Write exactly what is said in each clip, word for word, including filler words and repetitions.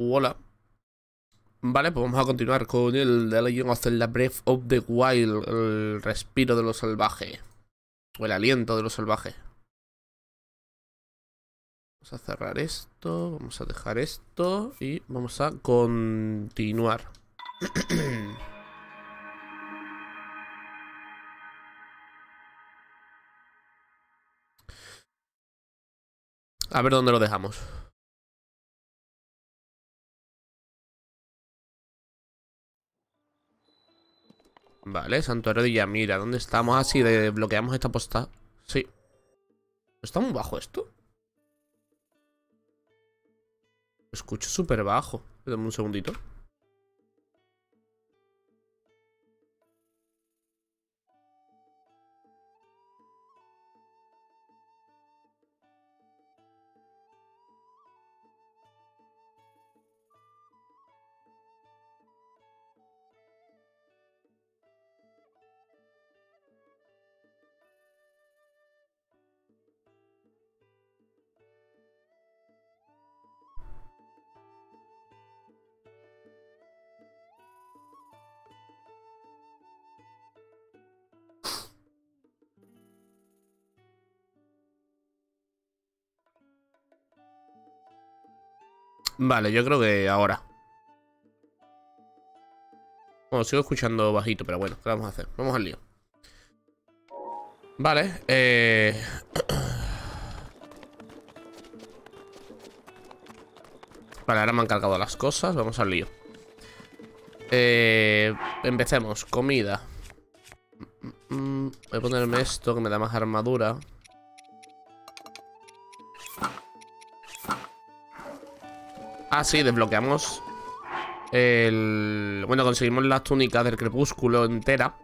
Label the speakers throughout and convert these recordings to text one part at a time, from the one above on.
Speaker 1: Hola. Vale, pues vamos a continuar con el The Legend of Zelda Breath of the Wild. El respiro de lo salvaje. O el aliento de lo salvaje. Vamos a cerrar esto. Vamos a dejar esto. Y vamos a continuar. A ver dónde lo dejamos. Vale, Santuario de Yamira. ¿Dónde estamos? Así ah, desbloqueamos esta postal. Sí. ¿Está muy bajo esto? Lo escucho súper bajo. Dame un segundito. Vale, yo creo que ahora. Bueno, sigo escuchando bajito, pero bueno, ¿qué vamos a hacer? Vamos al lío. Vale, eh... Vale, ahora me han cargado las cosas, vamos al lío. Eh... Empecemos, comida. Voy a ponerme esto que me da más armadura. Ah, sí, desbloqueamos el... Bueno, conseguimos las túnicas del crepúsculo entera.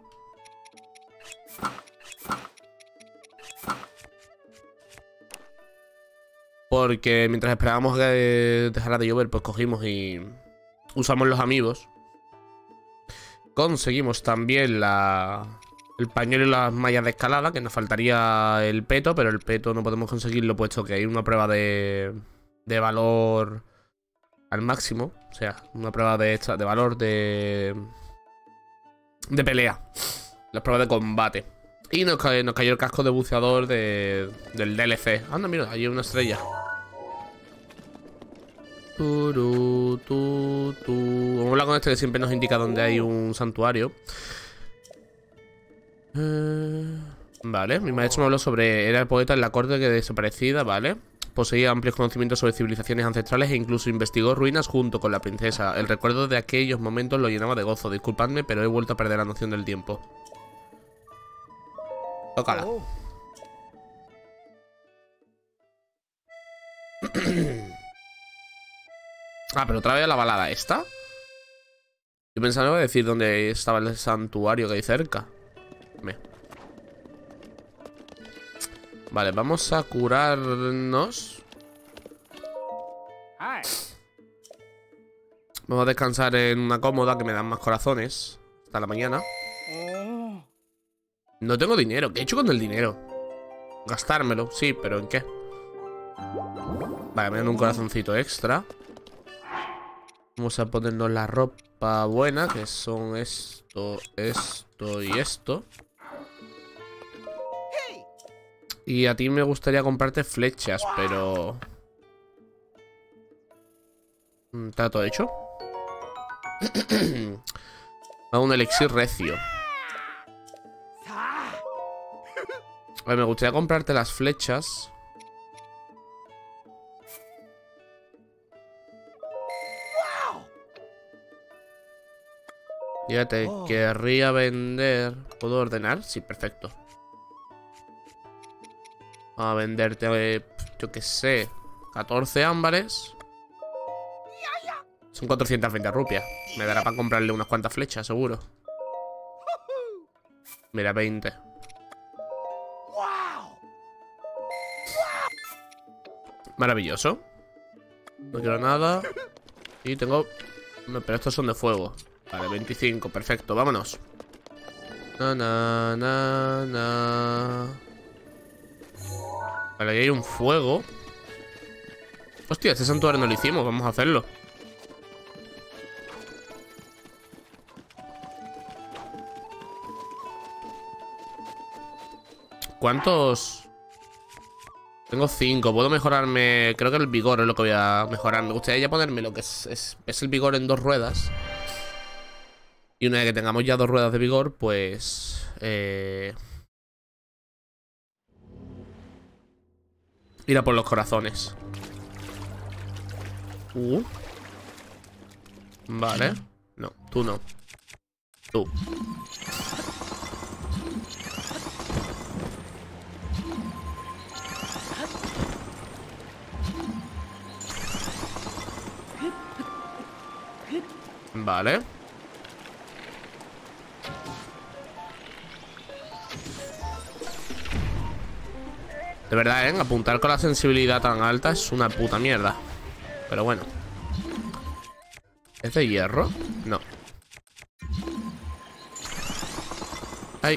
Speaker 1: Porque mientras esperábamos que dejara de llover, pues cogimos y usamos los amigos. Conseguimos también la... el pañuelo y las mallas de escalada, que nos faltaría el peto, pero el peto no podemos conseguirlo puesto que hay una prueba de, de valor al máximo. O sea, una prueba de, extra, de valor de... de pelea. Las pruebas de combate. Y nos, ca nos cayó el casco de buceador de, del D L C. Anda, mira, ahí hay una estrella. Turu, tu, tu. Vamos a hablar con este que siempre nos indica dónde hay un santuario. Eh, vale, mi maestro me habló sobre... Era el poeta en la corte que desaparecida, vale. Poseía amplios conocimientos sobre civilizaciones ancestrales e incluso investigó ruinas junto con la princesa. El recuerdo de aquellos momentos lo llenaba de gozo. Disculpadme, pero he vuelto a perder la noción del tiempo. Tócala. Ah, pero otra vez la balada esta. Yo pensaba que iba a decir dónde estaba el santuario que hay cerca. Me. Vale, vamos a curarnos. Vamos a descansar en una cómoda que me dan más corazones. Hasta la mañana. No tengo dinero. ¿Qué he hecho con el dinero? Gastármelo, sí, pero ¿en qué? Vale, me dan un corazoncito extra. Vamos a ponernos la ropa buena, que son esto, esto y esto. Y a ti me gustaría comprarte flechas, pero... ¿Está todo hecho? A un elixir recio. A ver, me gustaría comprarte las flechas. Ya te oh. querría vender. ¿Puedo ordenar? Sí, perfecto. Vamos a venderte, eh, yo qué sé, catorce ámbares. Son cuatrocientas veinte rupias. Me dará para comprarle unas cuantas flechas, seguro. Mira, veinte. Maravilloso. No quiero nada. Y tengo... Pero estos son de fuego. Vale, veinticinco, perfecto, vámonos. Na, na, na, na. Vale, aquí hay un fuego. Hostia, este santuario no lo hicimos, vamos a hacerlo. ¿Cuántos? Tengo cinco. Puedo mejorarme... Creo que el vigor es lo que voy a mejorar. Me gustaría ya ponerme lo que es, es, es el vigor en dos ruedas. Y una vez que tengamos ya dos ruedas de vigor, pues... Eh... Ir a por los corazones. Uh. Vale. No, tú no. Tú. Vale. De verdad, ¿eh? Apuntar con la sensibilidad tan alta es una puta mierda. Pero bueno. ¿Es de hierro? No. Ay.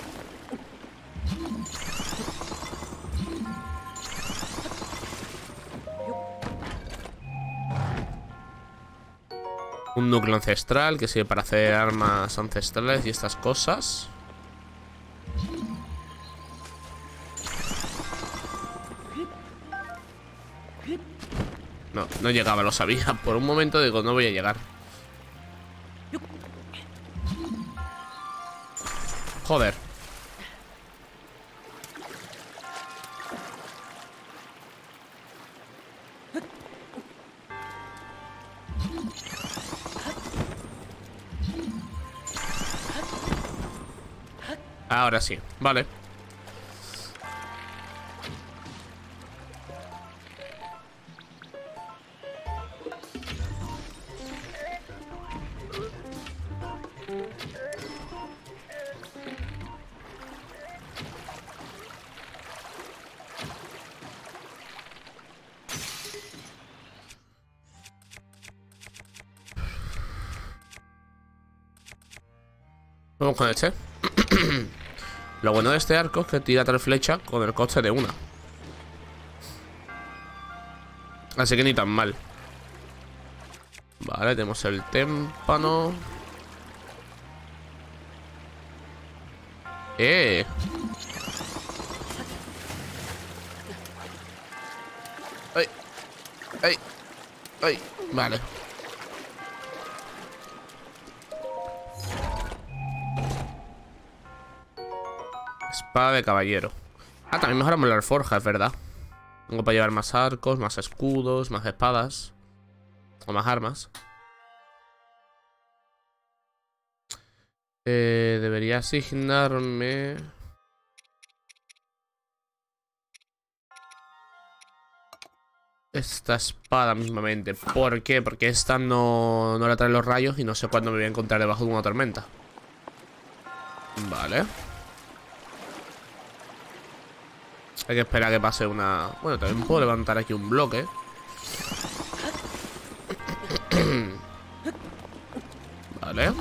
Speaker 1: Un núcleo ancestral que sirve para hacer armas ancestrales y estas cosas. No, no llegaba, lo sabía. Por un momento digo, no voy a llegar. Joder. Ahora sí, vale. Vamos con este. Lo bueno de este arco es que tira tres flechas con el coste de una. Así que ni tan mal. Vale, tenemos el témpano. Eh. Ay. Ay. Ay. Vale. Espada de caballero. Ah, también mejoramos la alforja, es verdad. Tengo para llevar más arcos, más escudos, más espadas. O más armas. Eh, debería asignarme... esta espada mismamente. ¿Por qué? Porque esta no, no la trae los rayos y no sé cuándo me voy a encontrar debajo de una tormenta. Vale. Hay que esperar a que pase una... Bueno, también puedo levantar aquí un bloque. Vale.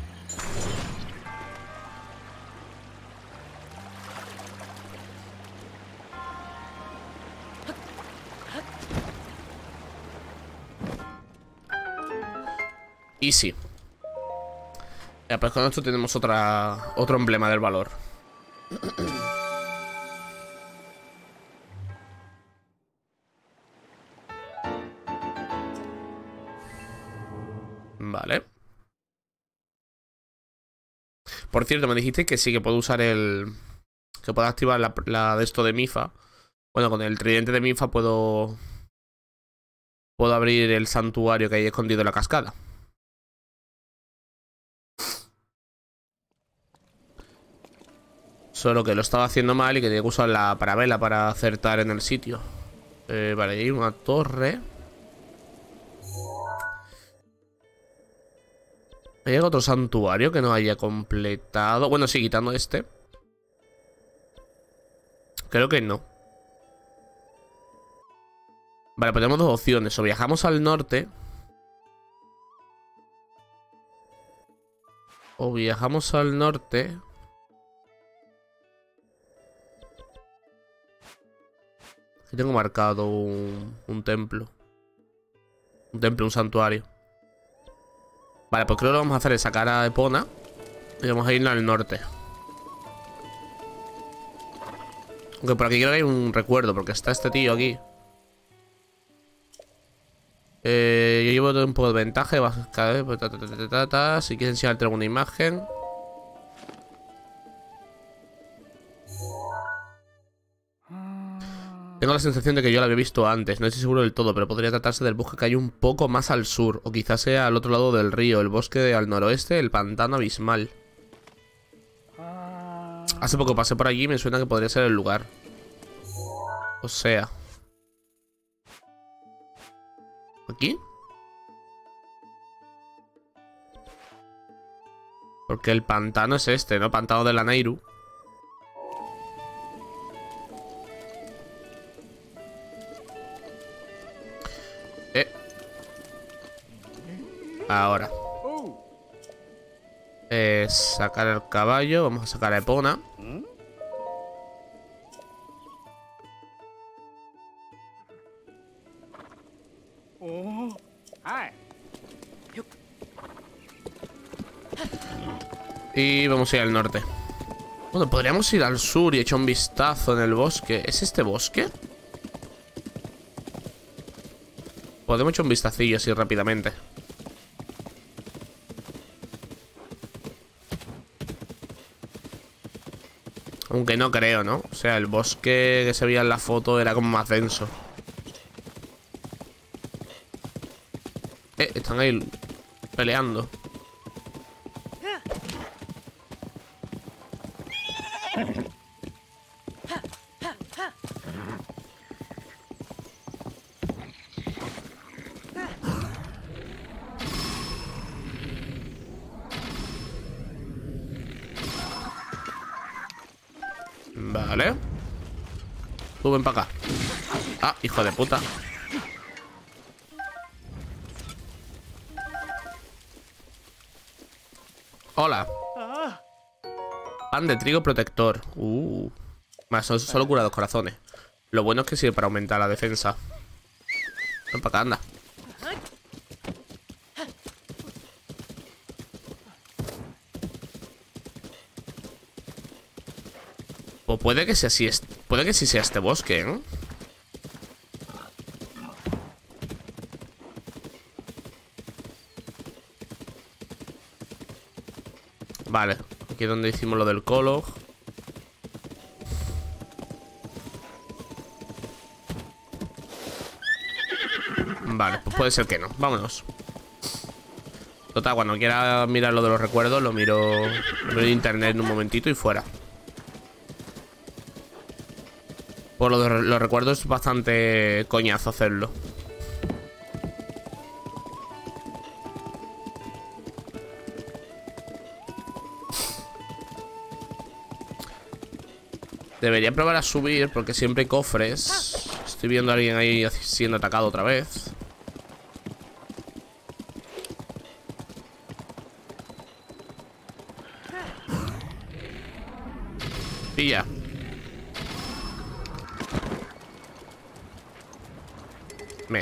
Speaker 1: Easy. Ya, pues con esto tenemos otra, otro emblema del valor. Vale. Por cierto, me dijiste que sí que puedo usar el... que puedo activar la, la de esto de Mifa. Bueno, con el tridente de Mifa puedo... Puedo abrir el santuario que hay escondido en la cascada. Solo que lo estaba haciendo mal y que tenía que usar la parabela para acertar en el sitio. Eh, vale, hay una torre. ¿Hay otro santuario que no haya completado? Bueno, sí, quitando este. Creo que no. Vale, pues tenemos dos opciones. O viajamos al norte. O viajamos al norte. Aquí tengo marcado un, un templo. Un templo, un santuario. Vale, pues creo que lo vamos a hacer es sacar a Epona. Y vamos a irnos al norte. Aunque por aquí creo que hay un recuerdo, porque está este tío aquí. Eh, yo llevo un poco de ventaja. Vas a caer, ta, ta, ta, ta, ta, ta. Si quieres enseñarte alguna imagen. Tengo la sensación de que yo la había visto antes. No estoy seguro del todo, pero podría tratarse del bosque que hay un poco más al sur. O quizás sea al otro lado del río. El bosque al noroeste, el pantano abismal. Hace poco pasé por allí y me suena que podría ser el lugar. O sea... ¿Aquí? Porque el pantano es este, ¿no? Pantano de la Neiru. Eh. Ahora. Eh, sacar el caballo. Vamos a sacar a Epona. Y vamos a ir al norte. Bueno, podríamos ir al sur y echar un vistazo en el bosque. ¿Es este bosque? Podemos echar un vistacillo así rápidamente. Aunque no creo, ¿no? O sea, el bosque que se veía en la foto era como más denso. Eh, están ahí peleando. Vale. Tú ven para acá. Ah, hijo de puta. Hola. Pan de trigo protector. Uh. Más, son solo cura dos corazones. Lo bueno es que sirve para aumentar la defensa. Ven para acá, anda. Pues puede que sea así. Puede que sí sea este bosque, ¿eh? Vale. Aquí es donde hicimos lo del Kolog. Vale, pues puede ser que no. Vámonos. Total, cuando quiera mirar lo de los recuerdos, lo miro, lo miro en internet en un momentito y fuera. Por lo de los recuerdos es bastante coñazo hacerlo. Debería probar a subir porque siempre hay cofres. Estoy viendo a alguien ahí siendo atacado otra vez. Pilla. Me.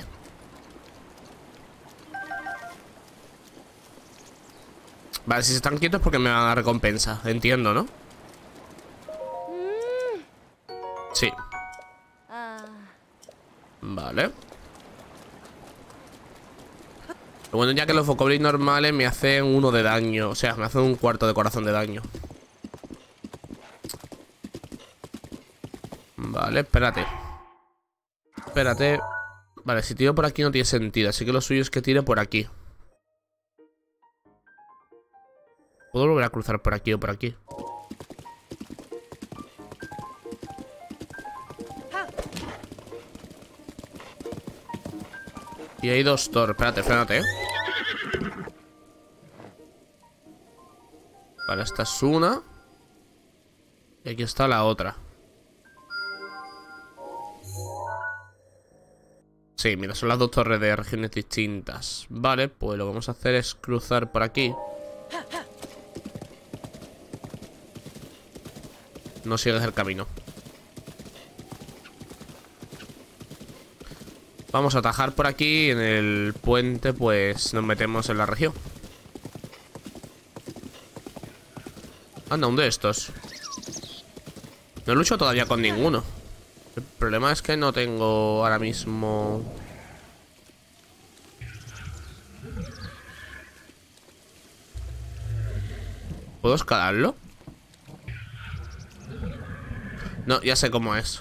Speaker 1: Vale, si se están quietos porque me van a dar recompensa. Entiendo, ¿no? Sí. Vale. Lo bueno ya que los Bokoblins normales me hacen uno de daño. O sea, me hacen un cuarto de corazón de daño. Vale, espérate. Espérate. Vale, si tiro por aquí no tiene sentido. Así que lo suyo es que tire por aquí. ¿Puedo volver a cruzar por aquí o por aquí? Y hay dos torres. Espérate, frénate, ¿eh? Vale, esta es una. Y aquí está la otra. Sí, mira, son las dos torres de regiones distintas. Vale, pues lo que vamos a hacer es cruzar por aquí. No sigues el camino. Vamos a atajar por aquí. En el puente, pues nos metemos en la región. Anda, un de estos. No lucho todavía con ninguno. El problema es que no tengo ahora mismo... ¿Puedo escalarlo? No, ya sé cómo es.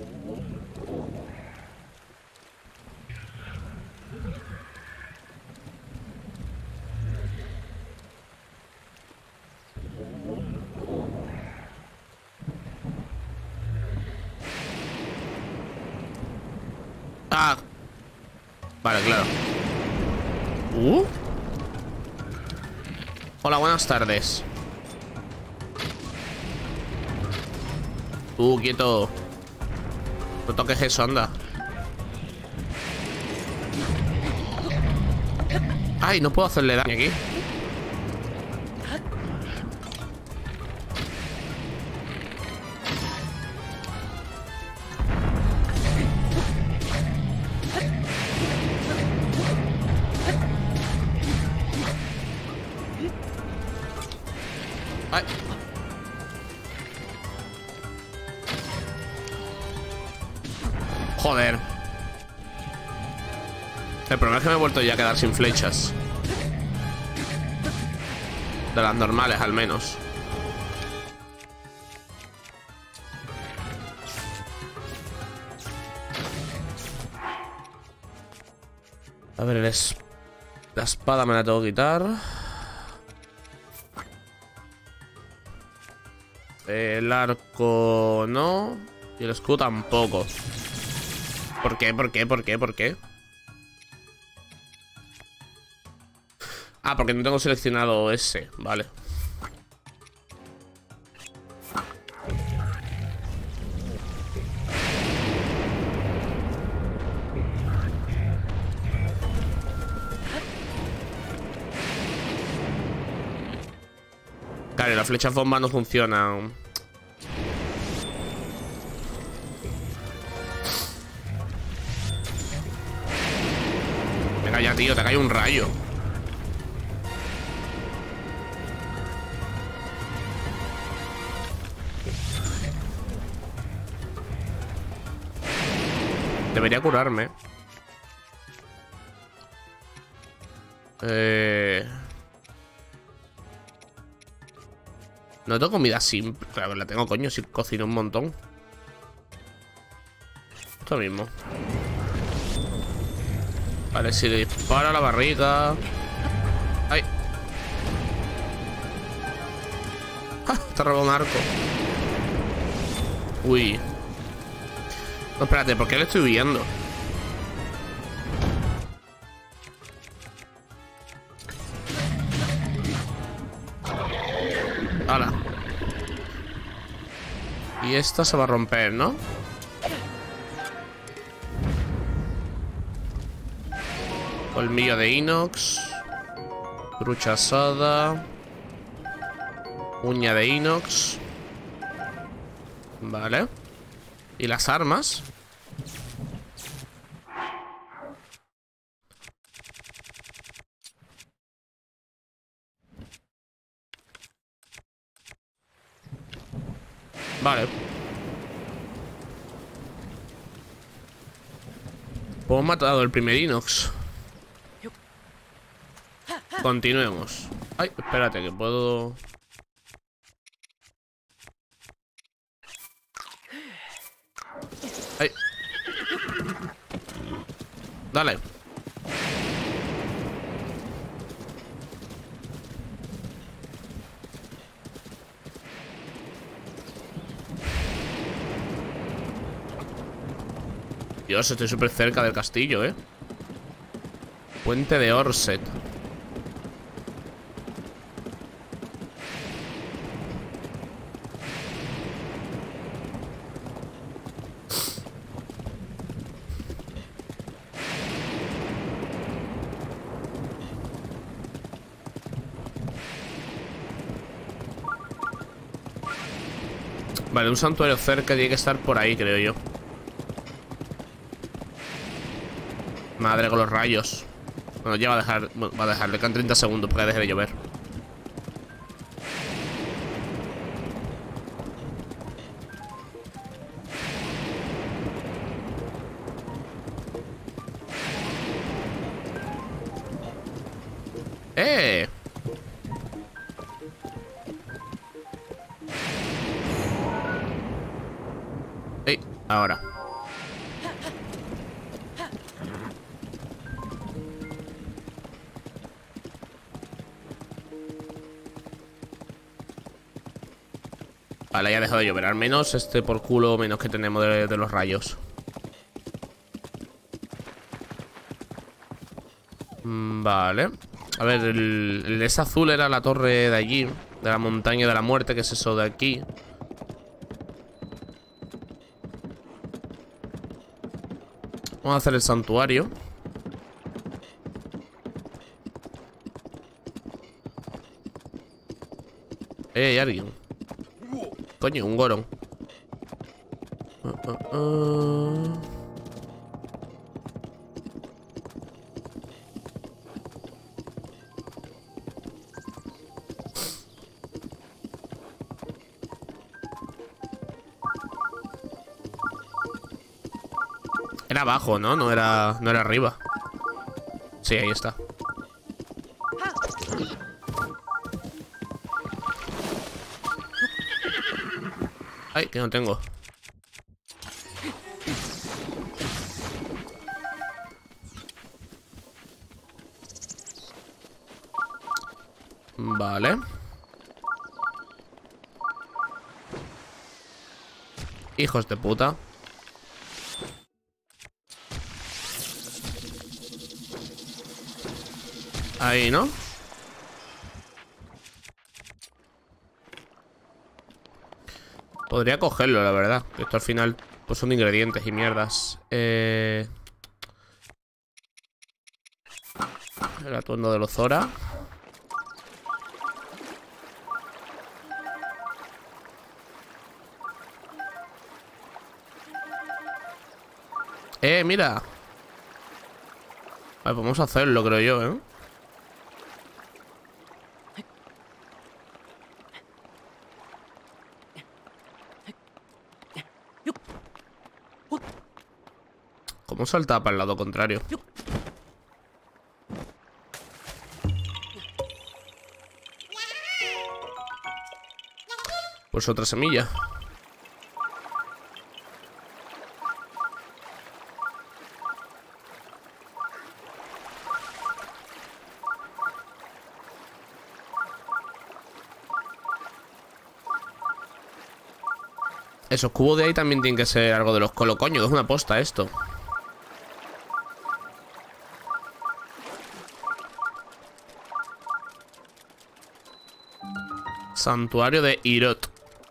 Speaker 1: Ah. Vale, claro. Uh. Hola, buenas tardes. Uh, quieto. No toques eso, anda. Ay, no puedo hacerle daño aquí. Ay. Joder. El problema es que me he vuelto ya a quedar sin flechas. De las normales, al menos. A ver, el es... la espada me la tengo que quitar. El arco no. Y el escudo tampoco. ¿Por qué? ¿Por qué? ¿Por qué? ¿Por qué? Ah, porque no tengo seleccionado ese. Vale. Claro, las flechas bomba no funcionan. Venga ya, tío, te cae un rayo. Debería curarme. Eh... No tengo comida simple. Claro, la tengo, coño, si cocino un montón. Esto mismo. Vale, si le dispara a la barriga. ¡Ay! ¡Ah! Te robó un arco. Uy. No, espérate, ¿por qué le estoy viendo? ¡Hala! Y esta se va a romper, ¿no? Colmillo de inox. Trucha asada. Uña de inox. Vale. ¿Y las armas? Vale. Pues hemos matado el primer inox. Continuemos. Ay, espérate, que puedo... Ay. Dale. Dios, estoy súper cerca del castillo, ¿eh? Puente de Orset. Vale, un santuario cerca tiene que estar por ahí, creo yo. Madre con los rayos. Bueno, ya va a dejar. Bueno, va a dejar, le quedan treinta segundos para que deje de llover. ¡Eh! ¡Ey! Ahora. Vale, ya ha dejado de llover. Al menos este por culo menos que tenemos de, de los rayos. Mm, vale. A ver, el, el ese azul era la torre de allí, de la montaña de la muerte, que es eso de aquí. Vamos a hacer el santuario. Eh, hay alguien. Coño, un gorón. Uh, uh, uh. Era abajo, ¿no? No era, no era arriba. Sí, ahí está. Ay, que no tengo. Vale. Hijos de puta. Ahí, ¿no? Podría cogerlo, la verdad. Esto al final pues son ingredientes y mierdas. Eh... El atuendo de los Zora. Eh, mira. Vale, podemos hacerlo, creo yo, ¿eh? ¿Cómo salta para el lado contrario? Pues otra semilla. Esos cubos de ahí también tienen que ser algo de los colocoños. Es una posta esto. Santuario de Irot.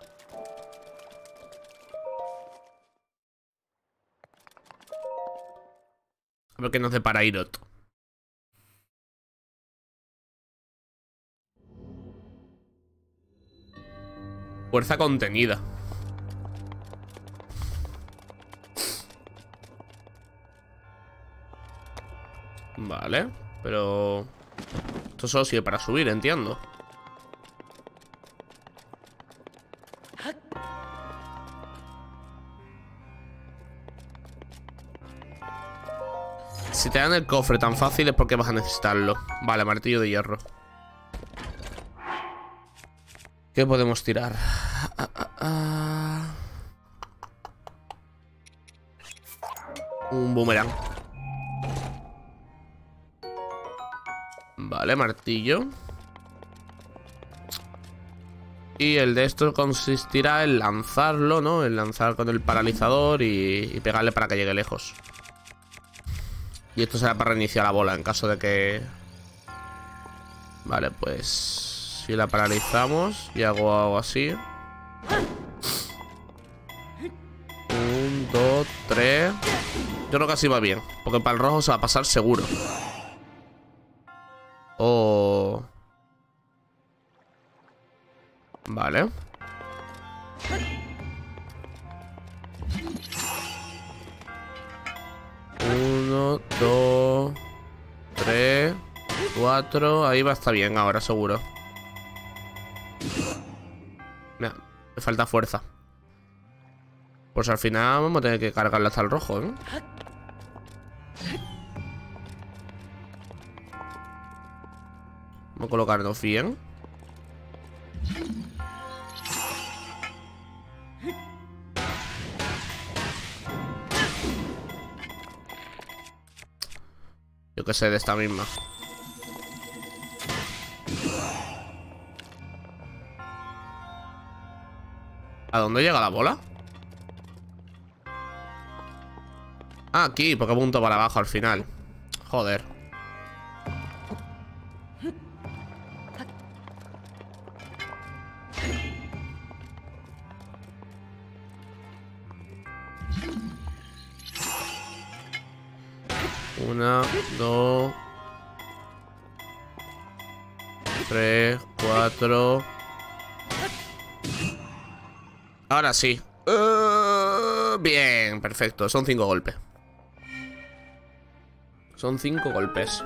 Speaker 1: A ver qué nos depara Irot. Fuerza contenida. Vale, pero... esto solo sirve para subir, entiendo. Si te dan el cofre tan fácil es porque vas a necesitarlo. Vale, martillo de hierro. ¿Qué podemos tirar? Ah, ah, ah. Un boomerang. Vale, martillo. Y el de esto consistirá en lanzarlo, ¿no? En lanzar con el paralizador y, y pegarle para que llegue lejos. Y esto será para reiniciar la bola en caso de que... Vale, pues... si la paralizamos y hago algo así. Un, dos, tres... Yo creo que así va bien, porque para el rojo se va a pasar seguro. Oh... Vale. Uno, dos, tres, cuatro. Ahí va a estar bien ahora, seguro. Mira, me falta fuerza. Pues al final vamos a tener que cargarle hasta el rojo, ¿eh? Vamos a colocarnos bien. Yo que sé de esta misma. ¿A dónde llega la bola? Ah, aquí, porque apunto para abajo al final. Joder. Una, dos, tres, cuatro. Ahora sí. Uh, bien, perfecto. Son cinco golpes. Son cinco golpes.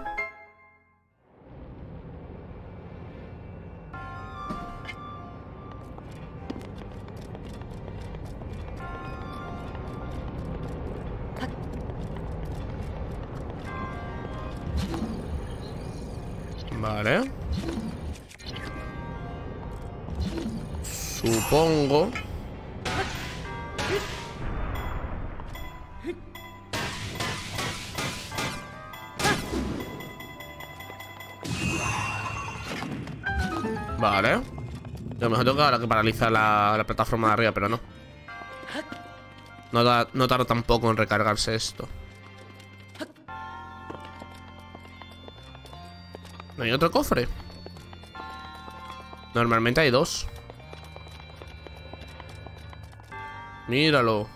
Speaker 1: Vale. Supongo. Vale. A lo mejor tengo que ahora que paralizar la, la plataforma de arriba, pero no. No, da, no tarda tampoco en recargarse esto. ¿No hay otro cofre? Normalmente hay dos. Míralo.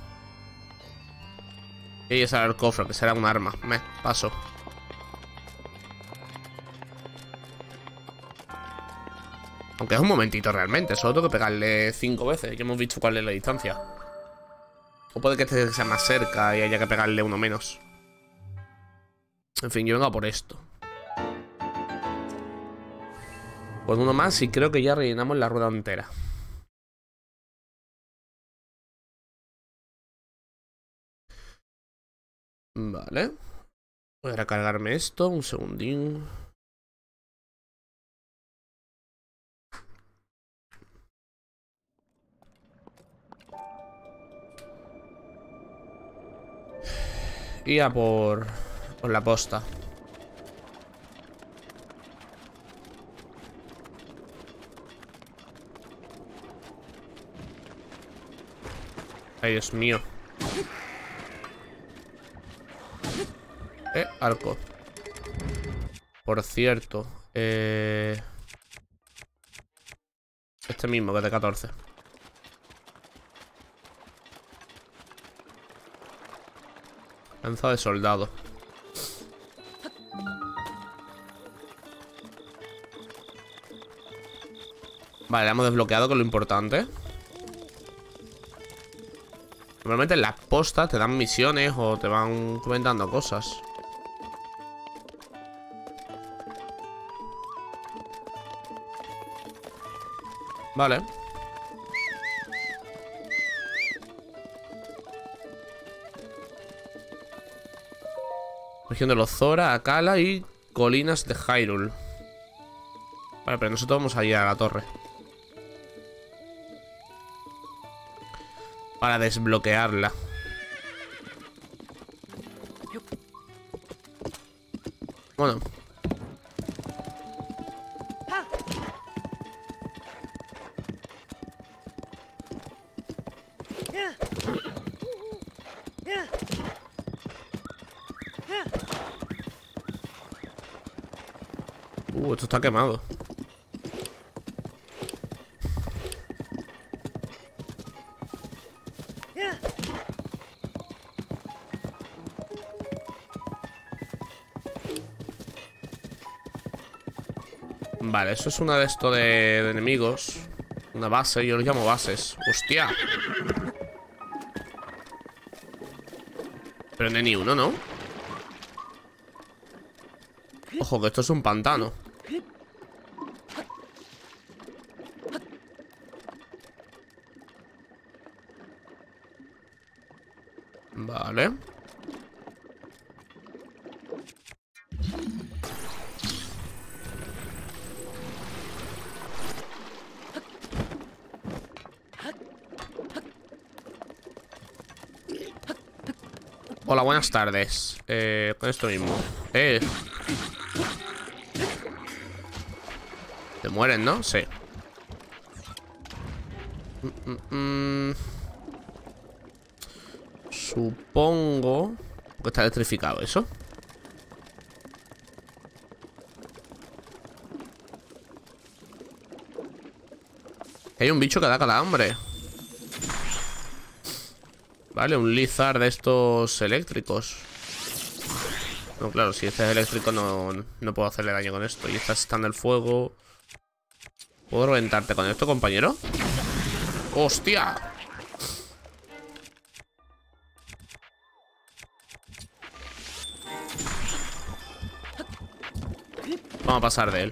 Speaker 1: Y ese era el cofre, que será un arma. Me paso. Aunque es un momentito realmente. Solo tengo que pegarle cinco veces. Ya hemos visto cuál es la distancia. O puede que este sea más cerca y haya que pegarle uno menos. En fin, yo vengo a por esto. Pues uno más y creo que ya rellenamos la rueda entera. Vale. Voy a recargarme esto, un segundín. Y a por, por la posta. Ay, Dios mío. Eh, arco. Por cierto, eh... este mismo, que es de catorce. Lanza de soldado. Vale, la hemos desbloqueado, que es lo importante. Normalmente en las postas te dan misiones o te van comentando cosas. Vale. Región de los Zora, Akala y colinas de Hyrule. Vale, pero nosotros vamos a ir a la torre para desbloquearla. Bueno. Uh, esto está quemado. Vale, eso es una de estos de, de enemigos. Una base, yo los llamo bases. ¡Hostia! Pero no hay ni uno, ¿no? Ojo, que esto es un pantano. Vale. Hola, buenas tardes. Eh, con esto mismo. Eh. Te mueren, ¿no? Sí. Mm, mm, mm. Supongo que está electrificado eso. Hay un bicho que da calambre. Vale, un lizard de estos eléctricos. No, claro, si este es eléctrico no, no puedo hacerle daño con esto. Y esta está en el fuego. ¿Puedo reventarte con esto, compañero? ¡Hostia! Vamos a pasar de él.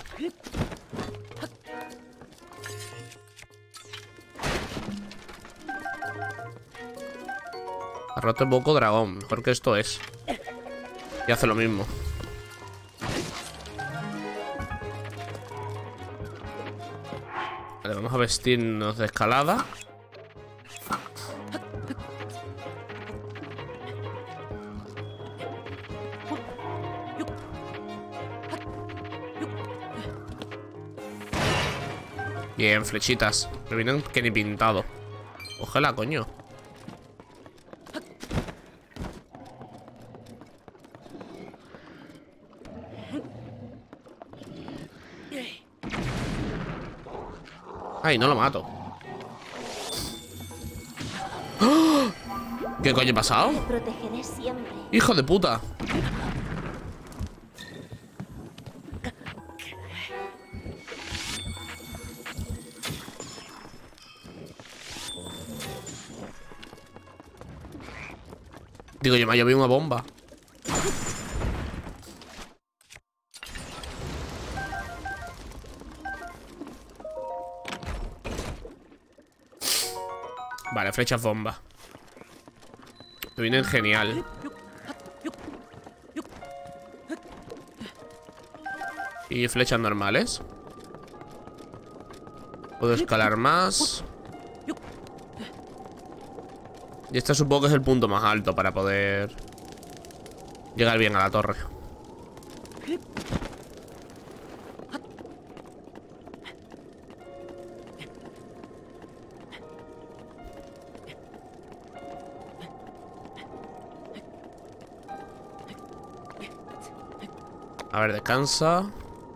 Speaker 1: Ha roto el boco dragón. Mejor que esto es. Y hace lo mismo. Vale, vamos a vestirnos de escalada. Bien, flechitas. Me vienen que ni pintado. Ojalá, coño. Ay, no lo mato. ¡Oh! ¿Qué coño ha pasado?
Speaker 2: Te protegeré siempre.
Speaker 1: ¡Hijo de puta! Digo, yo me ha llovido una bomba. Vale, flechas bomba. Me vienen genial. Y flechas normales. Puedo escalar más. Y este supongo que es el punto más alto para poder llegar bien a la torre. A ver, descansa.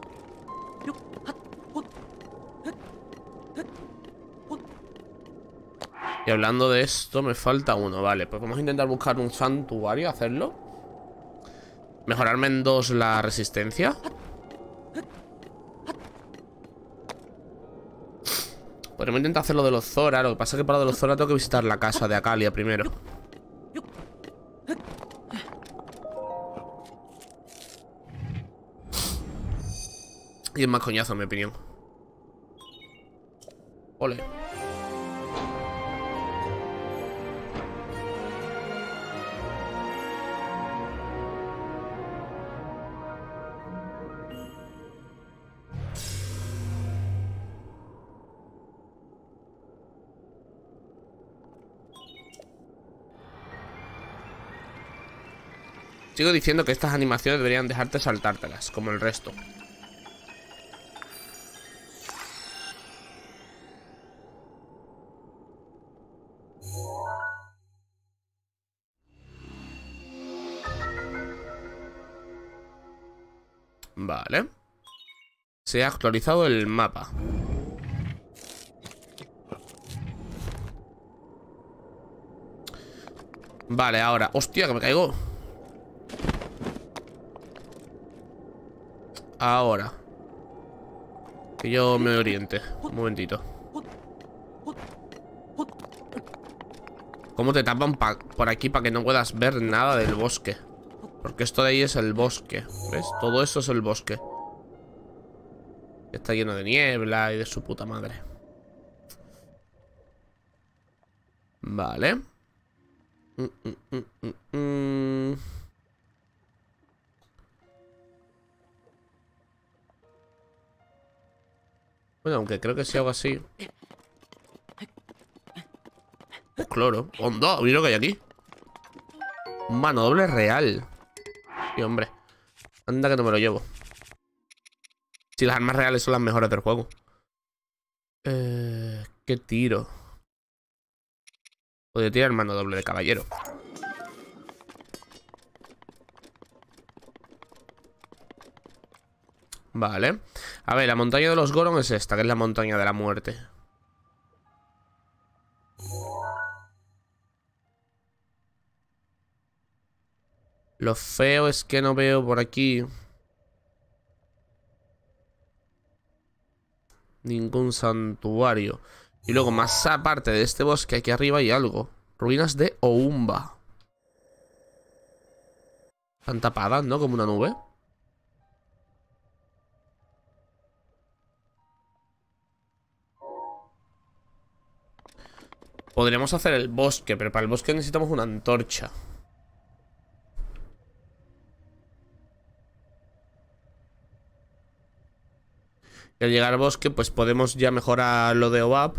Speaker 1: Y hablando de esto, me falta uno. Vale, pues vamos a intentar buscar un santuario, hacerlo. Mejorarme en dos la resistencia. Podemos intentar hacer lo de los Zora. Lo que pasa es que para lo de los Zora tengo que visitar la casa de Acalia primero. Y es más coñazo, en mi opinión. Ole. Sigo diciendo que estas animaciones deberían dejarte saltártelas, como el resto. Vale. Se ha actualizado el mapa. Vale, ahora. Hostia, que me caigo. Ahora. Que yo me oriente. Un momentito. ¿Cómo te tapan pa por aquí para que no puedas ver nada del bosque? Porque esto de ahí es el bosque. ¿Ves? Todo eso es el bosque. Está lleno de niebla y de su puta madre. Vale. Mm, mm, mm, mm, mm. Bueno, aunque creo que si hago así. Pues cloro. ¡Onda! Mira lo que hay aquí. Mano doble real. Y hombre, anda que no me lo llevo. Si las armas reales son las mejores del juego. Eh, ¿Qué tiro? Podría tirar mano doble de caballero. Vale. A ver, la montaña de los Goron es esta, que es la montaña de la muerte. Lo feo es que no veo por aquí ningún santuario. Y luego, más aparte de este bosque, aquí arriba hay algo. Ruinas de Oumba. Están tapadas, ¿no? Como una nube. Podríamos hacer el bosque, pero para el bosque necesitamos una antorcha. Y al llegar al bosque, pues podemos ya mejorar lo de Obab.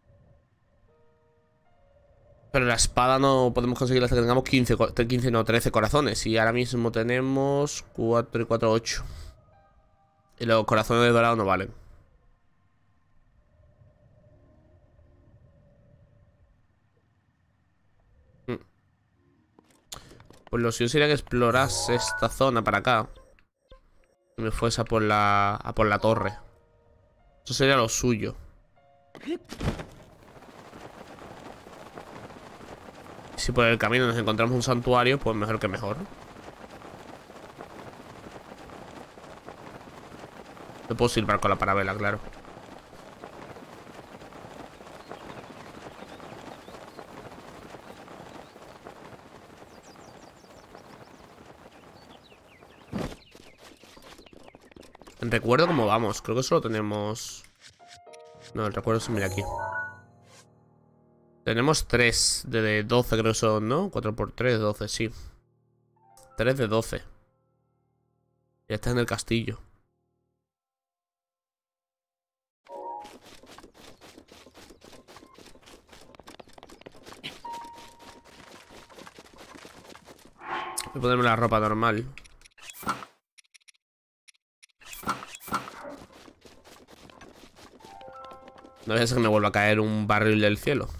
Speaker 1: Pero la espada no podemos conseguirla hasta que tengamos quince, quince, no, trece corazones. Y ahora mismo tenemos cuatro y cuatro, ocho. Y los corazones de dorado no valen. Pues lo suyo sería que explorase esta zona para acá. Y me fuese a por la, a por la torre. Eso sería lo suyo. Si por el camino nos encontramos un santuario, pues mejor que mejor. No puedo silbar con la parabela, claro. Recuerdo cómo vamos. Creo que solo tenemos... No, el recuerdo se mira aquí. Tenemos tres de doce, creo que son, ¿no? cuatro por tres, doce, sí. tres de doce. Ya está en el castillo. Voy a ponerme la ropa normal. No vaya a ser que me vuelva a caer un barril del cielo.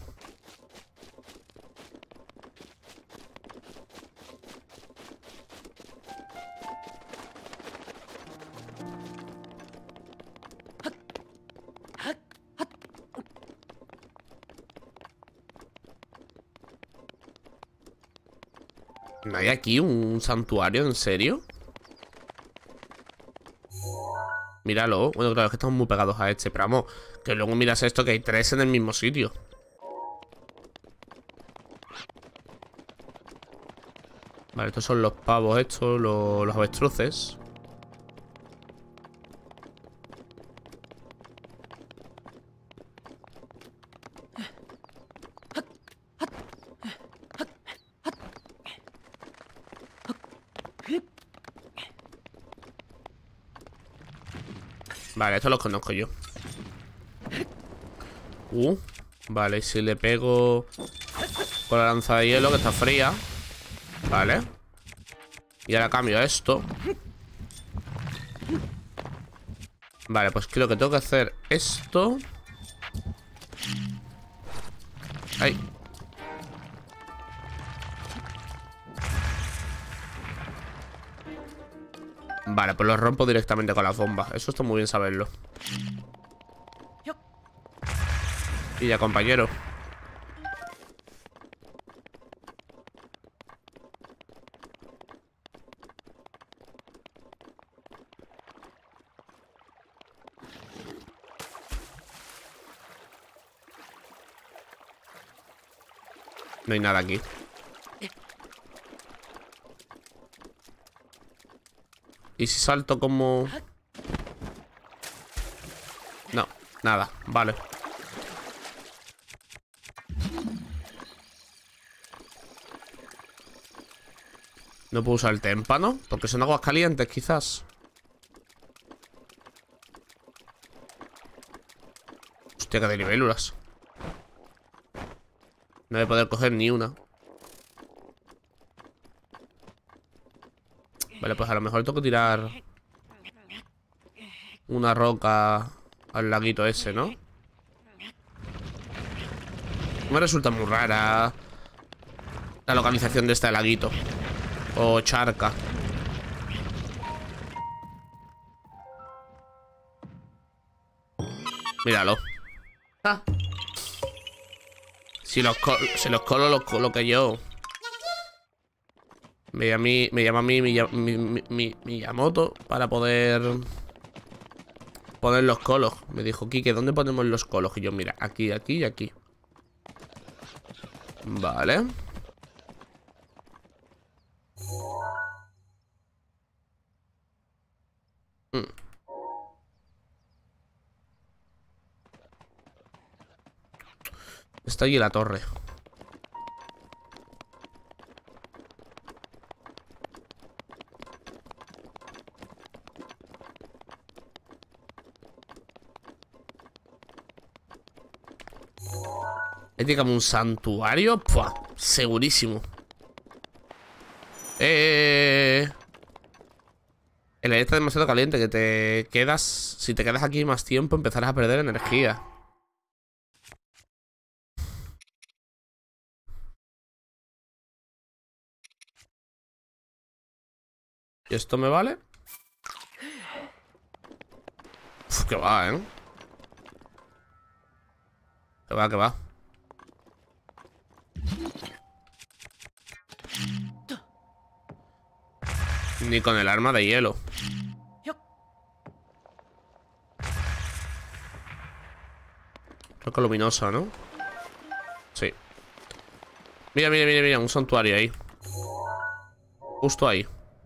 Speaker 1: ¿No hay aquí un santuario? ¿En serio? Míralo. Bueno, claro, es que estamos muy pegados a este. Pero vamos, que luego miras esto, que hay tres en el mismo sitio. Vale, estos son los pavos estos, los, los avestruces. Vale, estos los conozco yo. Uh, vale, si le pego con la lanza de hielo, que está fría. Vale. Y ahora cambio a esto. Vale, pues creo que tengo que hacer esto. Ay. Vale, pues lo rompo directamente con las bombas. Eso está muy bien saberlo. Y ya, compañero. No hay nada aquí. ¿Y si salto como...? No, nada, vale. No puedo usar el témpano, porque son aguas calientes, quizás. Hostia, que de libélulas. No voy a poder coger ni una. Vale, pues a lo mejor tengo que tirar una roca al laguito ese, ¿no? Me resulta muy rara la localización de este laguito. O charca. Míralo. Ah. Si los, col si los colos los coloqué yo. Me llama a mí, me llama a mí mi, mi, mi, mi, Miyamoto para poder poner los colos. Me dijo, Kike, ¿dónde ponemos los colos? Y yo, mira, aquí, aquí y aquí. Vale. Mm. Está allí la torre. ¿Es digamos un santuario? Pua, segurísimo. Eh... El aire está demasiado caliente que te quedas... Si te quedas aquí más tiempo empezarás a perder energía. ¿Y esto me vale? Uf, que va, ¿eh? Que va, que va. Ni con el arma de hielo. Roca luminosa, ¿no? Sí. Mira, mira, mira, mira, un santuario ahí. Justo ahí.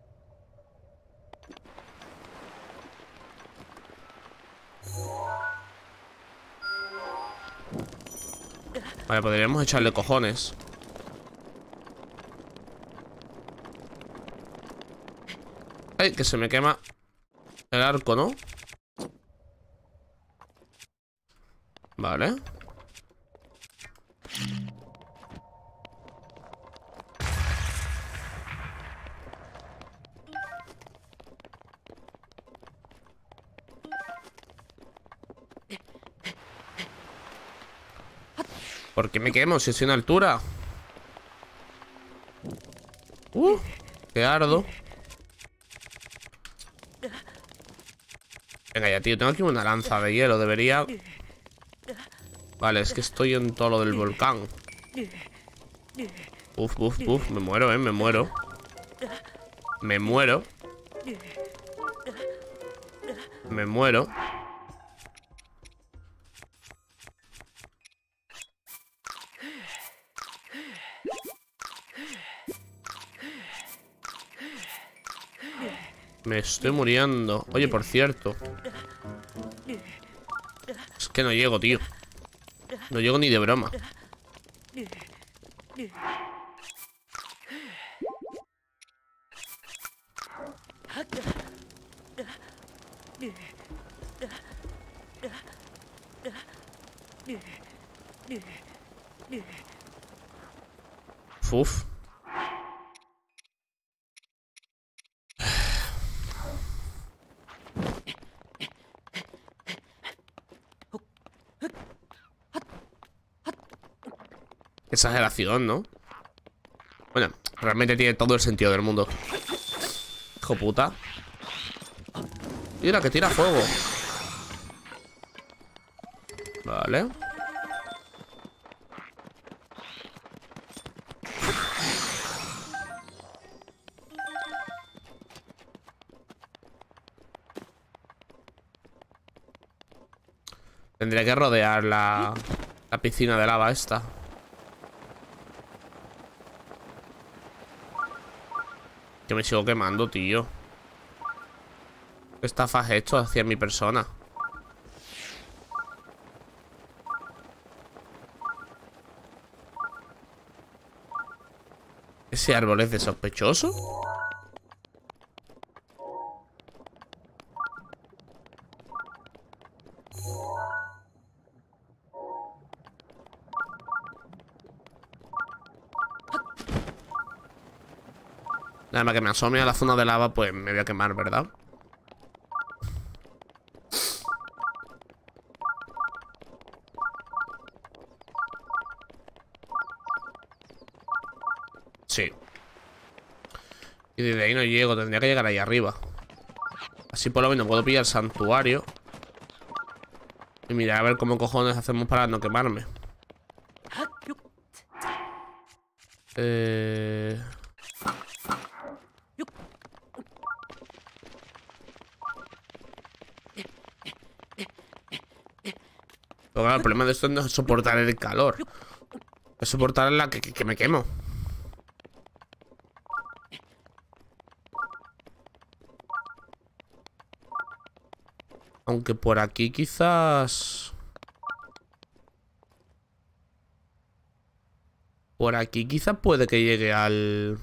Speaker 1: Vale, podríamos echarle cojones. Ay, que se me quema el arco, ¿no? Vale. ¿Por qué me quemo si estoy en altura? Uh, qué ardo. Venga ya, tío, tengo aquí una lanza de hielo. Debería... Vale, es que estoy en todo lo del volcán. Uf, uf, uf, me muero, eh, me muero. Me muero. Me muero. Me estoy muriendo. Oye, por cierto, es que no llego, tío. No llego ni de broma. Uf. Exageración, ¿no? Bueno, realmente tiene todo el sentido del mundo. Hijo puta. Mira, que tira fuego. Vale. Tendría que rodear la, la piscina de lava esta. Que me sigo quemando, tío. ¿Qué estafa has hecho hacia mi persona? ¿Ese árbol es de sospechoso? Nada más que me asome a la zona de lava, pues me voy a quemar, ¿verdad? Sí. Y desde ahí no llego, tendría que llegar ahí arriba. Así por lo menos puedo pillar el santuario. Y mirar a ver cómo cojones hacemos para no quemarme. Eh... Pero claro, el problema de esto no es soportar el calor. Es soportar la que, que, que me quemo. Aunque por aquí quizás... Por aquí quizás puede que llegue al...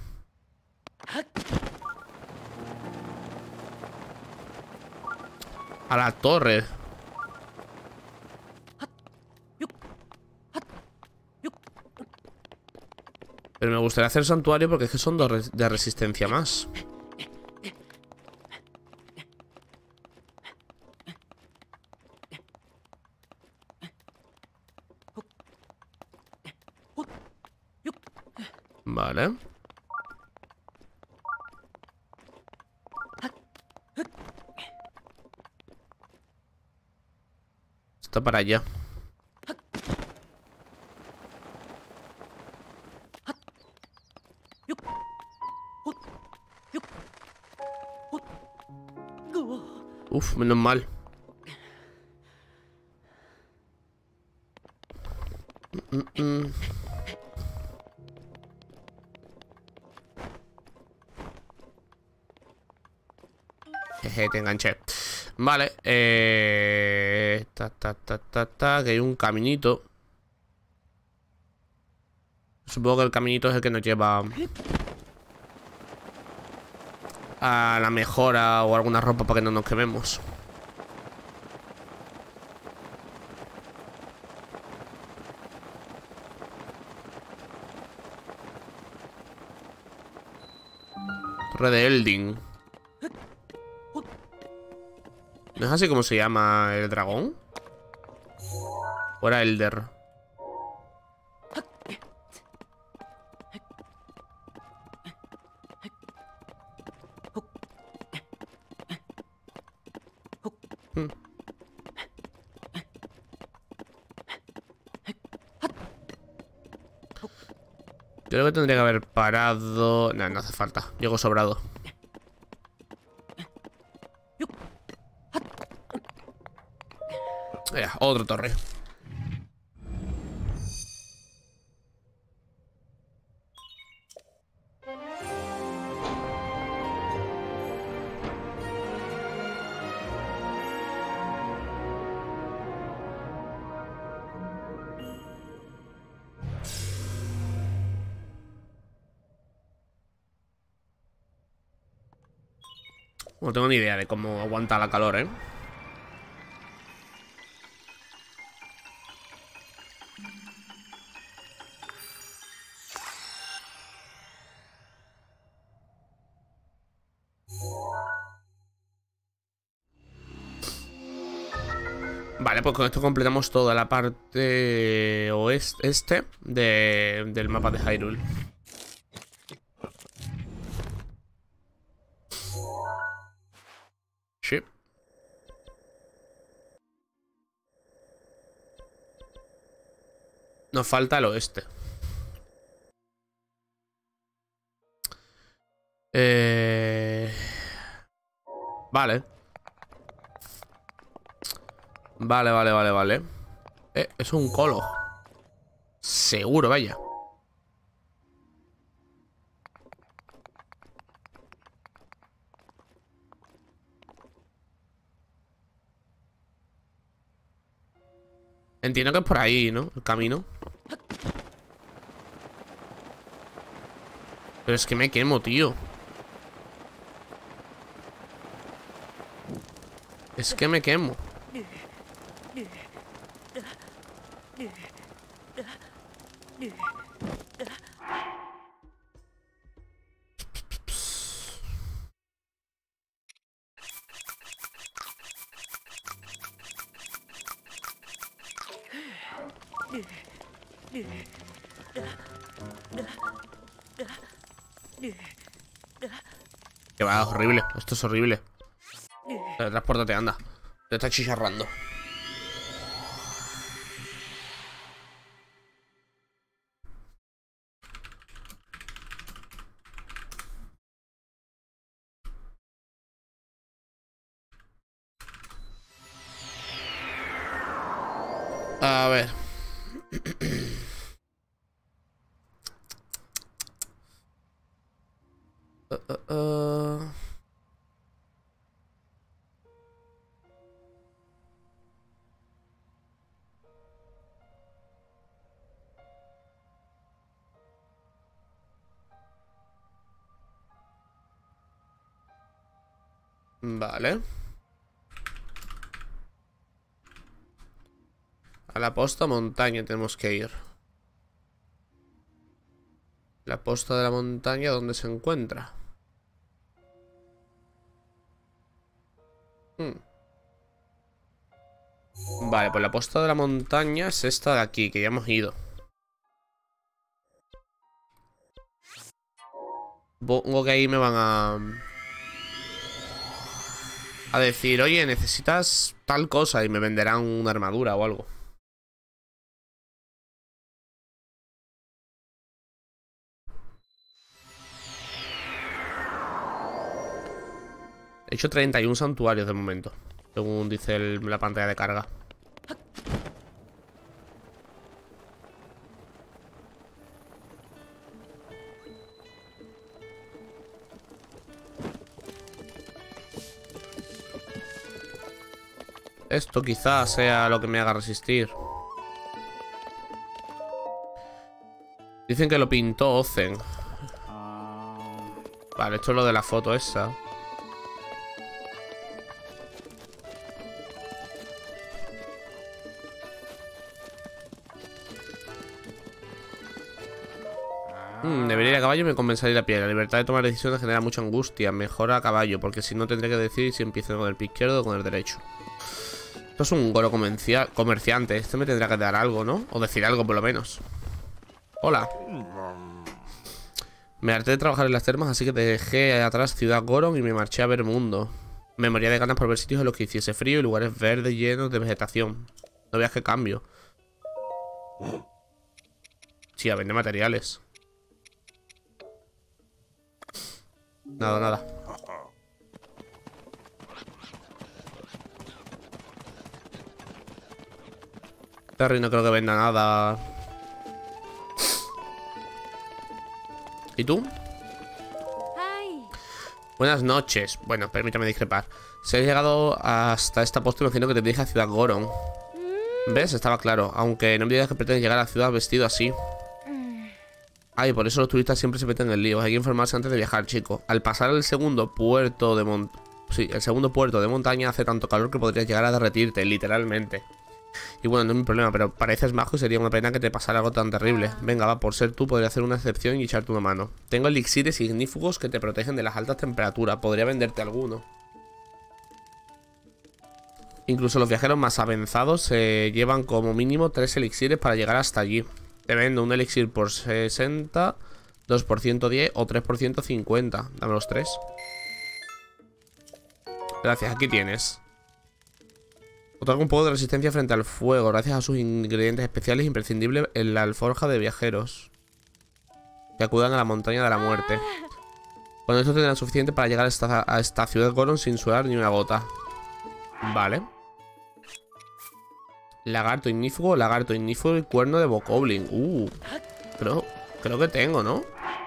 Speaker 1: A la torre. Pero me gustaría hacer santuario porque es que son dos de resistencia más. Vale. Está para allá. Uf, menos mal. Mm, mm, mm. Jeje, te enganché. Vale, eh... Ta, ta, ta, ta, ta, que hay un caminito. Supongo que el caminito es el que nos lleva a la mejora o alguna ropa para que no nos quememos. Torre de Eldin. ¿No es así como se llama el dragón? ¿O era Elder? Hmm. Creo que tendría que haber parado... No, no hace falta. Llego sobrado. Ya, otra torre. No tengo ni idea de cómo aguanta la calor, ¿eh? Vale, pues con esto completamos toda la parte oeste este de, del mapa de Hyrule. Sí. Nos falta el oeste. Eh... Vale. Vale, vale, vale, vale. Eh, es un colo. Seguro, vaya. Entiendo que es por ahí, ¿no? El camino. Pero es que me quemo, tío. Es que me quemo. Que va, horrible. Esto es horrible. Transpórtate, anda. Te está chicharrando. A ver. uh, uh, uh. Vale. A la posta montaña tenemos que ir. La posta de la montaña, ¿dónde se encuentra? Hmm. Vale, pues la posta de la montaña es esta de aquí, que ya hemos ido. Supongo que ahí me van a... A decir, oye, necesitas tal cosa y me venderán una armadura o algo. He hecho treinta y uno santuarios de momento, según dice el- la pantalla de carga. Esto quizás sea lo que me haga resistir. Dicen que lo pintó Ozen. Vale, esto es lo de la foto esa. Hmm, debería ir a caballo y me compensaría la piel. La libertad de tomar decisiones genera mucha angustia. Mejor a caballo, porque si no tendré que decidir si empiezo con el pie izquierdo o con el derecho. Esto es un goro comerciante. Este me tendrá que dar algo, ¿no? O decir algo, por lo menos. Hola. Me harté de trabajar en las termas, así que dejé atrás Ciudad Goron y me marché a ver mundo. Me moría de ganas por ver sitios en los que hiciese frío y lugares verdes llenos de vegetación. No veas qué cambio. Sí, a vender materiales. Nada, nada. Terry no creo que venda nada. ¿Y tú? Buenas noches. Bueno, permítame discrepar. Si has llegado hasta esta posta, imagino que te dirige a Ciudad Goron. ¿Ves? Estaba claro. Aunque no me digas que pretendes llegar a la ciudad vestido así. Ay, por eso los turistas siempre se meten en líos. Hay que informarse antes de viajar, chico. Al pasar el segundo puerto de mont... Sí, el segundo puerto de montaña hace tanto calor que podrías llegar a derretirte, literalmente. Y bueno, no es mi problema, pero pareces majo y sería una pena que te pasara algo tan terrible. Venga, va, por ser tú podría hacer una excepción y echarte una mano. Tengo elixires ignífugos que te protegen de las altas temperaturas. Podría venderte alguno. Incluso los viajeros más avanzados se eh, llevan como mínimo tres elixires para llegar hasta allí. Te vendo un elixir por sesenta, dos por ciento diez o tres por ciento cincuenta. Dame los tres. Gracias, aquí tienes. Otorga un poco de resistencia frente al fuego, gracias a sus ingredientes especiales imprescindibles en la alforja de viajeros que acudan a la montaña de la muerte. Con esto tendrán suficiente para llegar a esta, a esta ciudad Goron sin sudar ni una gota. Vale. Lagarto ignífugo, lagarto ignífugo y cuerno de bokoblin. Uh, creo, creo que tengo, ¿no?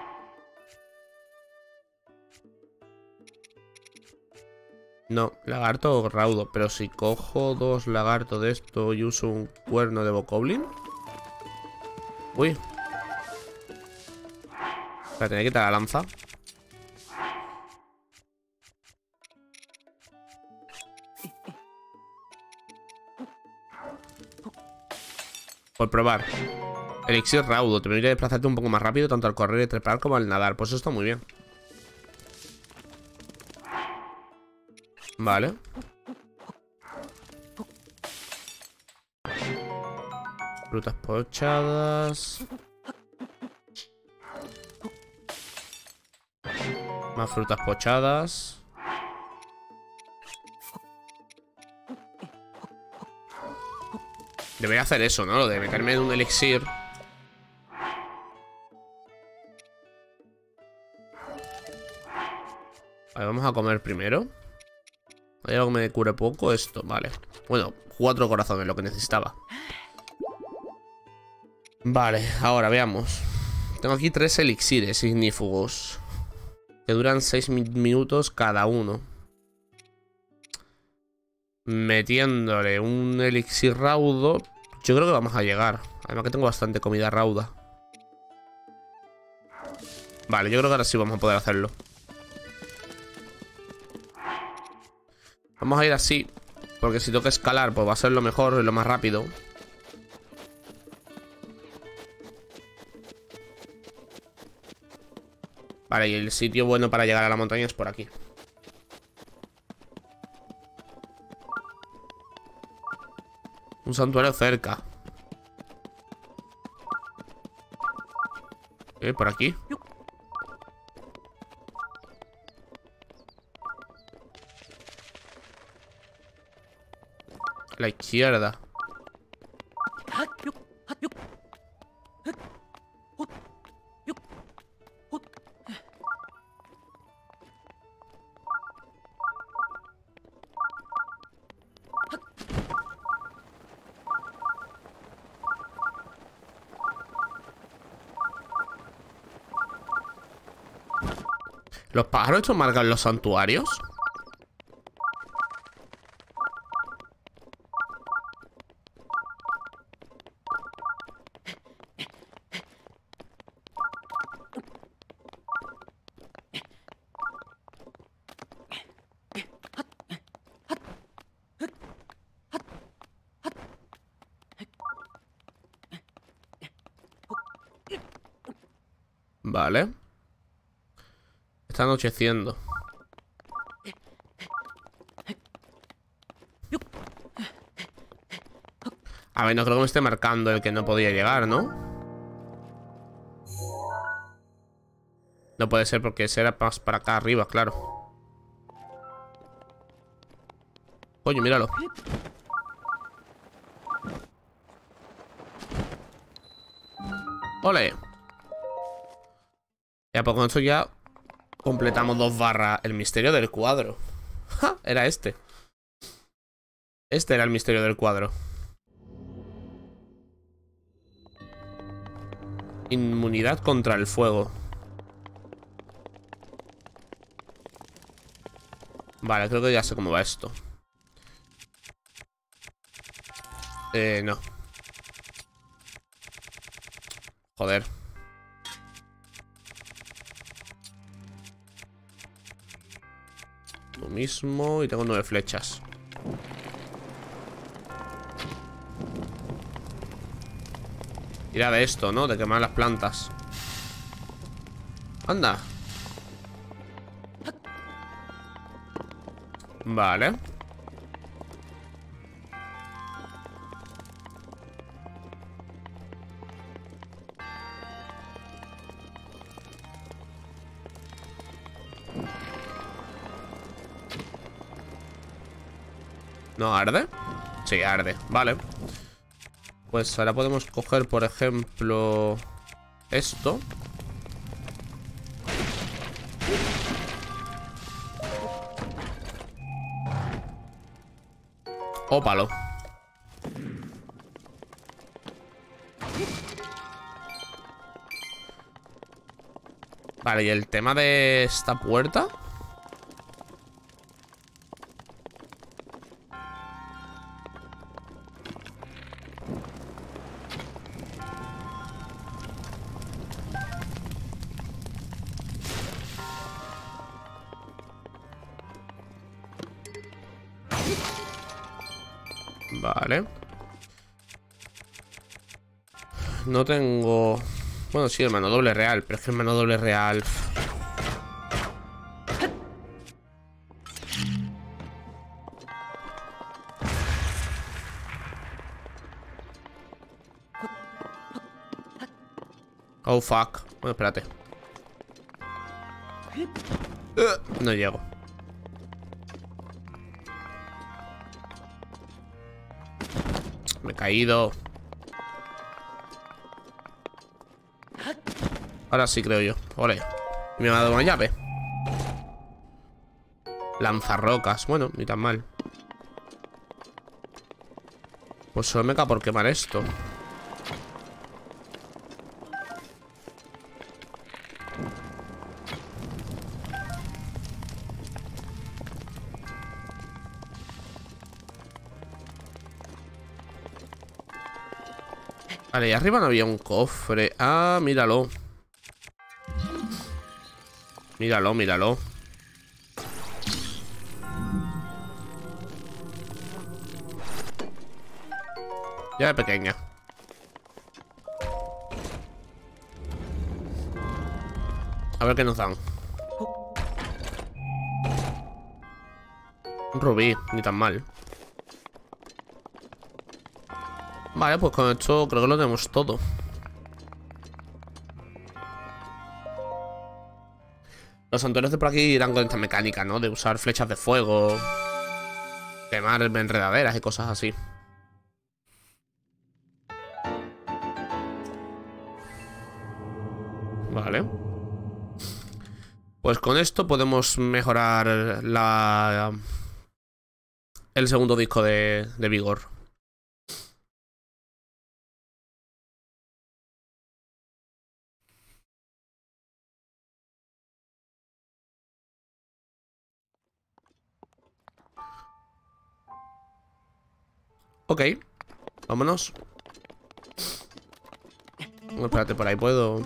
Speaker 1: No, lagarto raudo. Pero si cojo dos lagartos de esto y uso un cuerno de bokoblin. Uy. Para tener que quitar la lanza. Por probar. Elixir raudo. Te permite desplazarte un poco más rápido tanto al correr y trepar como al nadar. Pues eso está muy bien. Vale. Frutas pochadas. Más frutas pochadas. Debería hacer eso, ¿no? Lo de meterme en un elixir. Vale, vamos a comer primero. Hay algo que me cure poco. Esto, vale. Bueno, cuatro corazones, lo que necesitaba. Vale, ahora veamos. Tengo aquí tres elixires ignífugos que duran seis minutos cada uno. Metiéndole un elixir raudo, yo creo que vamos a llegar. Además que tengo bastante comida rauda. Vale, yo creo que ahora sí vamos a poder hacerlo. Vamos a ir así, porque si toca escalar, pues va a ser lo mejor y lo más rápido. Vale, y el sitio bueno para llegar a la montaña es por aquí. Un santuario cerca. Eh, por aquí. A la izquierda. ¿Los pájaros estos marcan los santuarios? Vale. Está anocheciendo. A ver, no creo que me esté marcando el que no podía llegar, ¿no? No puede ser porque ese era más para acá arriba, claro. Coño, míralo. ¡Ole! Ya, pues con esto ya completamos dos barras. El misterio del cuadro. ¡Ja! Era este. Este era el misterio del cuadro. Inmunidad contra el fuego. Vale, creo que ya sé cómo va esto. Eh, no. Joder. Lo mismo. Y tengo nueve flechas. Tira de esto, ¿no? De quemar las plantas. Anda. Vale. ¿No arde? Sí, arde. Vale. Pues ahora podemos coger, por ejemplo, esto. Ópalo. Vale, y el tema de esta puerta. Vale. No tengo... Bueno, sí, el mano doble real. Pero es que el mano doble real... Oh, fuck. Bueno, espérate. Uh, no llego. Me he caído. Ahora sí, creo yo. Ole. Y me ha dado una llave. Lanzarrocas. Bueno, ni tan mal. Pues solo me queda por quemar esto. Vale, y arriba no había un cofre. Ah, míralo. Míralo, míralo. Llave pequeña. A ver qué nos dan. Un rubí, ni tan mal. Vale, pues con esto creo que lo tenemos todo. Los santuarios de por aquí irán con esta mecánica, ¿no? De usar flechas de fuego, quemar enredaderas y cosas así. Vale. Pues con esto podemos mejorar la... el segundo disco de, de vigor. Ok, vámonos. No, espérate, por ahí puedo...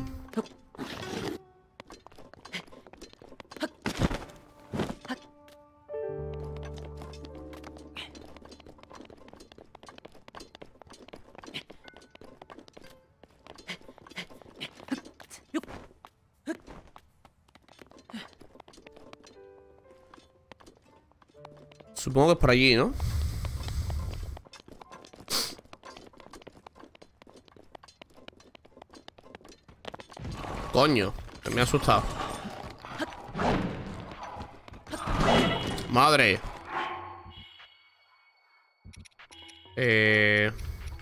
Speaker 1: Supongo que es por allí, ¿no? Coño, que me ha asustado. Madre. Eh...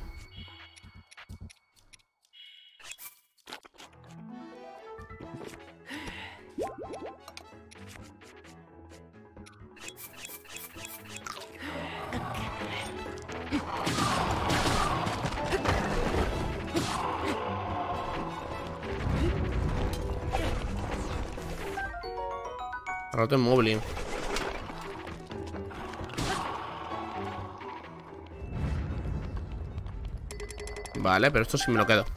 Speaker 1: Rato en Moblin. Vale, pero esto sí me lo quedo.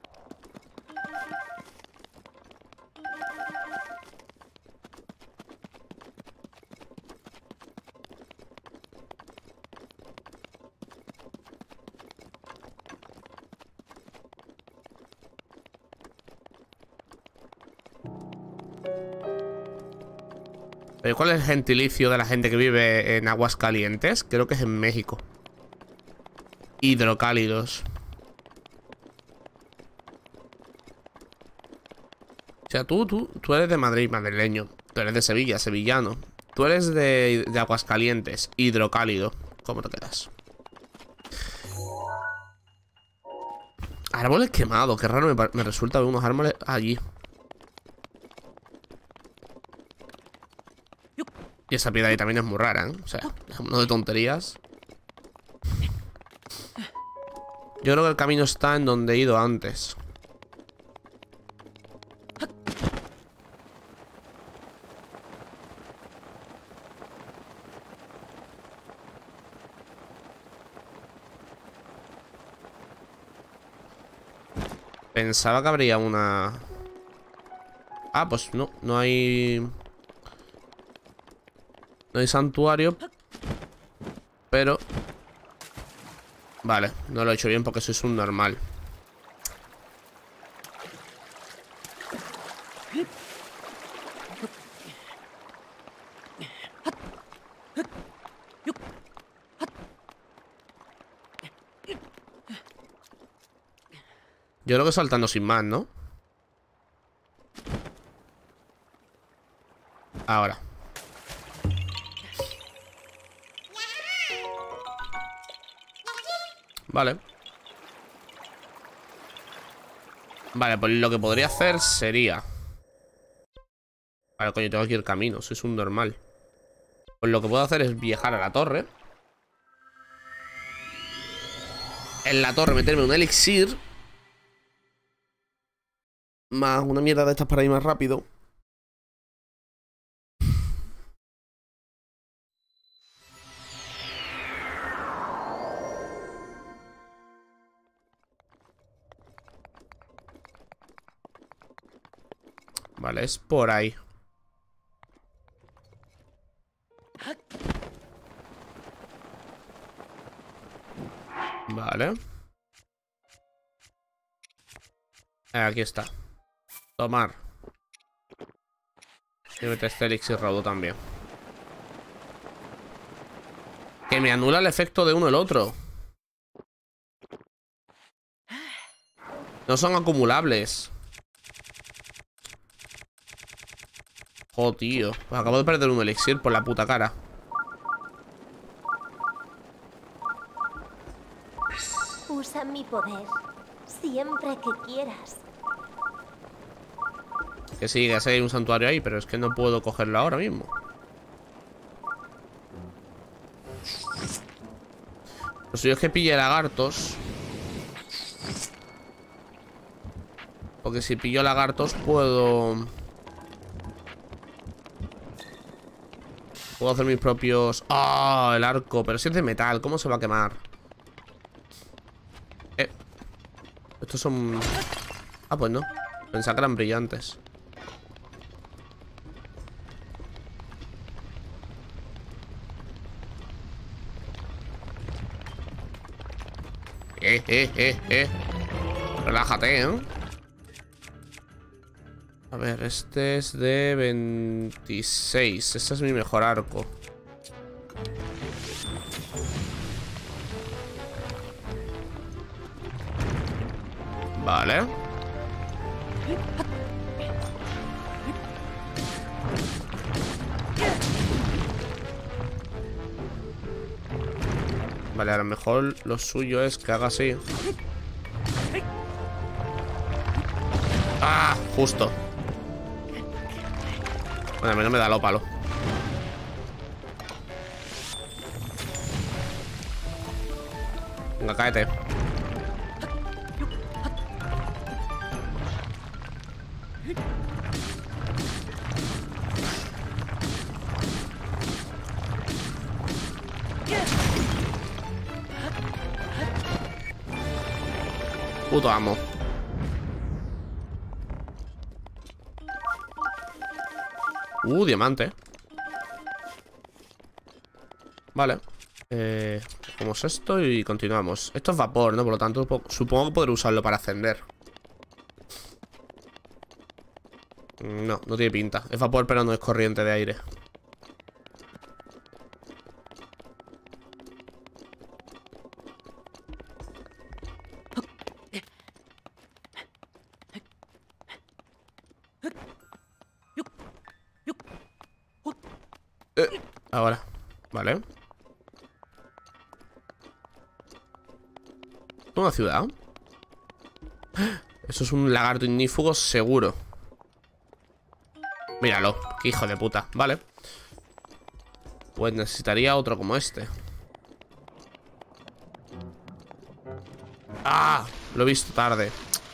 Speaker 1: Pero ¿cuál es el gentilicio de la gente que vive en aguas calientes? Creo que es en México. Hidrocálidos. O sea, tú, tú, tú eres de Madrid, madrileño. Tú eres de Sevilla, sevillano. Tú eres de, de Aguascalientes, hidrocálido. ¿Cómo te quedas? Árboles quemados. Qué raro me, me resulta ver unos árboles allí. Y esa piedra ahí también es muy rara, ¿eh? O sea, dejémonos de tonterías. Yo creo que el camino está en donde he ido antes. Pensaba que habría una... Ah, pues no, no hay... No hay santuario. Pero... Vale, no lo he hecho bien porque soy un normal. Yo creo que saltando sin más, ¿no? Ahora. Vale. Vale, pues lo que podría hacer sería... Vale, coño, tengo que ir camino. Soy un normal. Pues lo que puedo hacer es viajar a la torre. En la torre meterme un elixir. Más una mierda de estas para ir más rápido. Vale, es por ahí. Vale. Aquí está. Tomar. Y meter este elixir raudo también. Que me anula el efecto de uno el otro. No son acumulables. Oh, tío. Pues acabo de perder un elixir por la puta cara.
Speaker 2: Usa mi poder. Siempre que quieras.
Speaker 1: Que sí, que sé, hay un santuario ahí, pero es que no puedo cogerlo ahora mismo. Lo suyo es que pille lagartos. Porque si pillo lagartos puedo... Puedo hacer mis propios... ¡Ah! Oh, el arco. Pero si es de metal, ¿cómo se va a quemar? Eh. Estos son... Ah, pues no. Pensaba que eran brillantes. Eh, eh, eh, eh. Relájate, ¿eh? A ver, este es de veintiséis. Este es mi mejor arco. Vale. Vale, a lo mejor lo suyo es que haga así. ¡Ah! Justo. Bueno, a mí no me da lo palo. Venga, cáete. Puto amo. Uh, diamante. Vale. Eh, cogemos esto y continuamos. Esto es vapor, ¿no? Por lo tanto, supongo que podré usarlo para ascender. No, no tiene pinta. Es vapor, pero no es corriente de aire. Eh, ahora. Vale. ¿Una ciudad? Eso es un lagarto ignífugo seguro. Míralo, qué hijo de puta. Vale. Pues necesitaría otro como este. ¡Ah! Lo he visto tarde.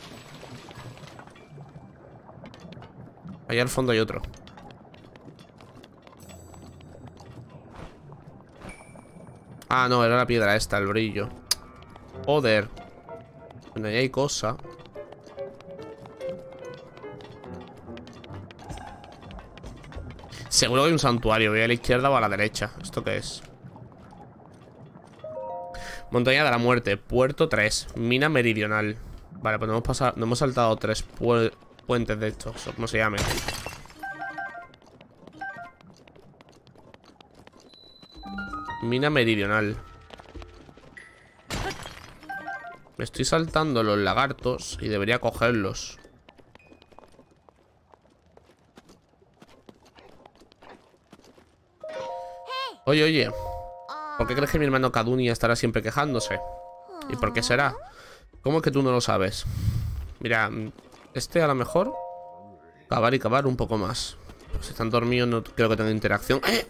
Speaker 1: Allá al fondo hay otro. Ah, no, era la piedra esta, el brillo. Joder. Bueno, ahí hay cosa. Seguro que hay un santuario. Voy a la izquierda o a la derecha. ¿Esto qué es? Montaña de la Muerte. Puerto tres. Mina Meridional. Vale, pues no hemos pasado, no hemos saltado tres pu puentes de estos. ¿Cómo se llame? Mina Meridional. Me estoy saltando los lagartos y debería cogerlos. Oye, oye. ¿Por qué crees que mi hermano Kaduni estará siempre quejándose? ¿Y por qué será? ¿Cómo es que tú no lo sabes? Mira, este a lo mejor cavar y cavar un poco más. Si están dormidos no creo que tenga interacción. ¡Eh!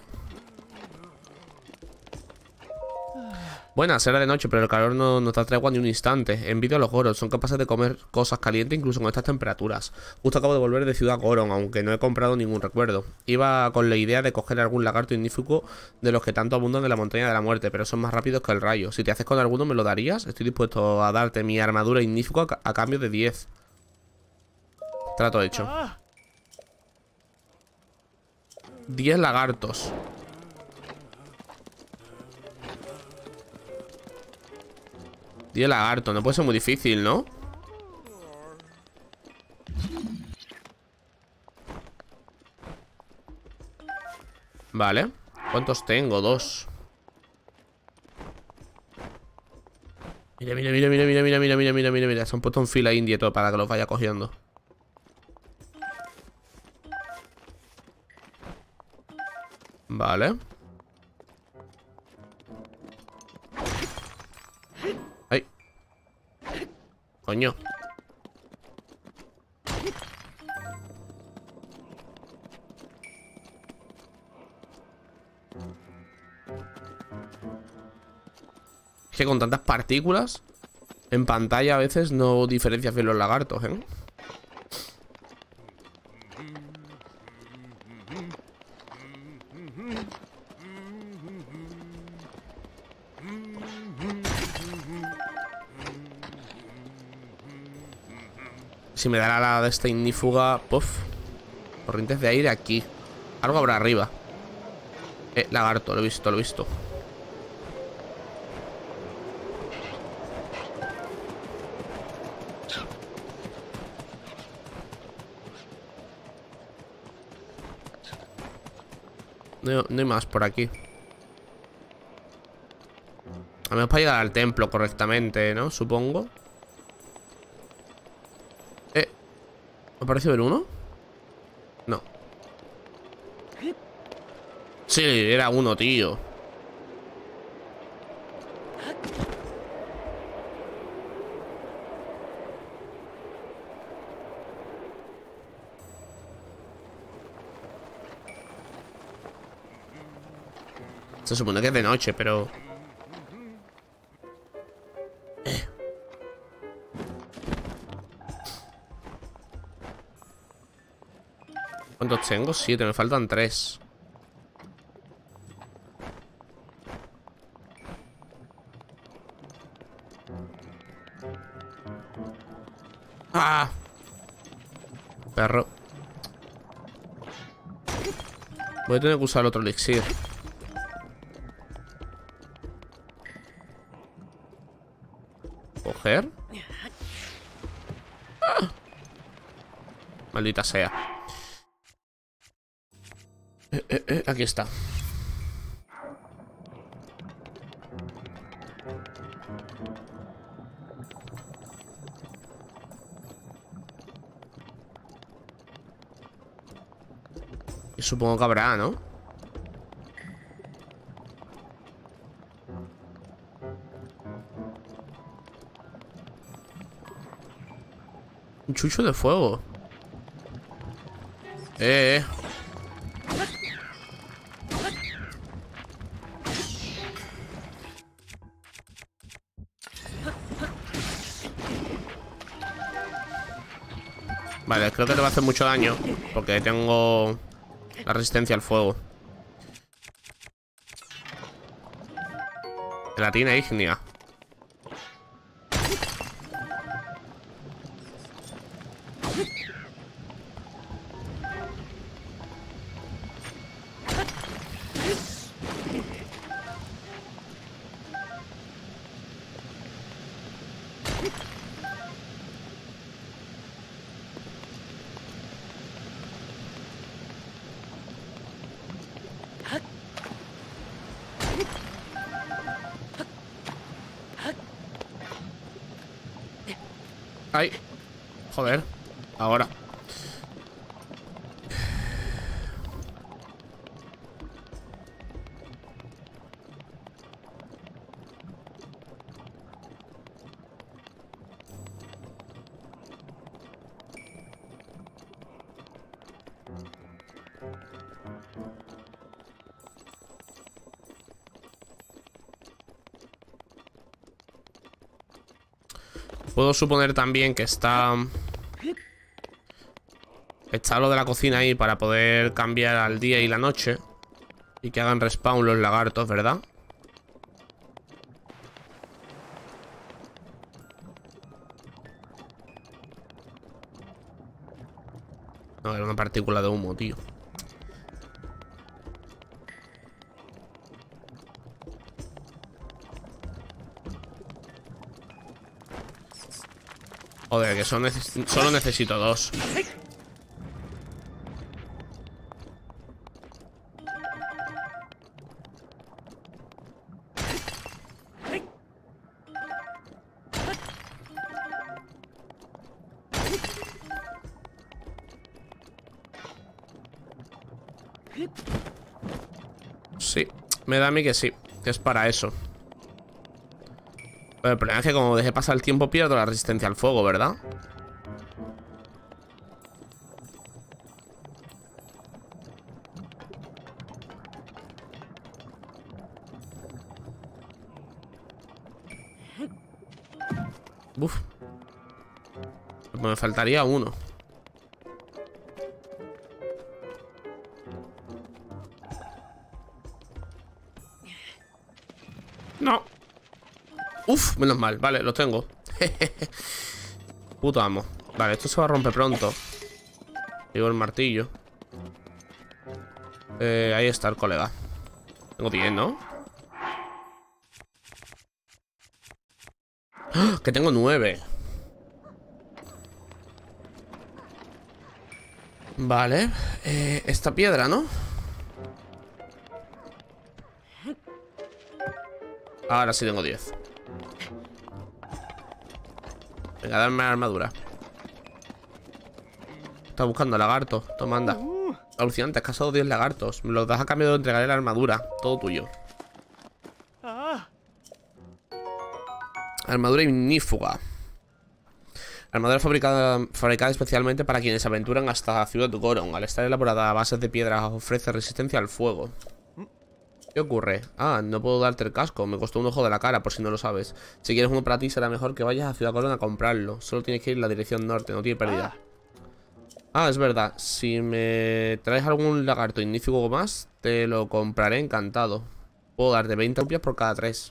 Speaker 1: Buenas, era de noche, pero el calor no, no te tregua ni un instante. Envidio a los Goron, son capaces de comer cosas calientes incluso con estas temperaturas. Justo acabo de volver de Ciudad Goron, aunque no he comprado ningún recuerdo. Iba con la idea de coger algún lagarto ignífugo de los que tanto abundan en la montaña de la muerte, pero son más rápidos que el rayo. Si te haces con alguno, ¿me lo darías? Estoy dispuesto a darte mi armadura ignífuga a, a cambio de diez. Trato hecho. diez lagartos. diez lagartos, no puede ser muy difícil, ¿no? Vale. ¿Cuántos tengo? Dos. Mira, mira, mira, mira, mira, mira, mira, mira, mira, mira, mira. Se han puesto en fila india y todo para que los vaya cogiendo. Vale. ¡Ay! Coño. Es que con tantas partículas en pantalla a veces no diferencias bien los lagartos, ¿eh? Si me dará la de esta ignífuga. Puff. Corrientes de aire aquí. Algo habrá arriba. Eh, lagarto, lo he visto, lo he visto. No, no hay más por aquí. A menos para llegar al templo correctamente, ¿no? Supongo. Eh, ¿me parece ver uno? No. Sí, era uno, tío. Se supone que es de noche, pero... Eh. ¿Cuántos tengo? Siete, me faltan tres. ¡Ah! Perro. Voy a tener que usar el otro elixir. Coger. ¡Ah! Maldita sea. Eh, eh, eh, aquí está. Y supongo que habrá, ¿no? Un chucho de fuego. Eh, eh. Vale, creo que te va a hacer mucho daño porque tengo la resistencia al fuego. Gelatina ígnea. Ay, joder. Ahora. Puedo suponer también que está... Está lo de la cocina ahí para poder cambiar al día y la noche. Y que hagan respawn los lagartos, ¿verdad? No, era una partícula de humo, tío. Joder, que solo, neces solo necesito dos. Sí, me da a mí que sí, que es para eso. Pero el problema es que como deje pasar el tiempo pierdo la resistencia al fuego, ¿verdad? Uf. Pues me faltaría uno. No. Uf, menos mal, vale, los tengo. Puto amo. Vale, esto se va a romper pronto. Llevo el martillo. eh, Ahí está el colega. Tengo diez, ¿no? ¡Ah! Que tengo nueve. Vale, eh, esta piedra, ¿no? Ahora sí tengo diez. Venga, dame armadura. Está buscando lagartos. Toma, anda. Alucinante, has cazado diez lagartos. Me los das a cambio de entregarle la armadura. Todo tuyo. Armadura ignífuga. Armadura fabricada, fabricada especialmente para quienes aventuran hasta Ciudad de Goron. Al estar elaborada a bases de piedras ofrece resistencia al fuego. ¿Qué ocurre? Ah, no puedo darte el casco. Me costó un ojo de la cara, por si no lo sabes. Si quieres uno para ti, será mejor que vayas a Ciudad Goron a comprarlo. Solo tienes que ir en la dirección norte, no tiene pérdida. Ah, es verdad. Si me traes algún lagarto ignífugo más, te lo compraré encantado. Puedo darte veinte rupias por cada tres.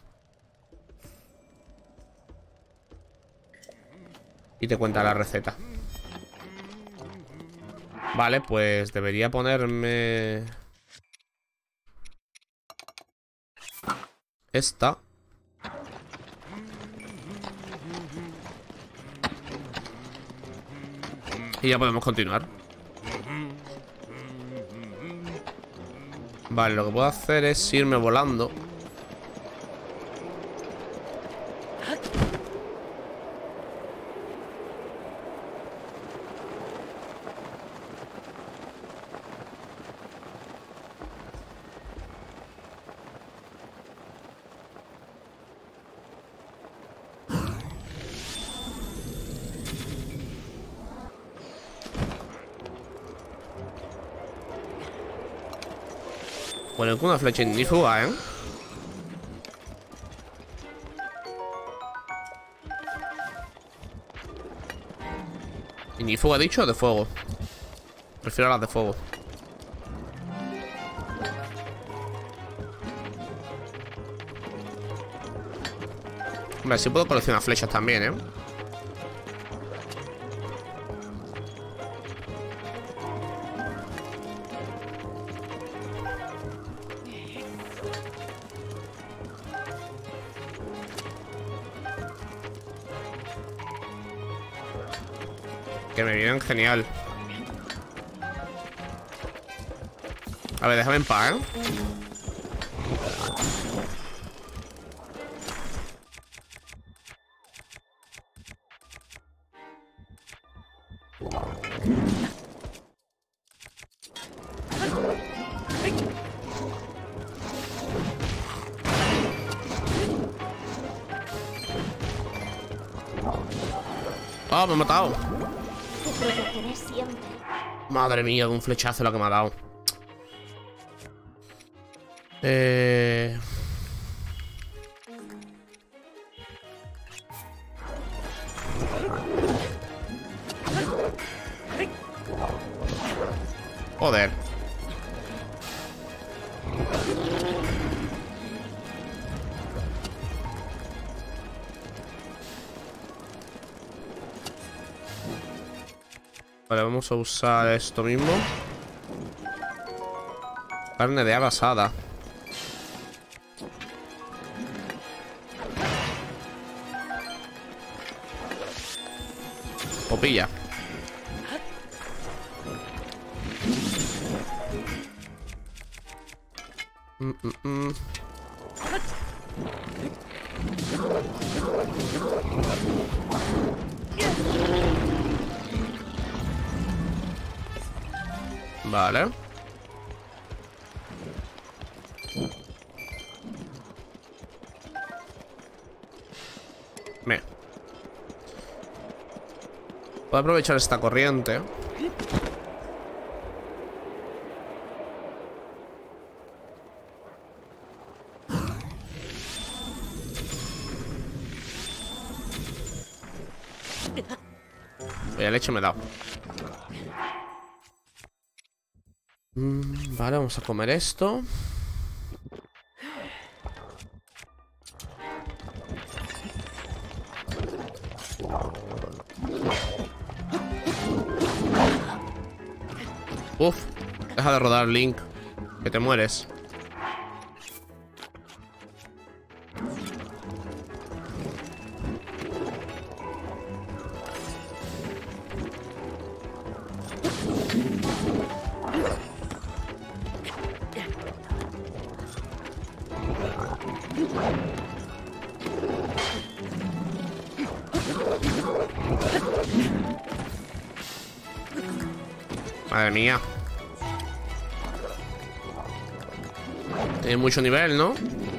Speaker 1: Y te cuenta la receta. Vale, pues debería ponerme... esta. Y ya podemos continuar. Vale, lo que puedo hacer es irme volando. Bueno, con una flecha ignífuga, ¿eh? ¿Ignífuga dicho o de fuego? Prefiero las de fuego. Hombre, sí puedo coleccionar flechas también, ¿eh? Que me vienen genial. A ver, déjame en paz, ¿eh? Oh, me ha matado.
Speaker 2: Te protegeré siempre.
Speaker 1: Madre mía, de un flechazo lo que me ha dado. Eh... Joder. Vale, vamos a usar esto mismo. Carne de ave asada. Popilla. Mm, mm, mm. Vale. Me. Puedo aprovechar esta corriente. Vaya leche me he dado. Mm, vale, vamos a comer esto. Uf, deja de rodar, Link, que te mueres. Madre mía. Tiene mucho nivel, ¿no?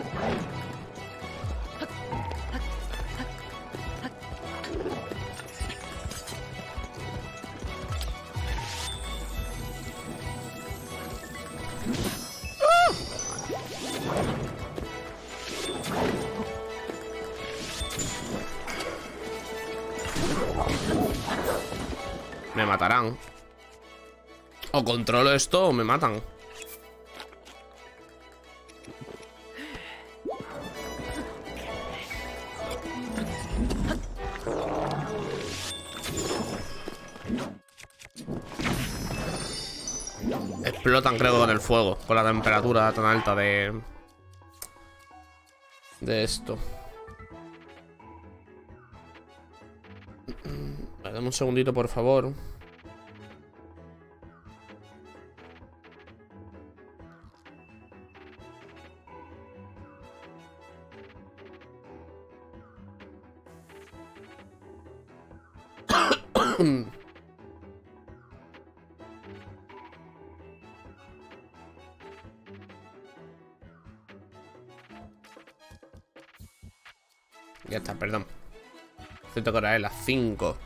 Speaker 1: Me matarán. O controlo esto o me matan. Explotan, creo, con el fuego, con la temperatura tan alta de... De esto. Dame un segundito, por favor. Ya está, perdón. Cierto que ahora es las cinco.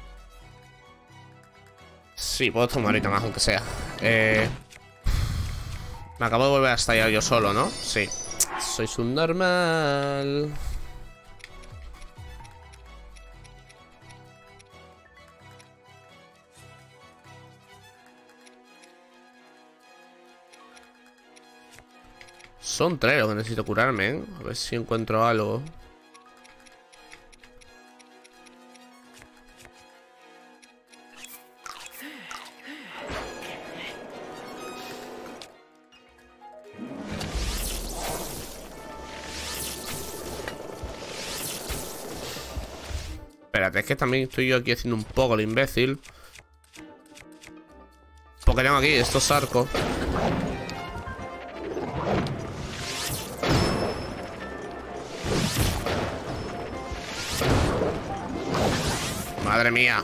Speaker 1: Sí, puedo tomar ahorita más, aunque sea. Eh... Me acabo de volver a estallar yo solo, ¿no? Sí. Soy subnormal. Son tres lo que necesito curarme, ¿eh? A ver si encuentro algo. Espérate, es que también estoy yo aquí haciendo un poco el imbécil. Porque tengo aquí estos arcos. Madre mía.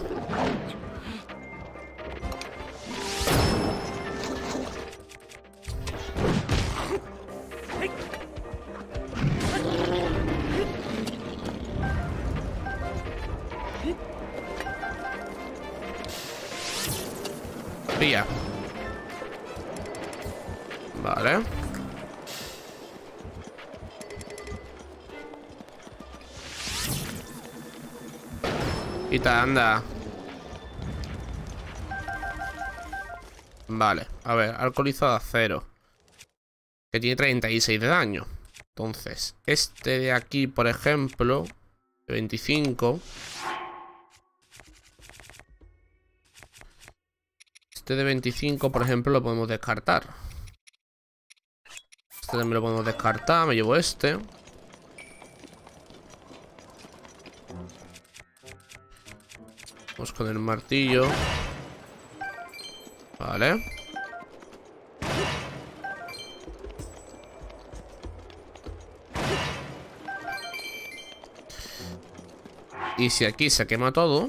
Speaker 1: Pilla. Vale. Quita, anda. Vale, a ver, alcoholizado a cero. Que tiene treinta y seis de daño. Entonces, este de aquí, por ejemplo, de veinticinco. Este de veinticinco, por ejemplo, lo podemos descartar. Este también lo podemos descartar. Me llevo este. Vamos con el martillo. Vale. Y si aquí se quema todo.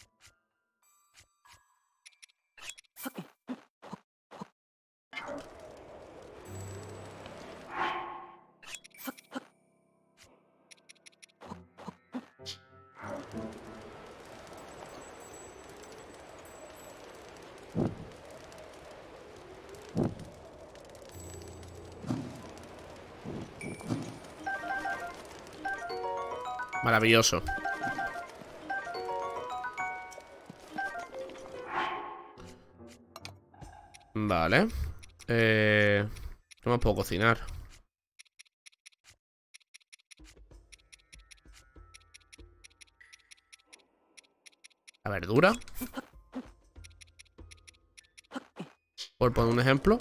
Speaker 1: Maravilloso. Vale. Eh, ¿Qué más puedo cocinar? La verdura. Por poner un ejemplo.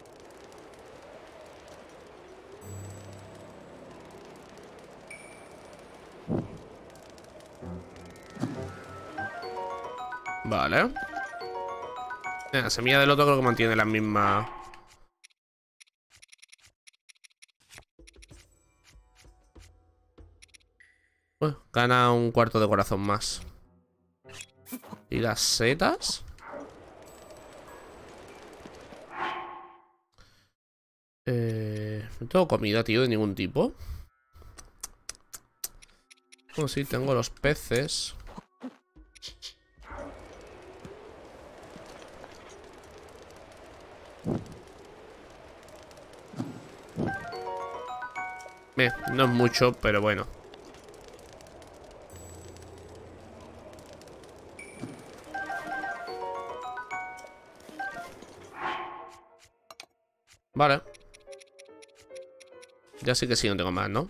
Speaker 1: Vale. La semilla del otro creo que mantiene la misma. Uy, gana un cuarto de corazón más. ¿Y las setas? Eh, no tengo comida, tío, de ningún tipo. Oh, sí, tengo los peces. Eh, no es mucho, pero bueno. Vale. Ya sí que sí, no tengo más, ¿no?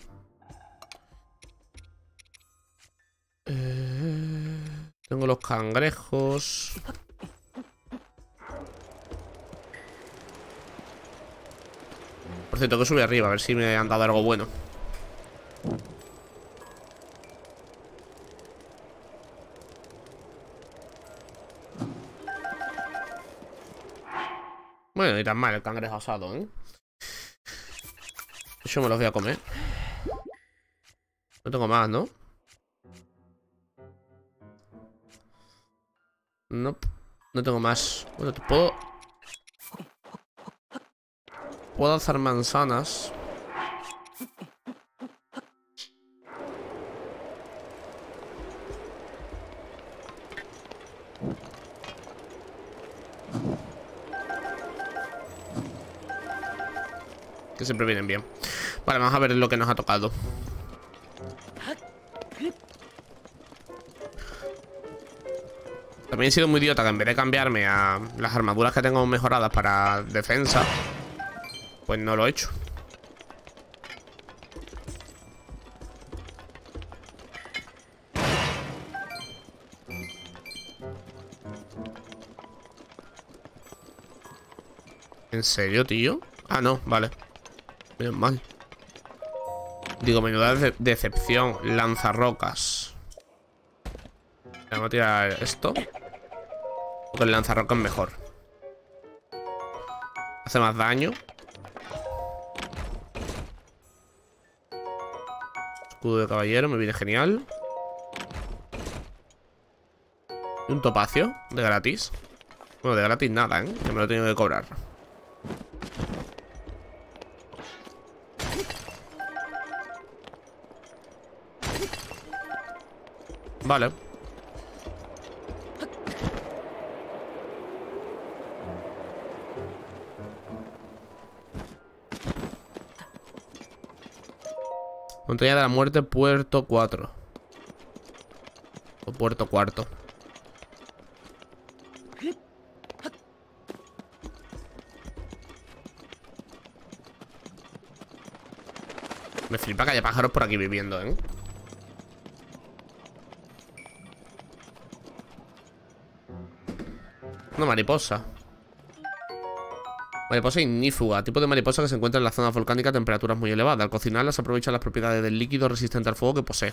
Speaker 1: Eh, tengo los cangrejos. Por cierto, que subí arriba, a ver si me han dado algo bueno. Bueno, ni tan mal el cangrejo asado, ¿eh? Yo me los voy a comer. No tengo más, ¿no? No, nope, no tengo más. Bueno, te puedo... Puedo alzar manzanas. Que siempre vienen bien. Vale, vamos a ver lo que nos ha tocado. También he sido muy idiota que en vez de cambiarme a las armaduras que tengo mejoradas para defensa, pues no lo he hecho. ¿En serio, tío? Ah, no, vale. Menos mal. Digo, menuda de decepción. Lanzarrocas. Vamos a tirar esto. Porque el lanzarrocas es mejor. Hace más daño. Escudo de caballero, me viene genial. Y un topacio de gratis. Bueno, de gratis nada, ¿eh? Que me lo he tenido que cobrar. Vale. Montaña de la Muerte, puerto cuatro. O puerto cuarto. Me flipa que haya pájaros por aquí viviendo, ¿eh? Una mariposa. Mariposa ignífuga, tipo de mariposa que se encuentra en la zona volcánica a temperaturas muy elevadas. Al cocinarlas aprovecha las propiedades del líquido resistente al fuego que posee.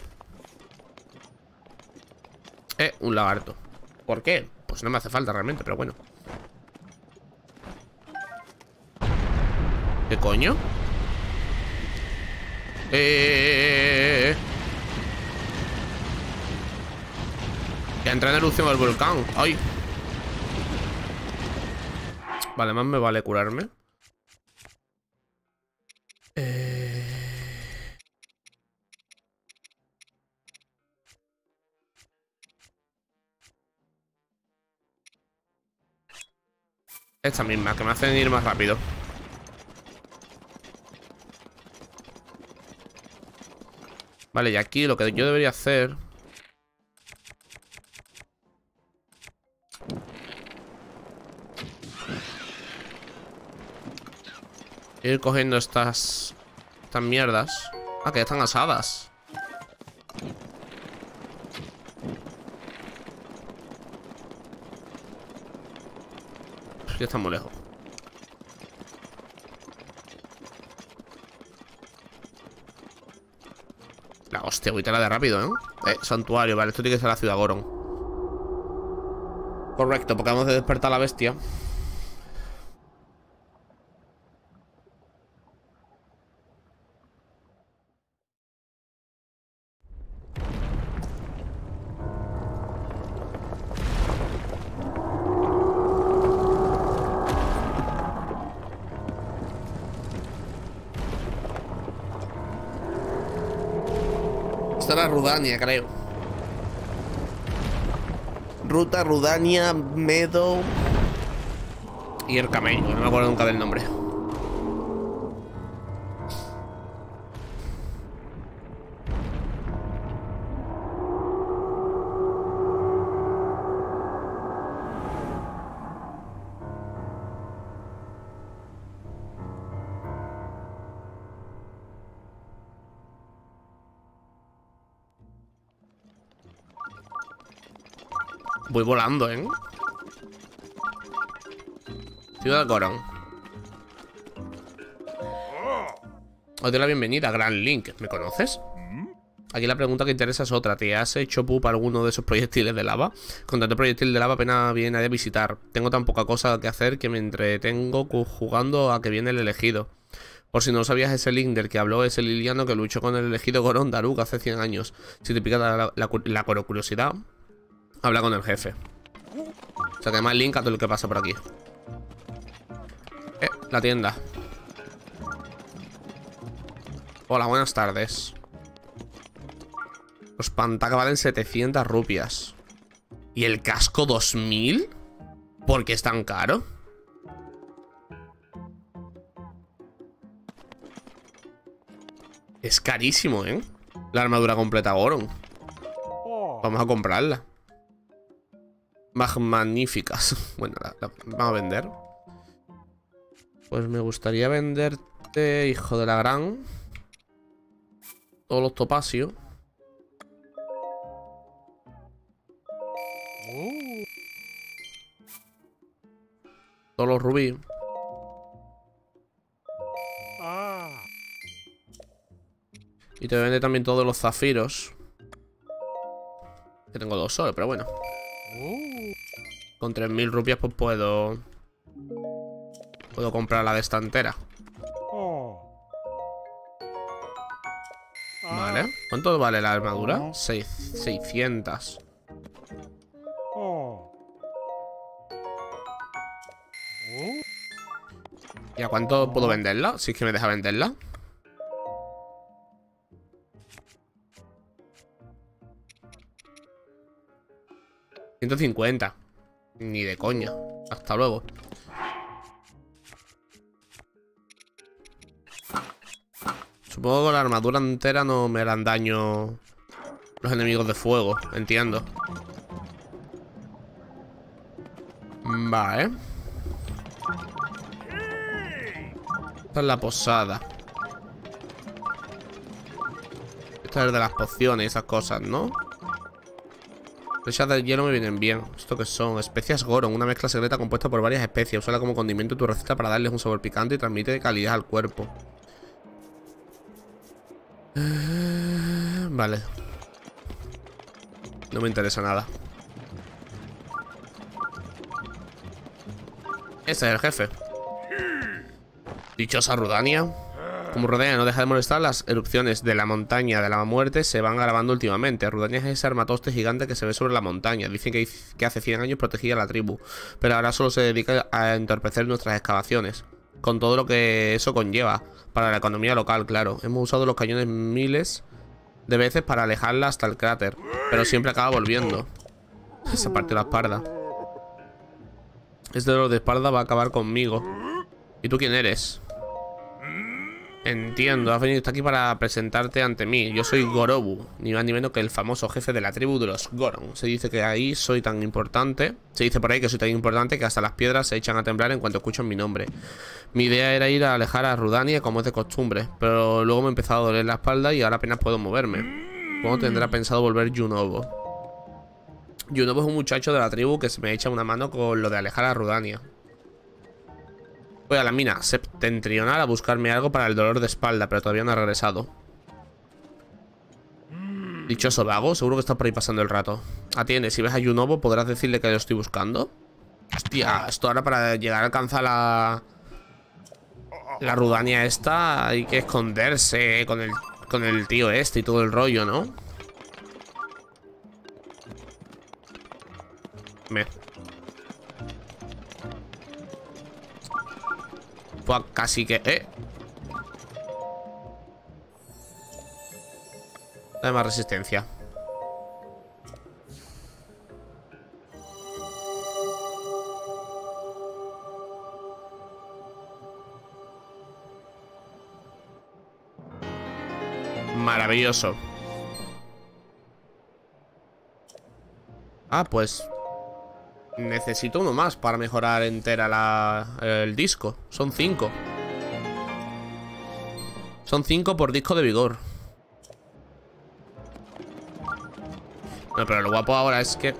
Speaker 1: Eh, un lagarto. ¿Por qué? Pues no me hace falta realmente, pero bueno. ¿Qué coño? Eh... Que entra en erupción el volcán. ¡Ay! Vale, más me vale curarme. Eh... Esta misma, que me hacen ir más rápido. Vale, y aquí lo que yo debería hacer... Ir cogiendo estas... Estas mierdas. Ah, que ya están asadas. Ya está muy lejos. La hostia, voy tela de rápido, ¿eh? Eh, santuario, vale, esto tiene que ser la ciudad Goron. Correcto, porque vamos a despertar a la bestia. Esta era Rudania, creo. Ruta, Rudania, Meadow y el camello, no me acuerdo nunca del nombre. Voy volando, ¿eh? Ciudad Goron. Os doy la bienvenida, Gran Link. ¿Me conoces? Aquí la pregunta que interesa es otra. ¿Te has hecho pupa alguno de esos proyectiles de lava? Con tanto proyectil de lava apenas viene a visitar. Tengo tan poca cosa que hacer que me entretengo jugando a que viene el elegido. Por si no sabías, ese Link del que habló es el Liliano que luchó con el elegido Goron Daruk hace cien años. Si te pica la, la, la curiosidad, habla con el jefe. O sea que además Link a todo lo que pasa por aquí. Eh, la tienda. Hola, buenas tardes. Los pantacas valen setecientas rupias. ¿Y el casco dos mil? ¿Por qué es tan caro? Es carísimo, ¿eh? La armadura completa Goron. Vamos a comprarla. Magníficas. Bueno, la, la vamos a vender. Pues me gustaría venderte, hijo de la gran, todos los topacios. Todos los rubíes. Y te vende también todos los zafiros. Que tengo dos solo, pero bueno. Con tres mil rupias pues puedo... Puedo comprar la de esta entera. Vale. ¿Cuánto vale la armadura? Seis, seiscientas. ¿Y a cuánto puedo venderla? Si es que me deja venderla. ciento cincuenta. Ni de coña. Hasta luego. Supongo que la armadura entera no me harán daño los enemigos de fuego, entiendo. Vale. Esta es la posada. Esta es de las pociones y esas cosas, ¿no? Flechas de hielo me vienen bien. ¿Esto qué son? Especias Goron, una mezcla secreta compuesta por varias especies. Úsala como condimento en tu receta para darles un sabor picante y transmite calidad al cuerpo. Vale. No me interesa nada. Este es el jefe. Dichosa Rudania. Como Rudania no deja de molestar, las erupciones de la montaña de la muerte se van agravando últimamente. Rudania es ese armatoste gigante que se ve sobre la montaña. Dicen que, que hace cien años protegía a la tribu, pero ahora solo se dedica a entorpecer nuestras excavaciones, con todo lo que eso conlleva. Para la economía local, claro. Hemos usado los cañones miles de veces para alejarla hasta el cráter, pero siempre acaba volviendo. Esa parte de la espalda. Este dolor de espalda va a acabar conmigo. ¿Y tú quién eres? Entiendo, has venido aquí para presentarte ante mí. Yo soy Gorobu, ni más ni menos que el famoso jefe de la tribu de los Goron. Se dice que ahí soy tan importante. Se dice por ahí que soy tan importante que hasta las piedras se echan a temblar en cuanto escuchan mi nombre. Mi idea era ir a alejar a Rudania como es de costumbre, pero luego me ha empezado a doler la espalda y ahora apenas puedo moverme. ¿Cuándo tendrá pensado volver Yunobo? Yunobo es un muchacho de la tribu que se me echa una mano con lo de alejar a Rudania. Voy a la mina septentrional a buscarme algo para el dolor de espalda, pero todavía no ha regresado. Dichoso vago, seguro que está por ahí pasando el rato. Atiende, si ves a Yunobo podrás decirle que lo estoy buscando. Hostia, esto ahora para llegar a alcanzar la... La Rudania esta hay que esconderse con el, con el tío este y todo el rollo, ¿no? Me... Pues casi que... ¿Eh? Dame más resistencia. Maravilloso. Ah, pues... necesito uno más para mejorar entera la, el disco. Son cinco. Son cinco por disco de vigor. No, pero lo guapo ahora es que...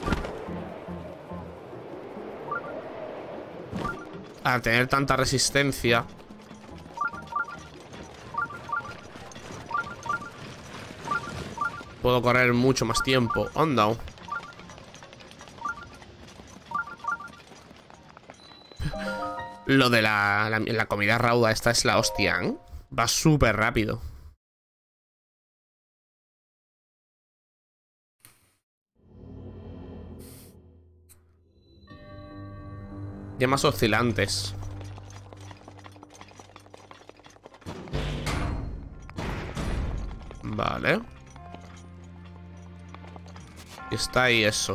Speaker 1: al tener tanta resistencia... puedo correr mucho más tiempo. Anda. Lo de la, la, la comida rauda esta es la hostia, ¿eh? Va súper rápido. Llamas oscilantes. Vale. Y está ahí eso.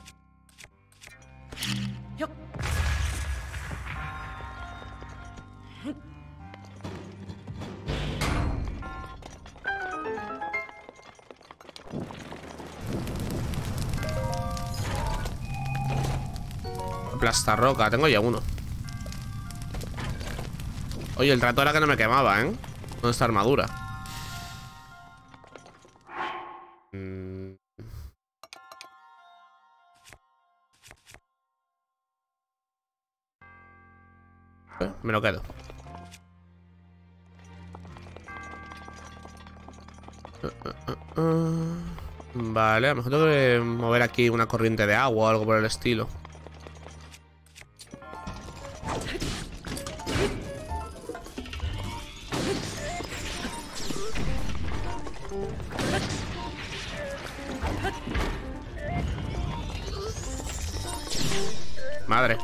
Speaker 1: Plastarroca, tengo ya uno. Oye, el trato era que no me quemaba, ¿eh? ¿Dónde está armadura? Mm. Eh, me lo quedo. Uh, uh, uh, uh. Vale, a lo mejor tengo que mover aquí una corriente de agua o algo por el estilo. Madre.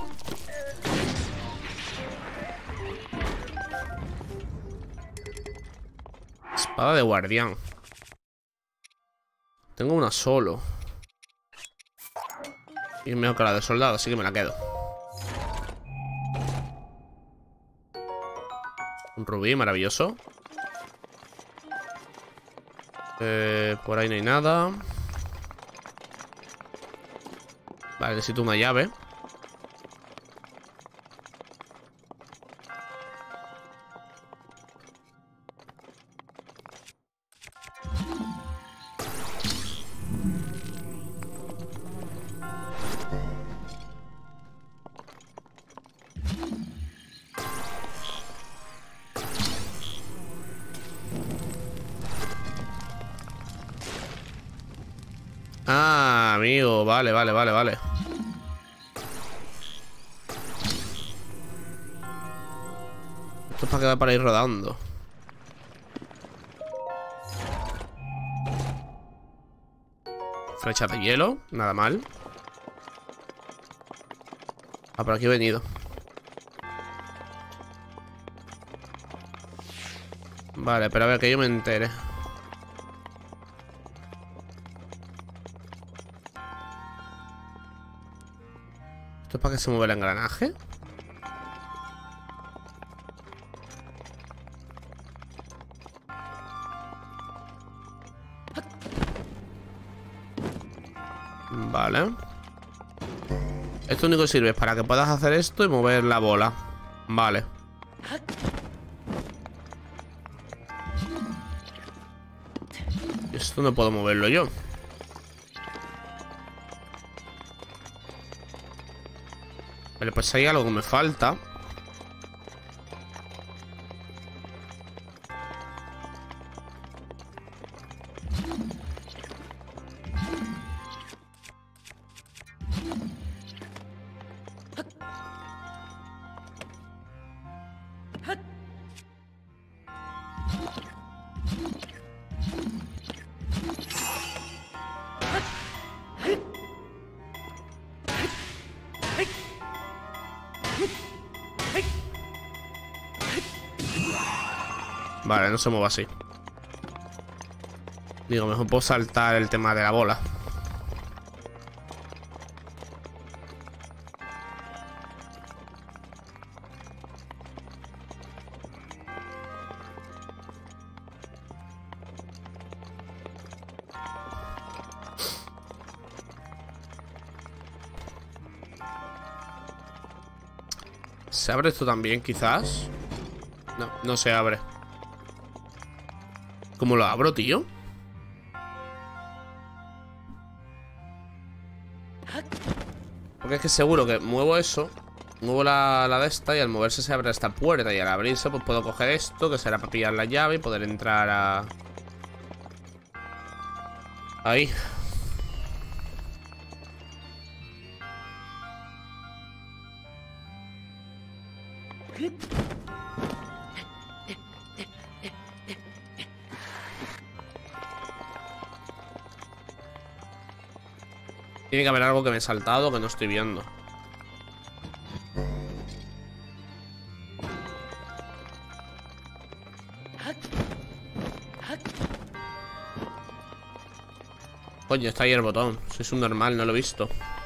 Speaker 1: Espada de guardián. Tengo una solo. Y es mejor que la de soldado, así que me la quedo. Un rubí, maravilloso. Eh, por ahí no hay nada. Vale, necesito una llave. Ah, amigo, vale, vale, vale, vale. Esto es para quedar para ir rodando. Flecha de hielo, nada mal. Ah, por aquí he venido. Vale, pero a ver, que yo me entere. ¿Esto es para que se mueva el engranaje? Vale. Esto único que sirve es para que puedas hacer esto y mover la bola. Vale. Esto no puedo moverlo yo. Vale, pues hay algo que me falta. Vale, no se mueve así. Digo, mejor puedo saltar el tema de la bola. ¿Se abre esto también, quizás? No, no se abre. ¿Cómo lo abro, tío? Porque es que seguro que muevo eso, muevo la, la de esta, y al moverse se abre esta puerta, y al abrirse pues puedo coger esto, que será para pillar la llave y poder entrar a... Ahí. Tiene que haber algo que me he saltado que no estoy viendo. Coño, está ahí el botón. Soy un normal, no lo he visto.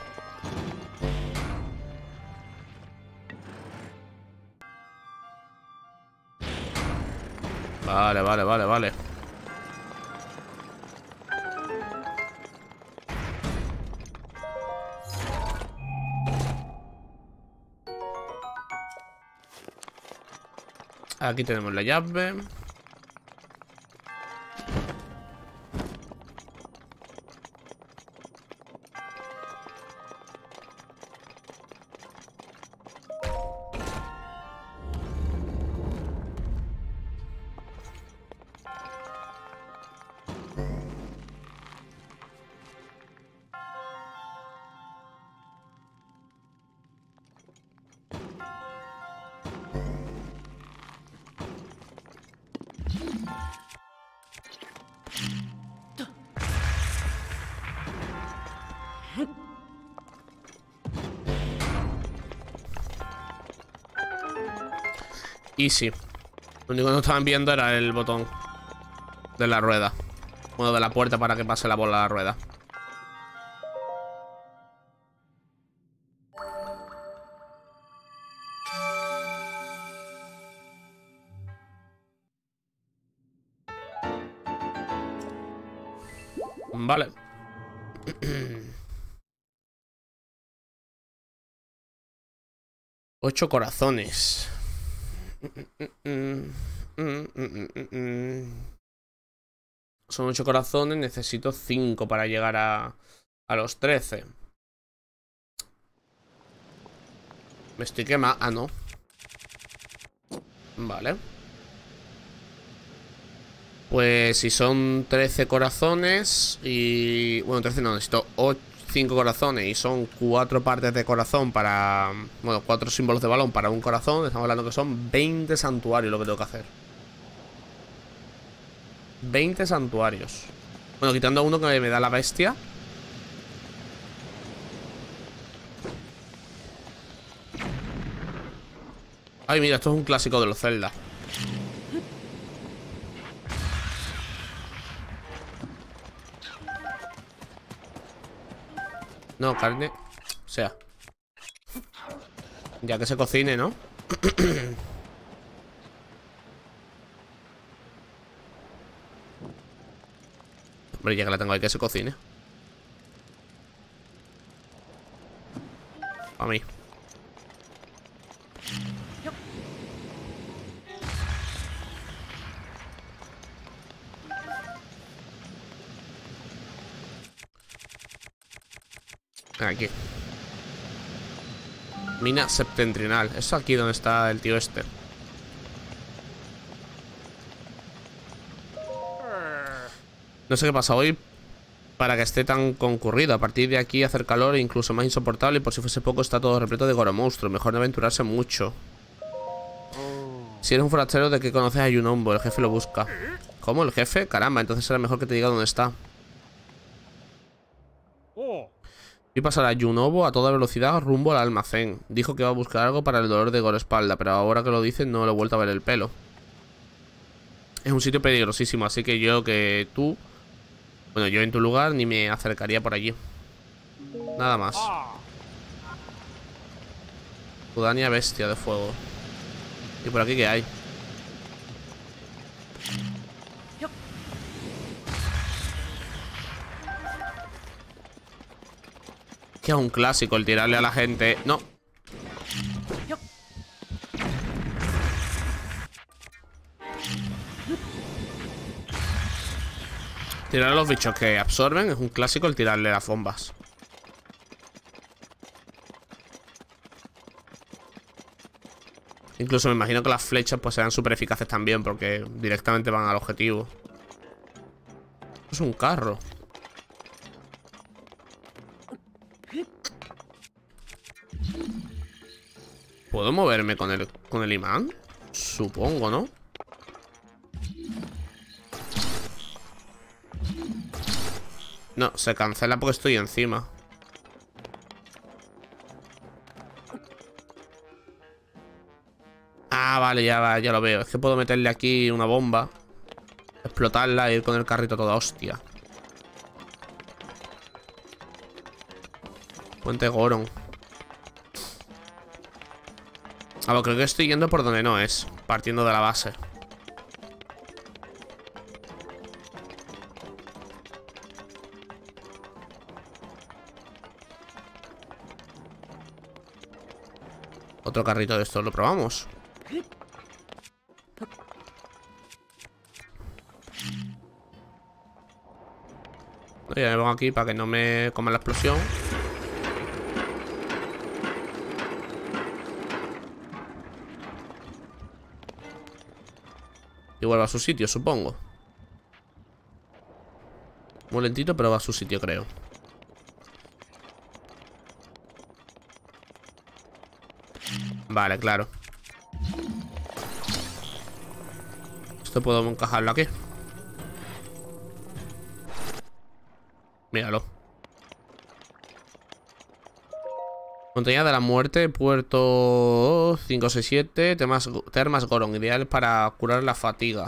Speaker 1: Vale, vale, vale, vale. Aquí tenemos la llave. Easy. Lo único que no estaban viendo era el botón de la rueda. Bueno, de la puerta para que pase la bola a la rueda. Vale. Ocho corazones. Son ocho corazones. Necesito cinco para llegar a, a los trece. Me estoy quemando. Ah, no. Vale. Pues si son trece corazones y... Bueno, trece no, necesito cinco corazones y son cuatro partes de corazón para... Bueno, cuatro símbolos de balón para un corazón. Estamos hablando que son veinte santuarios lo que tengo que hacer. veinte santuarios. Bueno, quitando uno que me da la bestia. Ay, mira, esto es un clásico de los Zelda. No, carne. O sea, ya que se cocine, ¿no? Hombre, ya que la tengo ahí, que se cocine. A mí. Aquí. Mina septentrional. Es aquí donde está el tío este. No sé qué pasa hoy para que esté tan concurrido. A partir de aquí hacer calor e incluso más insoportable. Y por si fuese poco está todo repleto de goromonstruos. Mejor no aventurarse mucho. Si eres un forastero de que conoces a Yunombo, el jefe lo busca. ¿Cómo? ¿El jefe? Caramba, entonces será mejor que te diga dónde está. Vi pasar a Yunobo a toda velocidad rumbo al almacén. Dijo que iba a buscar algo para el dolor de gorespalda, pero ahora que lo dice no le he vuelto a ver el pelo. Es un sitio peligrosísimo, así que yo que tú... Bueno, yo en tu lugar ni me acercaría por allí. Nada más. Udania bestia de fuego. ¿Y por aquí qué hay? Que es un clásico el tirarle a la gente. No. Tirar a los bichos que absorben es un clásico el tirarle las bombas. Incluso me imagino que las flechas pues serán súper eficaces también, porque directamente van al objetivo. Es un carro. ¿Puedo moverme con el, con el imán? Supongo, ¿no? No, se cancela porque estoy encima. Ah, vale, ya, va, ya lo veo. Es que puedo meterle aquí una bomba, explotarla e ir con el carrito a toda hostia. Puente Goron. A ver, creo que estoy yendo por donde no es, partiendo de la base. Otro carrito de estos, lo probamos. Ya me pongo aquí para que no me coma la explosión. Y vuelve a su sitio, supongo. Muy lentito, pero va a su sitio, creo. Vale, claro. Esto puedo encajarlo aquí. Míralo. Montaña de la Muerte, puerto cinco seis siete, Termas, Termas Goron, ideal para curar la fatiga.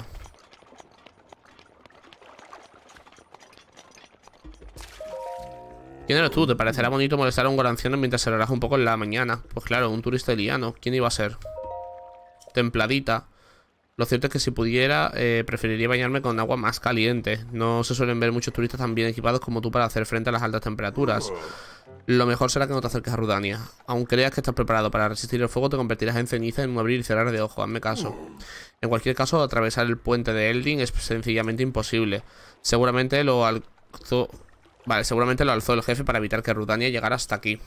Speaker 1: ¿Quién eres tú? ¿Te parecerá bonito molestar a un goranciano mientras se relaja un poco en la mañana? Pues claro, un turista iliano. ¿Quién iba a ser? Templadita. Lo cierto es que si pudiera, eh, preferiría bañarme con agua más caliente. No se suelen ver muchos turistas tan bien equipados como tú para hacer frente a las altas temperaturas. Lo mejor será que no te acerques a Rudania. Aun creas que estás preparado para resistir el fuego, te convertirás en ceniza en un abrir y cerrar de ojos. Hazme caso. En cualquier caso, atravesar el puente de Eldin es sencillamente imposible. Seguramente lo alzó... Vale, seguramente lo alzó el jefe para evitar que Rudania llegara hasta aquí.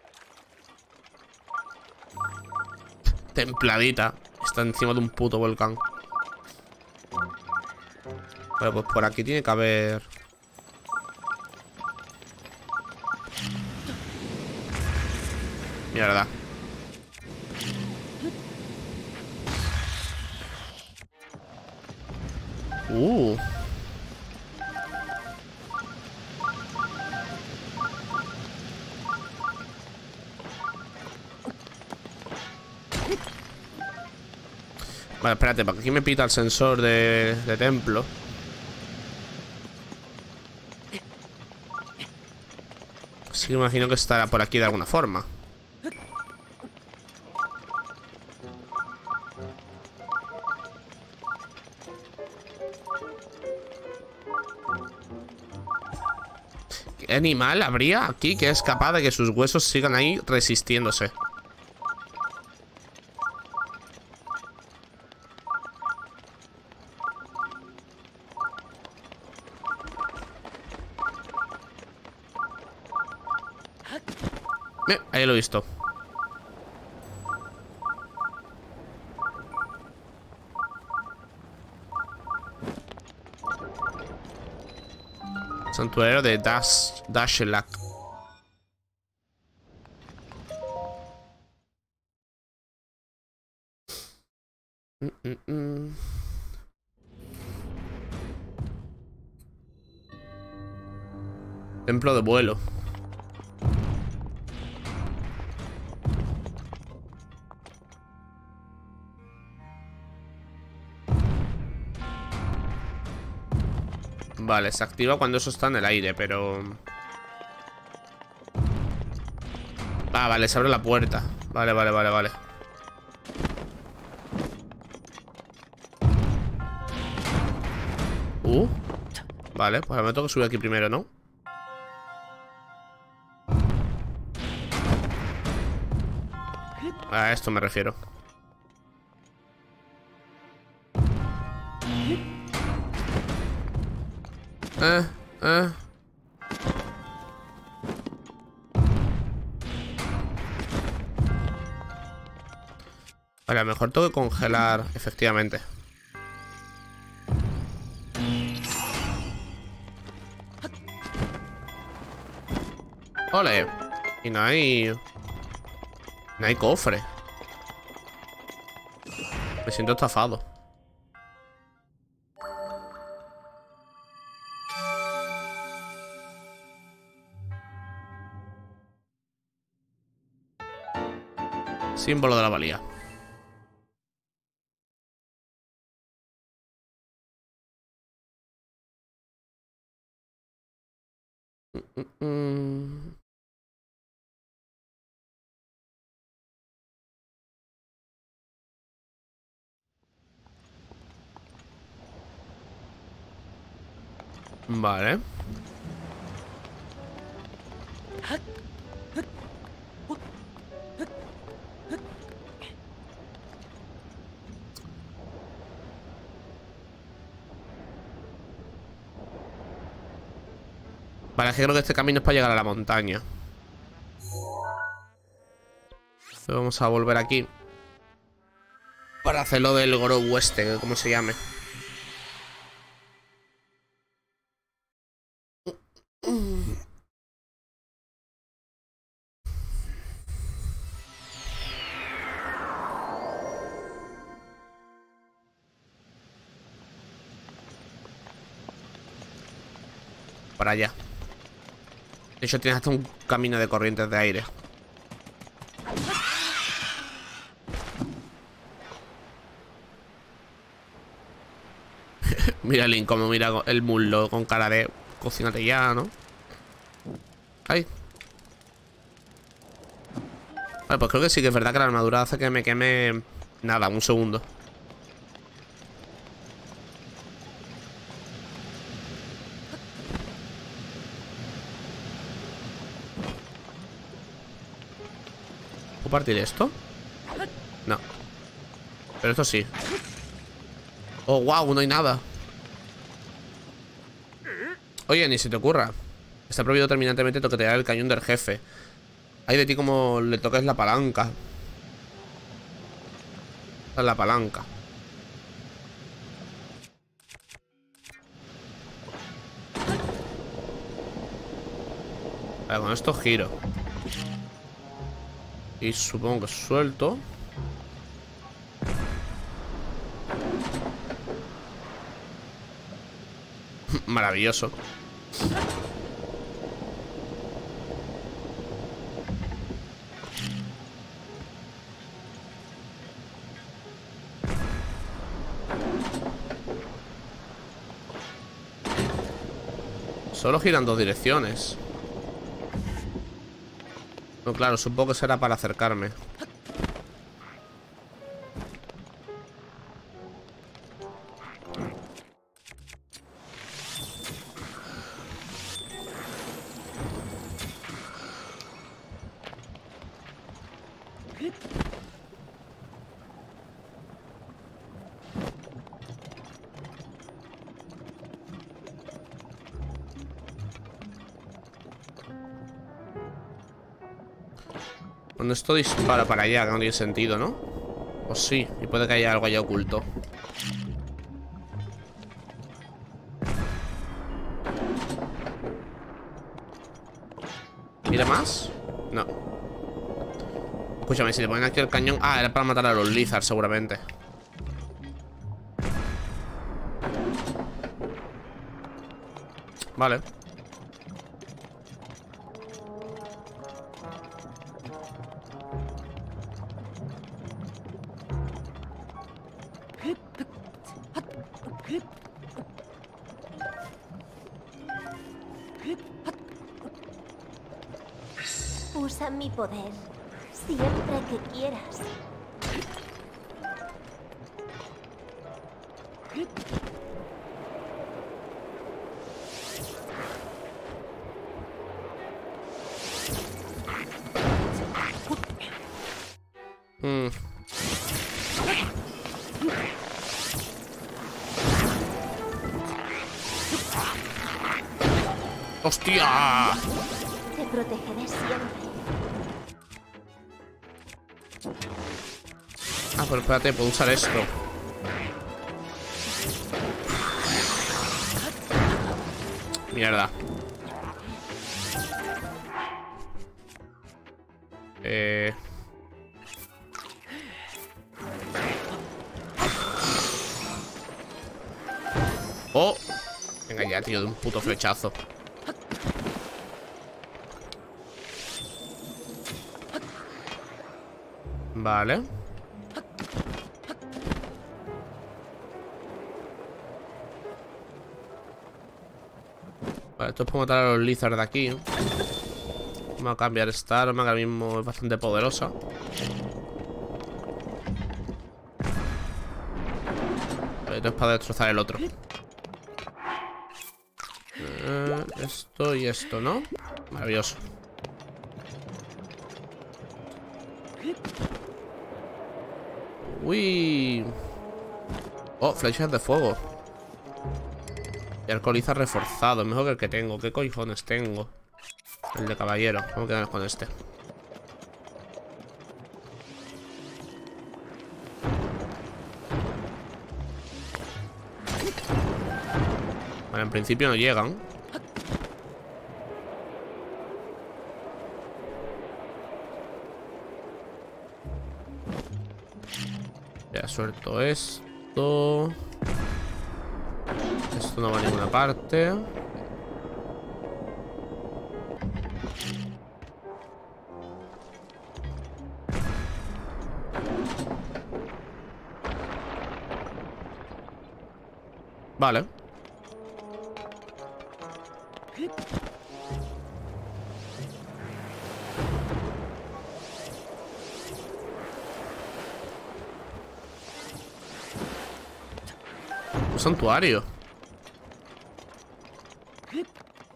Speaker 1: Templadita. Está encima de un puto volcán. Bueno, pues por aquí tiene que haber... Mierda. Uh. Vale, espérate, porque aquí me pita el sensor de, de templo. Así que imagino que estará por aquí de alguna forma. ¿Qué animal habría aquí que es capaz de que sus huesos sigan ahí resistiéndose? Eh, ahí lo he visto. Santuario de Dash, Dashelak. Mm, mm, mm. Templo de vuelo. Vale, se activa cuando eso está en el aire, pero... Ah, vale, se abre la puerta. Vale, vale, vale, vale. Uh. Vale, pues me tengo que subir aquí primero, ¿no? A esto me refiero. Eh, eh. Vale, a lo mejor tengo que congelar, efectivamente. Ole. Y no hay... No hay cofre. Me siento estafado. Símbolo de la valía. Mm, mm, mm. Vale. Vale, es que creo que este camino es para llegar a la montaña. Vamos a volver aquí para hacer lo del Goro Oeste, como se llame. Para allá. De hecho, tienes hasta un camino de corrientes de aire. Mira Link como mira el muslo con cara de cocínate ya, ¿no? Ay. Vale, pues creo que sí que es verdad que la armadura hace que me queme... Nada, un segundo. ¿Puedo partir esto? No. Pero esto sí. Oh, wow, no hay nada. Oye, ni se te ocurra. Está prohibido terminantemente toquetear el cañón del jefe. Ay de ti como le toques la palanca. Esta es la palanca. Vale, con esto giro. Y supongo que suelto. Maravilloso. Solo giran dos direcciones. No, claro, supongo que será para acercarme. Cuando esto dispara para allá, que no tiene sentido, ¿no? O sí, y puede que haya algo allá oculto. ¿Mira más? No. Escúchame, si le ponen aquí el cañón... Ah, era para matar a los lizards, seguramente. Vale.
Speaker 2: Usa mi poder siempre que quieras.
Speaker 1: Mm. ¡Hostia!
Speaker 2: Te protegeré siempre.
Speaker 1: Ah, pero espérate, puedo usar esto. Mierda. Eh... Oh. Venga ya, tío, de un puto flechazo. Vale. Vale, esto es para matar a los lizards de aquí. Vamos a cambiar esta arma, que ahora mismo es bastante poderosa. Vale, esto es para destrozar el otro. Eh, esto y esto, ¿no? Maravilloso. Uy. Oh, flechas de fuego. Y alcoholiza reforzado. Es mejor que el que tengo. ¿Qué cojones tengo? El de caballero. Vamos a quedarnos con este. Vale, en principio no llegan. Ya suelto esto. Esto no va a ninguna parte. Vale. Un santuario.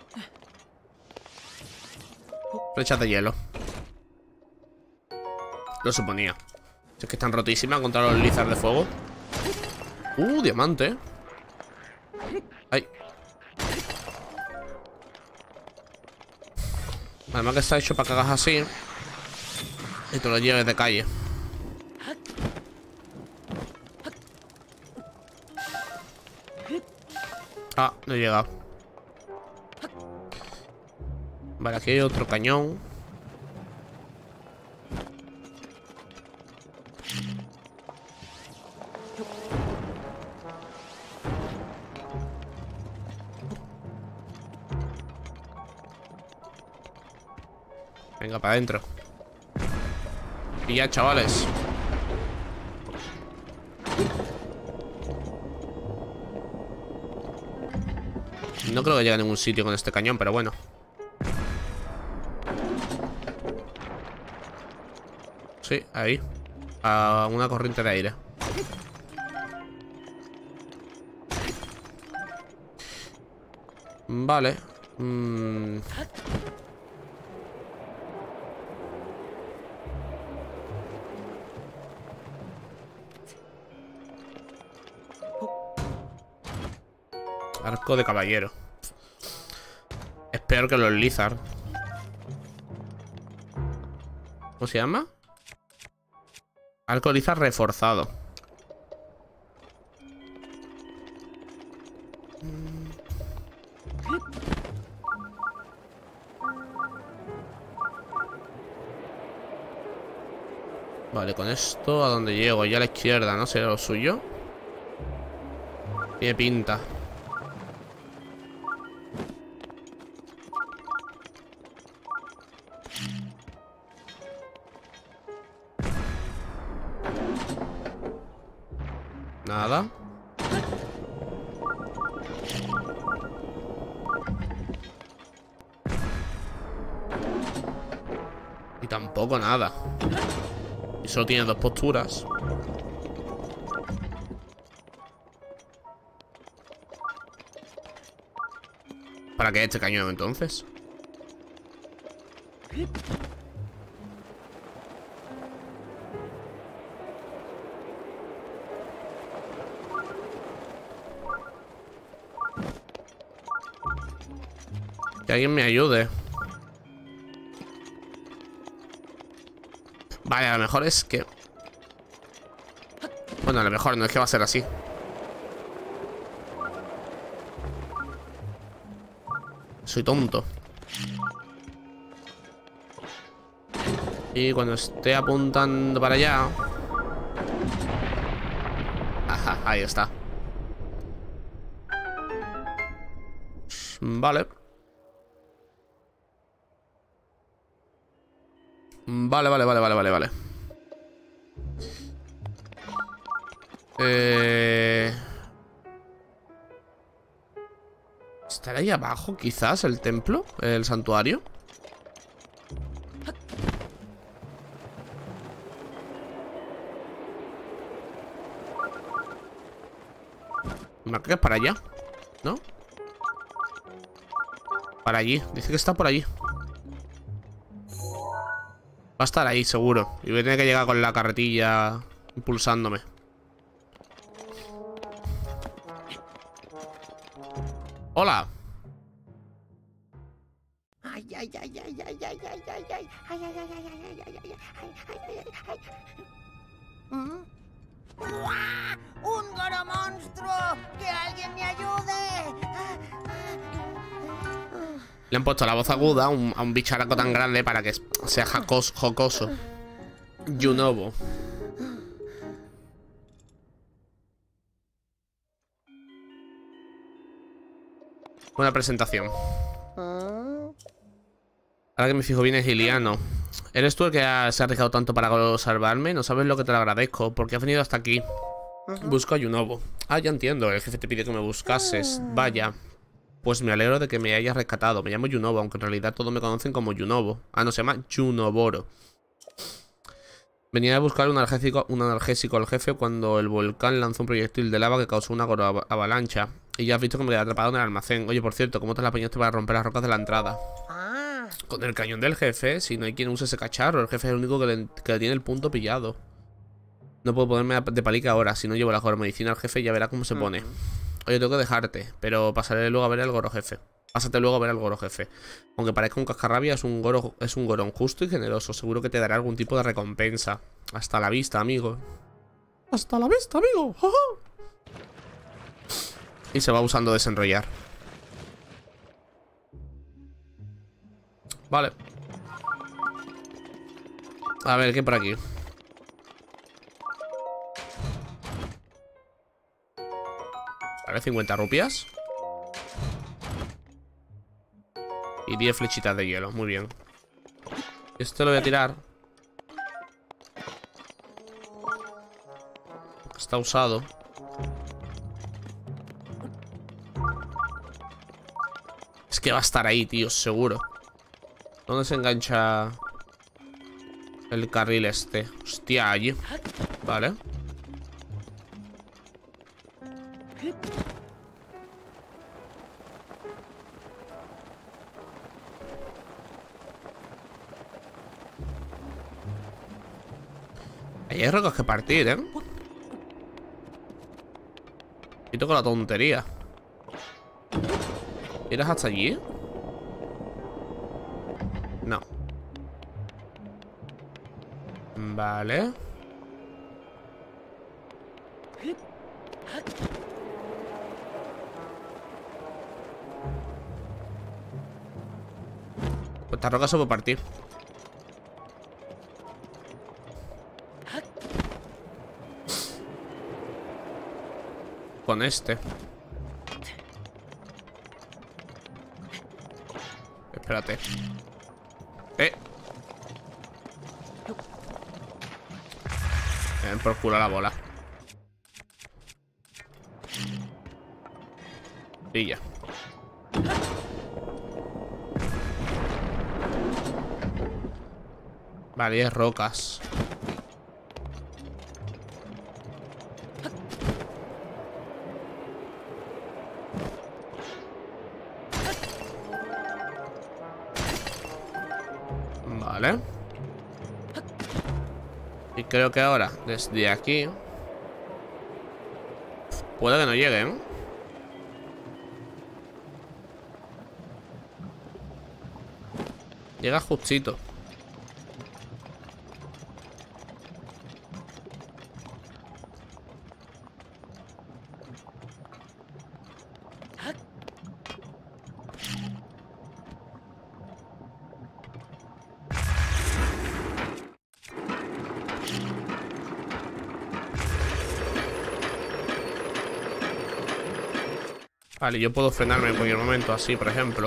Speaker 1: Flechas de hielo. Lo suponía. Es que están rotísimas contra los lizards de fuego. Uh, diamante. Ay. Además que está hecho para que hagas así y te lo lleves de calle. Ah, no he llegado. Vale, aquí hay otro cañón. Venga, para adentro. Y ya, chavales. No creo que llegue a ningún sitio con este cañón, pero bueno. Sí, ahí. A una corriente de aire. Vale. Mm. Arco de caballero. Es peor que los lizard. ¿Cómo se llama? Arco lizard reforzado. Vale, con esto, ¿a dónde llego? Ya a la izquierda, ¿no? ¿Será lo suyo? Tiene pinta. Nada. Y tampoco nada. Y solo tiene dos posturas. ¿Para qué este cañón entonces? Que alguien me ayude. Vale, a lo mejor es que... Bueno, a lo mejor no es que va a ser así. Soy tonto. Y cuando esté apuntando para allá... Ajá, ahí está. Vale. Vale, vale, vale, vale, vale, vale. Eh... ¿Estará ahí abajo quizás el templo? El santuario. Me marca que es para allá, ¿no? Para allí, dice que está por allí. Va a estar ahí seguro. Y voy a tener que llegar con la carretilla impulsándome. Hola.
Speaker 3: Ay, ay, ay, ay, ay, ay, ay, ay, ay, ay, ay, ay, ay, ay, ay, ay, ay, ay, ay. ¿Mm? ¡Uah! ¡Un goro monstruo! ¡Que alguien me ayude!
Speaker 1: Le han puesto la voz aguda a un, a un bicharaco tan grande para que sea jacos, jocoso. Yunobo. Buena presentación. Ahora que me fijo bien es Iliano. ¿Eres tú el que ha, se ha arriesgado tanto para salvarme? No sabes lo que te lo agradezco. Porque has venido hasta aquí. Busco a Yunobo. Ah, ya entiendo. El jefe te pide que me buscases. Vaya. Pues me alegro de que me hayas rescatado. Me llamo Yunobo, aunque en realidad todos me conocen como Yunobo. Ah, no, se llama Yunoboro. Venía a buscar un analgésico, un analgésico al jefe cuando el volcán lanzó un proyectil de lava que causó una avalancha. Y ya has visto que me quedé atrapado en el almacén. Oye, por cierto, ¿cómo te la apañaste para romper las rocas de la entrada?
Speaker 3: Ah.
Speaker 1: Con el cañón del jefe, si no hay quien use ese cacharro. El jefe es el único que le, que le tiene el punto pillado. No puedo ponerme de palica ahora. Si no llevo la Goro medicina al jefe, ya verá cómo se pone. Oye, tengo que dejarte, pero pasaré luego a ver al Goro jefe. Pásate luego a ver al Goro jefe. Aunque parezca un cascarrabia, es un Goro, es un Gorón justo y generoso. Seguro que te dará algún tipo de recompensa. Hasta la vista, amigo. Hasta la vista, amigo. Y se va usando desenrollar. Vale. A ver, ¿qué por aquí? Vale, cincuenta rupias. Y diez flechitas de hielo, muy bien. Esto lo voy a tirar. Está usado. Es que va a estar ahí, tío, seguro. ¿Dónde se engancha el carril este? Hostia, allí. Vale. Ahí hay rocas que partir, ¿eh? Y toco la tontería. ¿Irás hasta allí? No. Vale. Pues esta roca se puede partir. Con este. Espérate. Eh. Me ven por culo la bola. Y ya. Vale, y es rocas. Vale. Y creo que ahora, desde aquí, puede que no lleguen. Llega justito. Vale, yo puedo frenarme en cualquier momento, así, por ejemplo.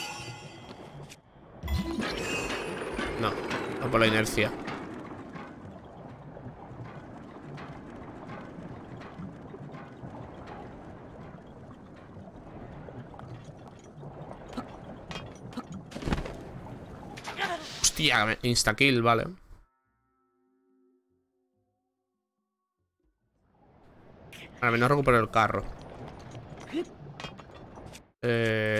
Speaker 1: No, no por la inercia. Hostia, insta-kill, vale. Al menos recupero el carro. Eh...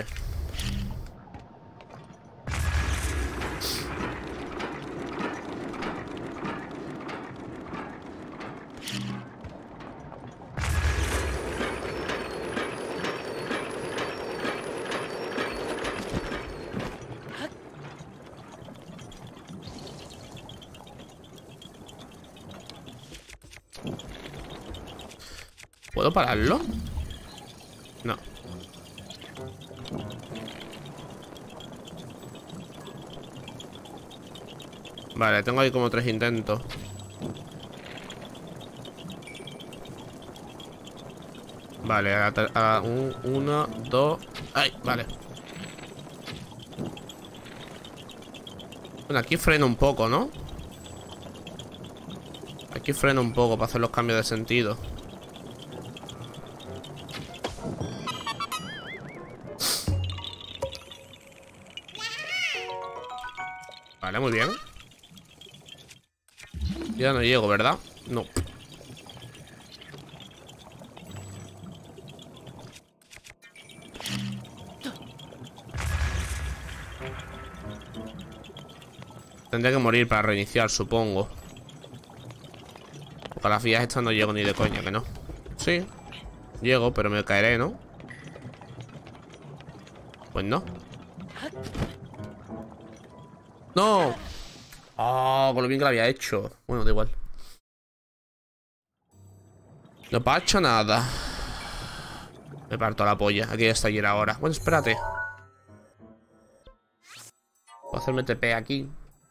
Speaker 1: ¿Puedo pararlo? No. Vale, tengo ahí como tres intentos. Vale, a, a un, uno, dos. ¡Ay! Vale. Bueno, aquí freno un poco, ¿no? Aquí freno un poco para hacer los cambios de sentido. Vale, muy bien. Ya no llego, ¿verdad? No. Tendré que morir para reiniciar, supongo. Porque a las vías estas no llego ni de coña, que no. Sí, llego, pero me caeré, ¿no? Pues no. ¡No! Oh, con lo bien que lo había hecho. Bueno, da igual. No pasa nada. Me parto la polla. Aquí está ayer ahora. Bueno, espérate. Puedo hacerme T P aquí.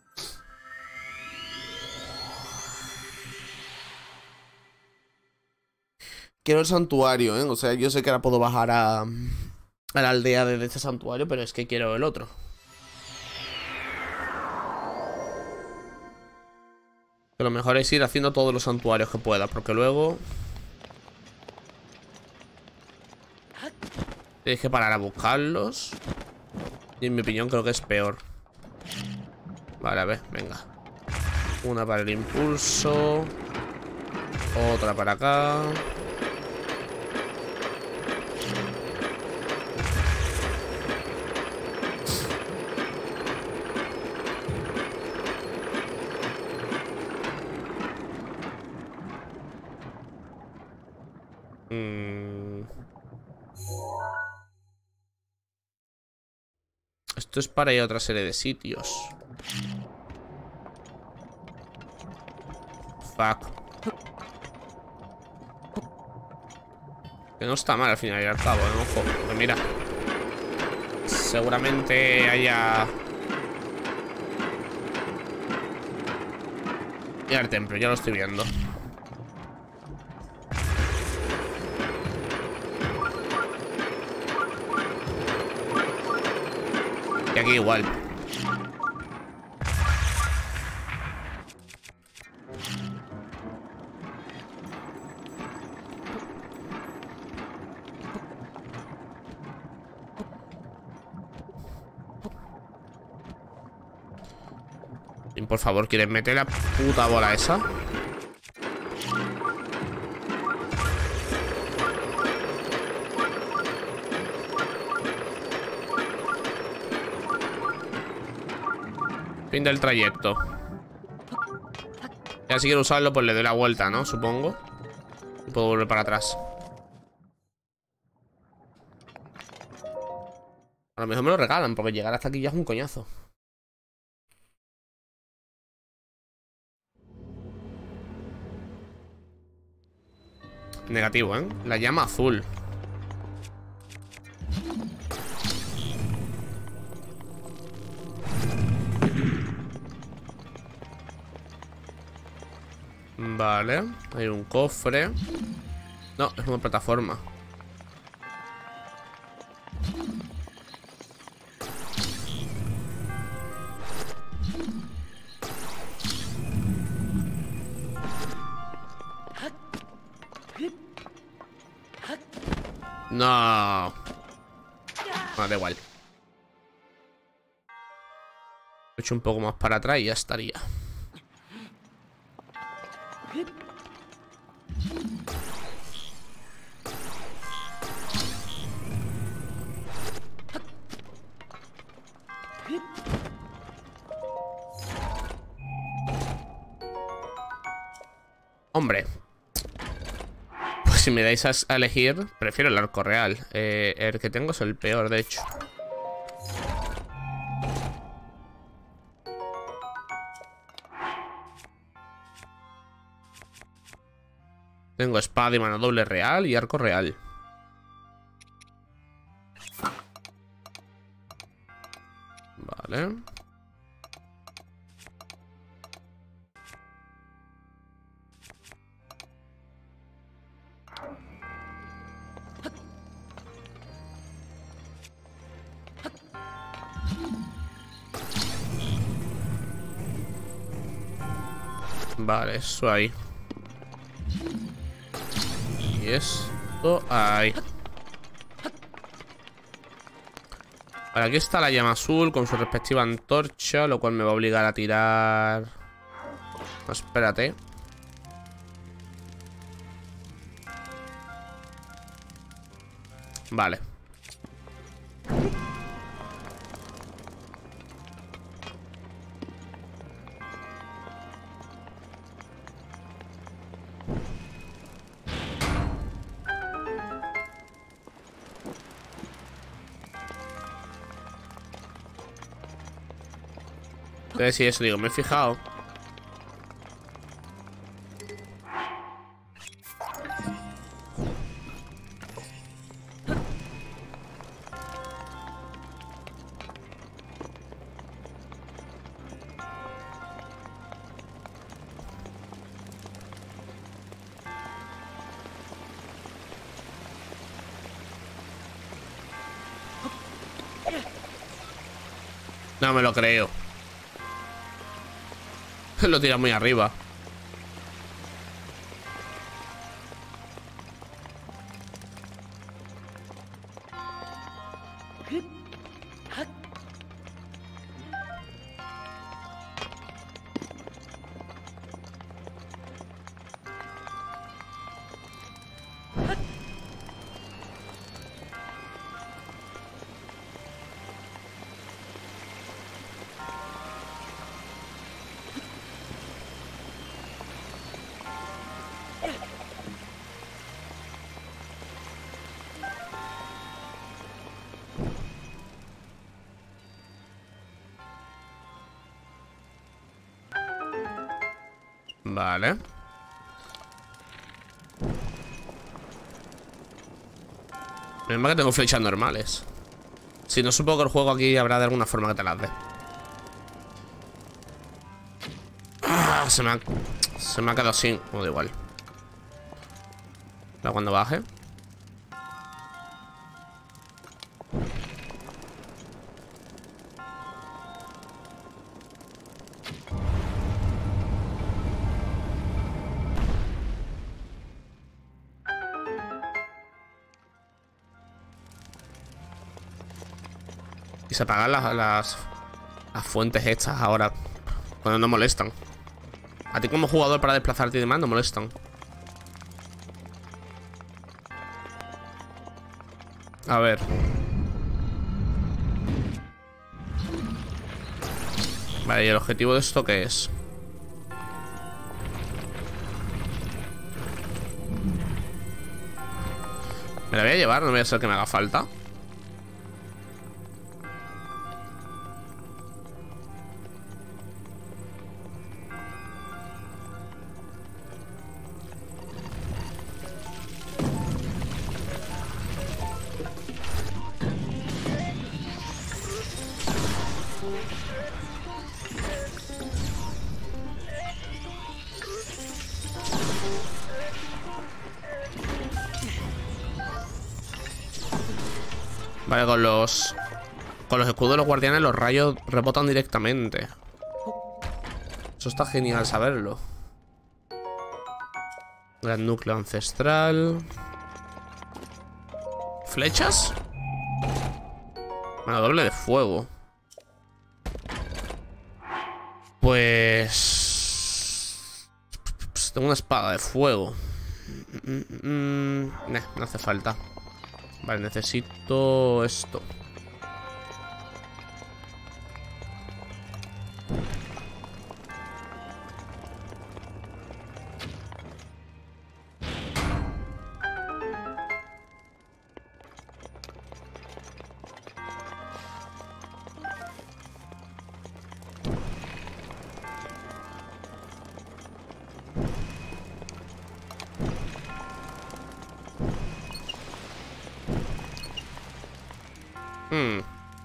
Speaker 1: Quiero el santuario, ¿eh? O sea, yo sé que ahora puedo bajar a, a la aldea desde este santuario, pero es que quiero el otro. Lo mejor es ir haciendo todos los santuarios que pueda, porque luego tienes que parar a buscarlos. Y en mi opinión creo que es peor. Vale, a ver, venga. Una para el impulso. Otra para acá. Esto es para ir a otra serie de sitios. Fuck. Que no está mal al final y al cabo, ¿eh? Ojo. Pues mira. Seguramente haya... Y al templo, ya lo estoy viendo. Y aquí igual. Y por favor, ¿quieres meter la puta bola esa? Fin del trayecto. Ya si quiero usarlo, pues le doy la vuelta, ¿no? Supongo. Y puedo volver para atrás. A lo mejor me lo regalan, porque llegar hasta aquí ya es un coñazo. Negativo, ¿eh? La llama azul. Vale, hay un cofre. No, es una plataforma. No. Ah, da igual. He hecho un poco más para atrás y ya estaría. Hombre, pues si me dais a elegir, prefiero el arco real. eh, El que tengo es el peor, de hecho. Tengo espada y mano doble real y arco real. Vale. Vale, eso ahí. Y esto ahí. Vale, aquí está la llama azul con su respectiva antorcha, lo cual me va a obligar a tirar... No, espérate. Vale. Te voy a decir eso, digo, me he fijado. No me lo creo. Lo tira muy arriba. Vale. Menos mal que tengo flechas normales. Si no, supongo que el juego aquí habrá de alguna forma que te las dé. Ah, se me ha, se me ha quedado sin. Como da igual. Ahora cuando baje. Y se apagan las, las, las fuentes estas ahora. Cuando no molestan. A ti como jugador para desplazarte y demás no molestan. A ver. Vale, ¿y el objetivo de esto qué es? Me la voy a llevar, no voy a ser que me haga falta. Vale, con los... Con los escudos de los guardianes los rayos rebotan directamente. Eso está genial saberlo. Gran núcleo ancestral. ¿Flechas? Bueno, doble de fuego. Pues... Tengo una espada de fuego. Mm, mm, nah, no hace falta. Vale, necesito esto. Hmm.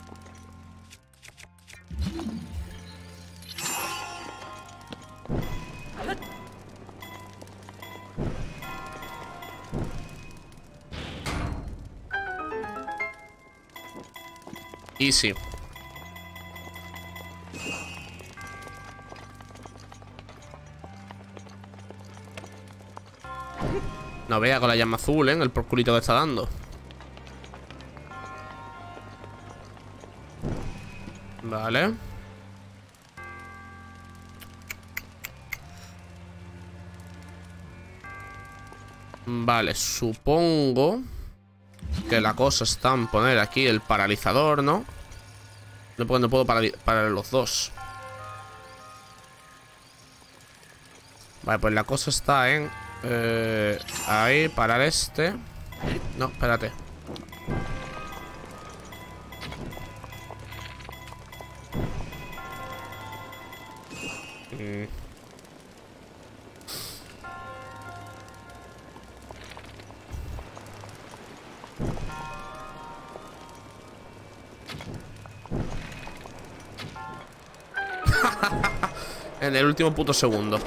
Speaker 1: Easy. No vea con la llama azul, ¿eh? El porculito que está dando. Vale. Vale, supongo que la cosa está en poner aquí el paralizador, ¿no? No, porque no puedo parar los dos. Vale, pues la cosa está en... Eh, ahí, parar este. No, espérate. Mm. En el último puto segundo.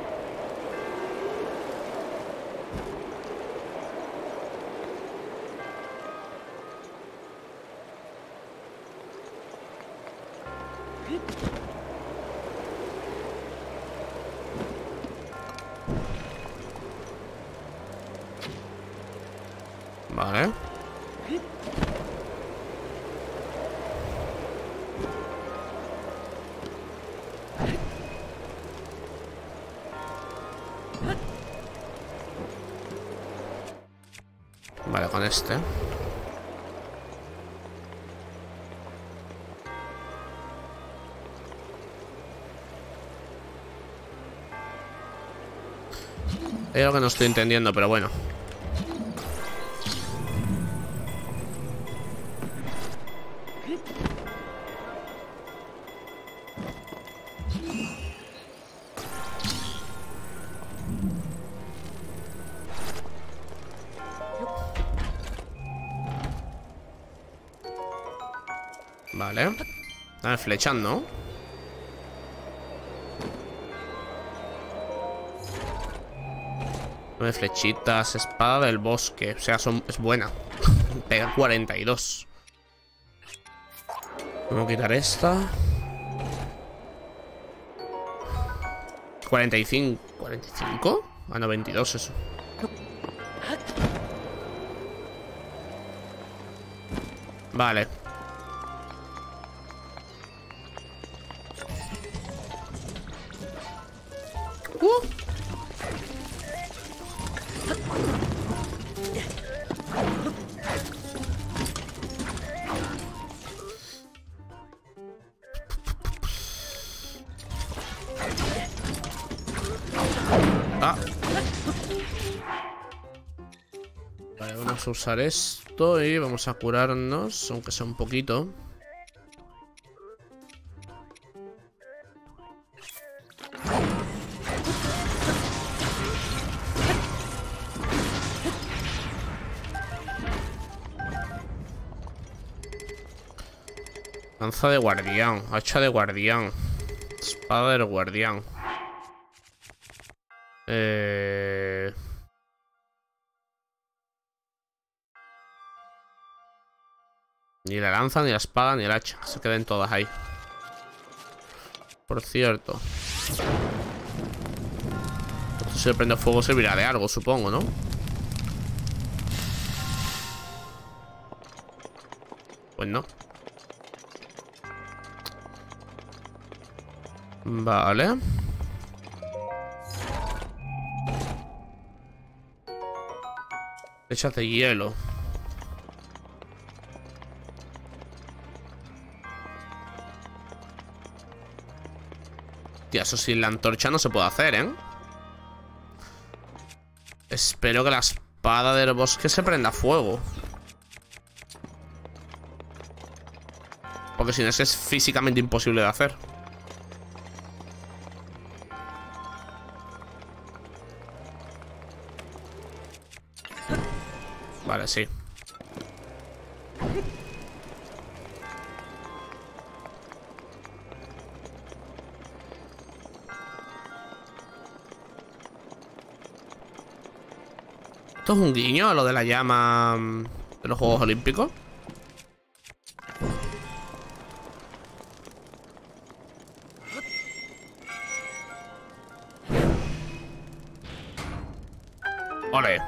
Speaker 1: Vale. Vale, con este. Hay algo que no estoy entendiendo, pero bueno. Vale. Dame flechando. Nueve flechitas. Espada del bosque. O sea, son, es buena. Pega cuarenta y dos. Vamos a quitar esta. cuarenta y cinco. ¿cuarenta y cinco? Ah, no, veintidós eso. Vale. Uh. Ah. Vale, vamos a usar esto y vamos a curarnos, aunque sea un poquito. Lanza de guardián, hacha de guardián, espada del guardián. Eh... Ni la lanza, ni la espada, ni el hacha. Se queden todas ahí. Por cierto. Esto si le prende fuego servirá de algo, supongo, ¿no? Pues no. Vale. Flechas de hielo. Tía, eso sin la antorcha no se puede hacer, ¿eh? Espero que la espada del bosque se prenda fuego. Porque si no, es físicamente imposible de hacer. Vale, sí. ¿Esto es un guiño a lo de la llama de los Juegos Olímpicos? ¡Ole!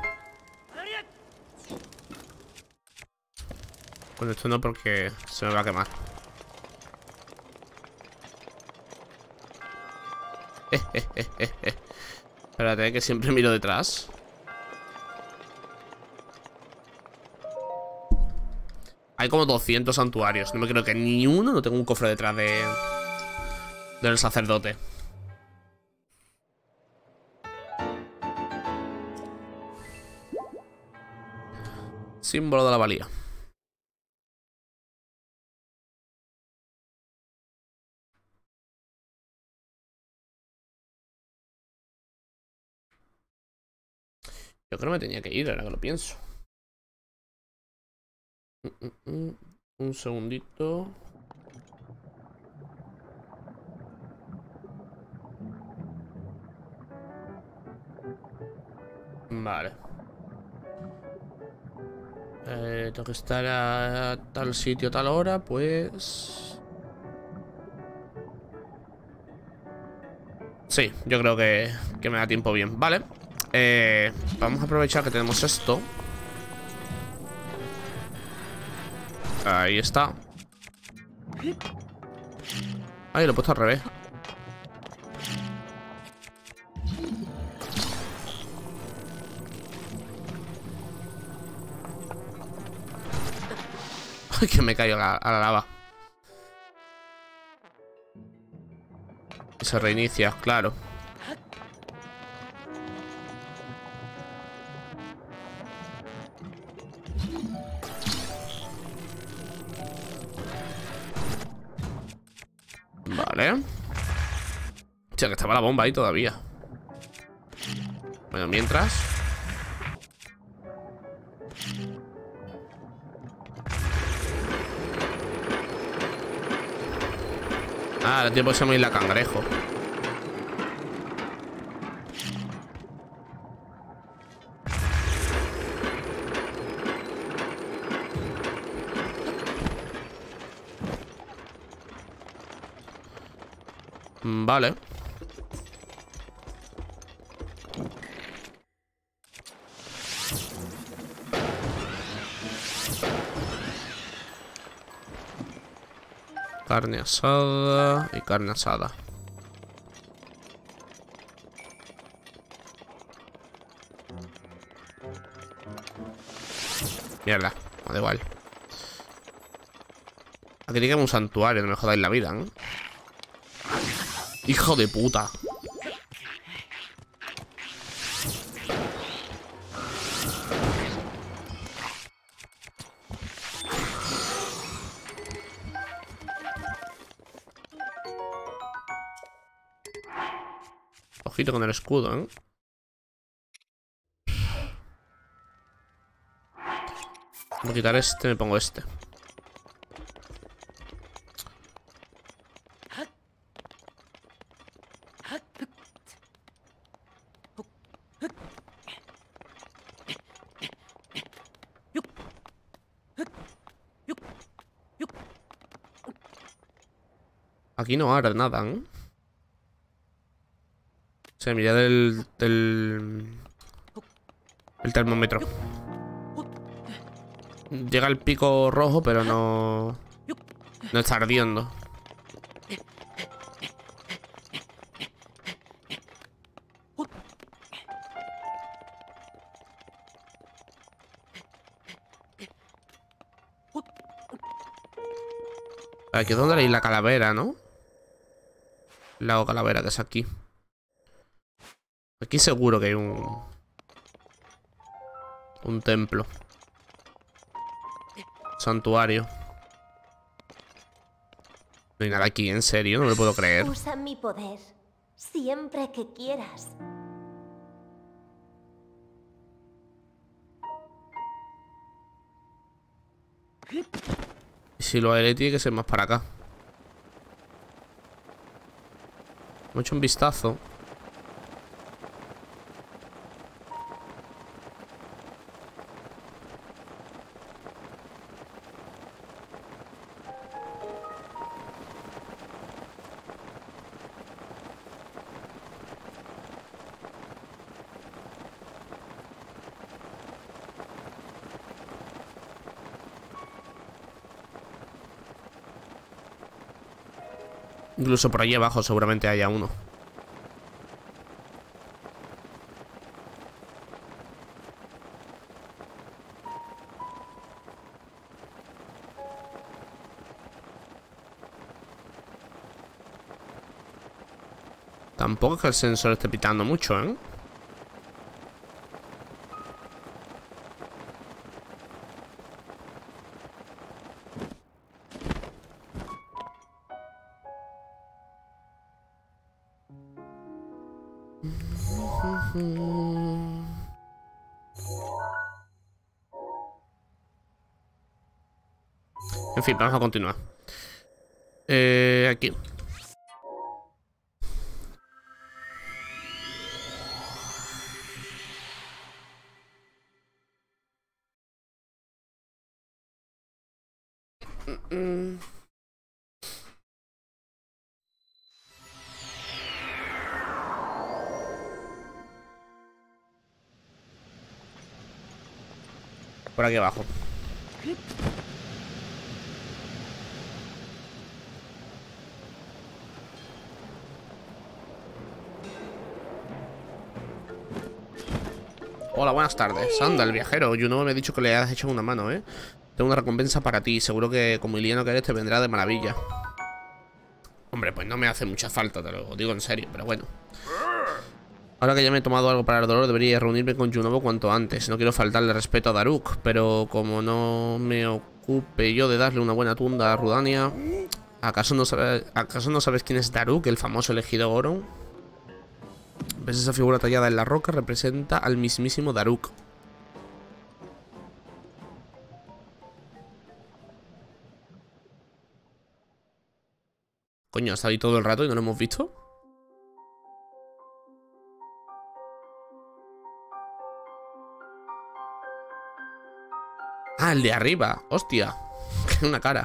Speaker 1: Con esto no, porque se me va a quemar. Eh, eh, eh, eh, eh. Espérate, que siempre miro detrás. Hay como doscientos santuarios. No me creo que ni uno no tenga un cofre detrás de... del sacerdote. Símbolo de la valía. Yo creo que me tenía que ir, ahora que lo pienso. Mm, mm, mm. Un segundito. Vale. Eh, tengo que estar a tal sitio, tal hora, pues... Sí, yo creo que, que me da tiempo bien. Vale. Eh, vamos a aprovechar que tenemos esto. Ahí está. Ay, lo he puesto al revés. Ay, que me caigo a la, a la lava. Y se reinicia, claro. Vale. O sea, que estaba la bomba ahí todavía. Bueno, mientras... Ah, el tiempo se me la cangrejo. Vale. Carne asada y carne asada. Mierda, da igual. Aquí tiene un santuario, no me jodáis la vida, ¿eh? Hijo de puta. Ojito con el escudo, ¿eh? Voy a quitar este, me pongo este. Aquí no arde nada, ¿eh? Se mira del, del... el termómetro. Llega el pico rojo, pero no... No está ardiendo. Aquí es donde hay la calavera, ¿no? El lago calavera, que es aquí. Aquí seguro que hay un... Un templo. Santuario. No hay nada aquí, en serio, no me lo puedo creer.
Speaker 2: Usa mi poder siempre que quieras.
Speaker 1: Y si lo haré, tiene que ser más para acá. Hemos hecho un vistazo. Incluso por ahí abajo seguramente haya uno. Tampoco es que el sensor esté pitando mucho, ¿eh? En fin, vamos a continuar. Eh, aquí. Mm-mm. Por aquí abajo. Hola, buenas tardes. Anda, el viajero. Yunobo me ha dicho que le has hecho una mano, ¿eh? Tengo una recompensa para ti. Seguro que como iliano que eres te vendrá de maravilla. Hombre, pues no me hace mucha falta, te lo digo en serio, pero bueno. Ahora que ya me he tomado algo para el dolor, debería reunirme con Yunobo cuanto antes. No quiero faltarle respeto a Daruk, pero como no me ocupe yo de darle una buena tunda a Rudania... ¿Acaso no, sabe, ¿Acaso no sabes quién es Daruk, el famoso elegido Goron? ¿Ves esa figura tallada en la roca? Representa al mismísimo Daruk. Coño, ¿está ahí todo el rato y no lo hemos visto? Ah, el de arriba. Hostia. Una cara.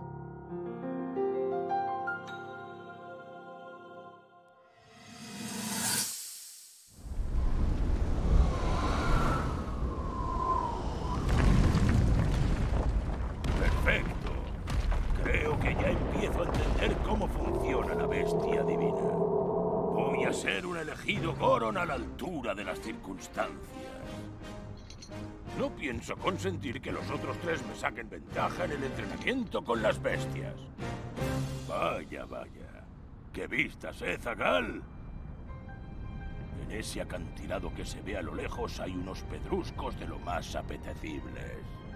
Speaker 4: Perfecto. Creo que ya empiezo a entender cómo funciona la bestia divina. Voy a ser un elegido Goron a la altura de las circunstancias. No pienso consentir que los otros tres me saquen ventaja en el entrenamiento con las bestias. Vaya, vaya. ¡Qué vistas, eh, Zagal! En ese acantilado que se ve a lo lejos hay unos pedruscos de lo más apetecibles.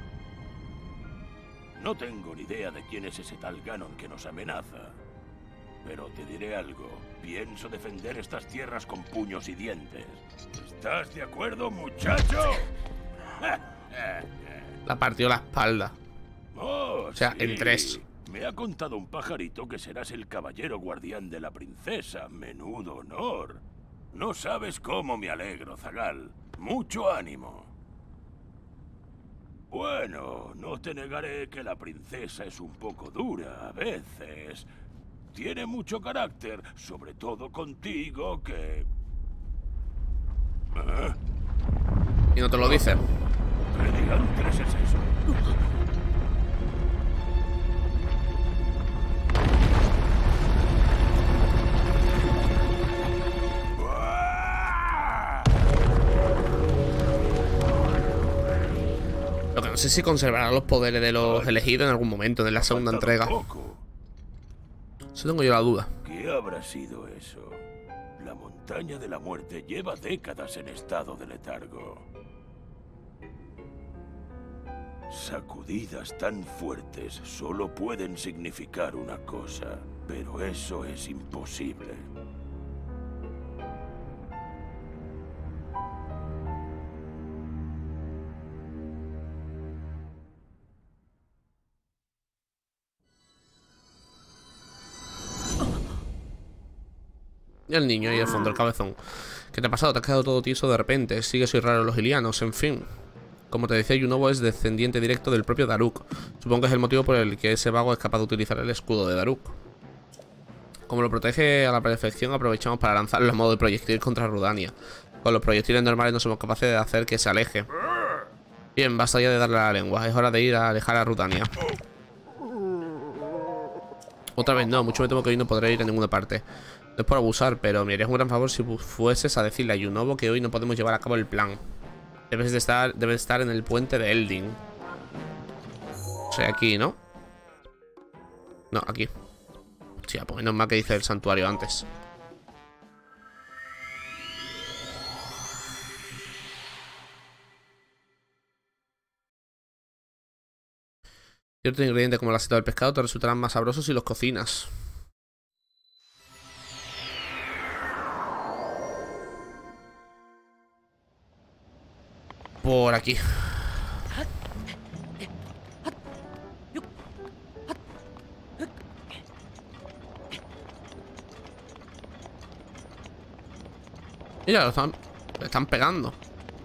Speaker 4: No tengo ni idea de quién es ese tal Ganon que nos amenaza. Pero te diré algo. Pienso defender estas tierras con puños y dientes. ¿Estás de acuerdo, muchacho?
Speaker 1: La partió la espalda.
Speaker 4: Oh,
Speaker 1: o sea,
Speaker 4: sí.
Speaker 1: en tres.
Speaker 4: Me ha contado un pajarito que serás el caballero guardián de la princesa. Menudo honor. No sabes cómo me alegro, Zagal. Mucho ánimo. Bueno, no te negaré que la princesa es un poco dura a veces. Tiene mucho carácter, sobre todo contigo, que... ¿Eh?
Speaker 1: Y no te lo dice.
Speaker 4: ¿Qué diantres es eso?
Speaker 1: Lo que no sé si conservará los poderes de los elegidos en algún momento, en la segunda entrega.
Speaker 4: Poco.
Speaker 1: Eso tengo yo la duda.
Speaker 4: ¿Qué habrá sido eso? La montaña de la muerte lleva décadas en estado de letargo. Sacudidas tan fuertes solo pueden significar una cosa, pero eso es imposible.
Speaker 1: Y el niño ahí al fondo, el cabezón. ¿Qué te ha pasado? Te has quedado todo tieso de repente. Sí que soy raro los ilianos, en fin. Como te decía, Yunobo es descendiente directo del propio Daruk. Supongo que es el motivo por el que ese vago es capaz de utilizar el escudo de Daruk. Como lo protege a la perfección, aprovechamos para lanzarlo a modo de proyectil contra Rudania. Con los proyectiles normales no somos capaces de hacer que se aleje. Bien, basta ya de darle a la lengua. Es hora de ir a alejar a Rudania. Otra vez no, mucho me temo que hoy no podré ir a ninguna parte. No es por abusar, pero me harías un gran favor si fueses a decirle a Yunobo que hoy no podemos llevar a cabo el plan. Debes de estar, debes estar en el puente de Eldin. O sea, aquí, ¿no? No, aquí. Hostia, pues menos mal que dice el santuario antes. Ciertos ingredientes como la seta del pescado te resultarán más sabrosos si los cocinas. Por aquí. Mira, lo están, le están pegando.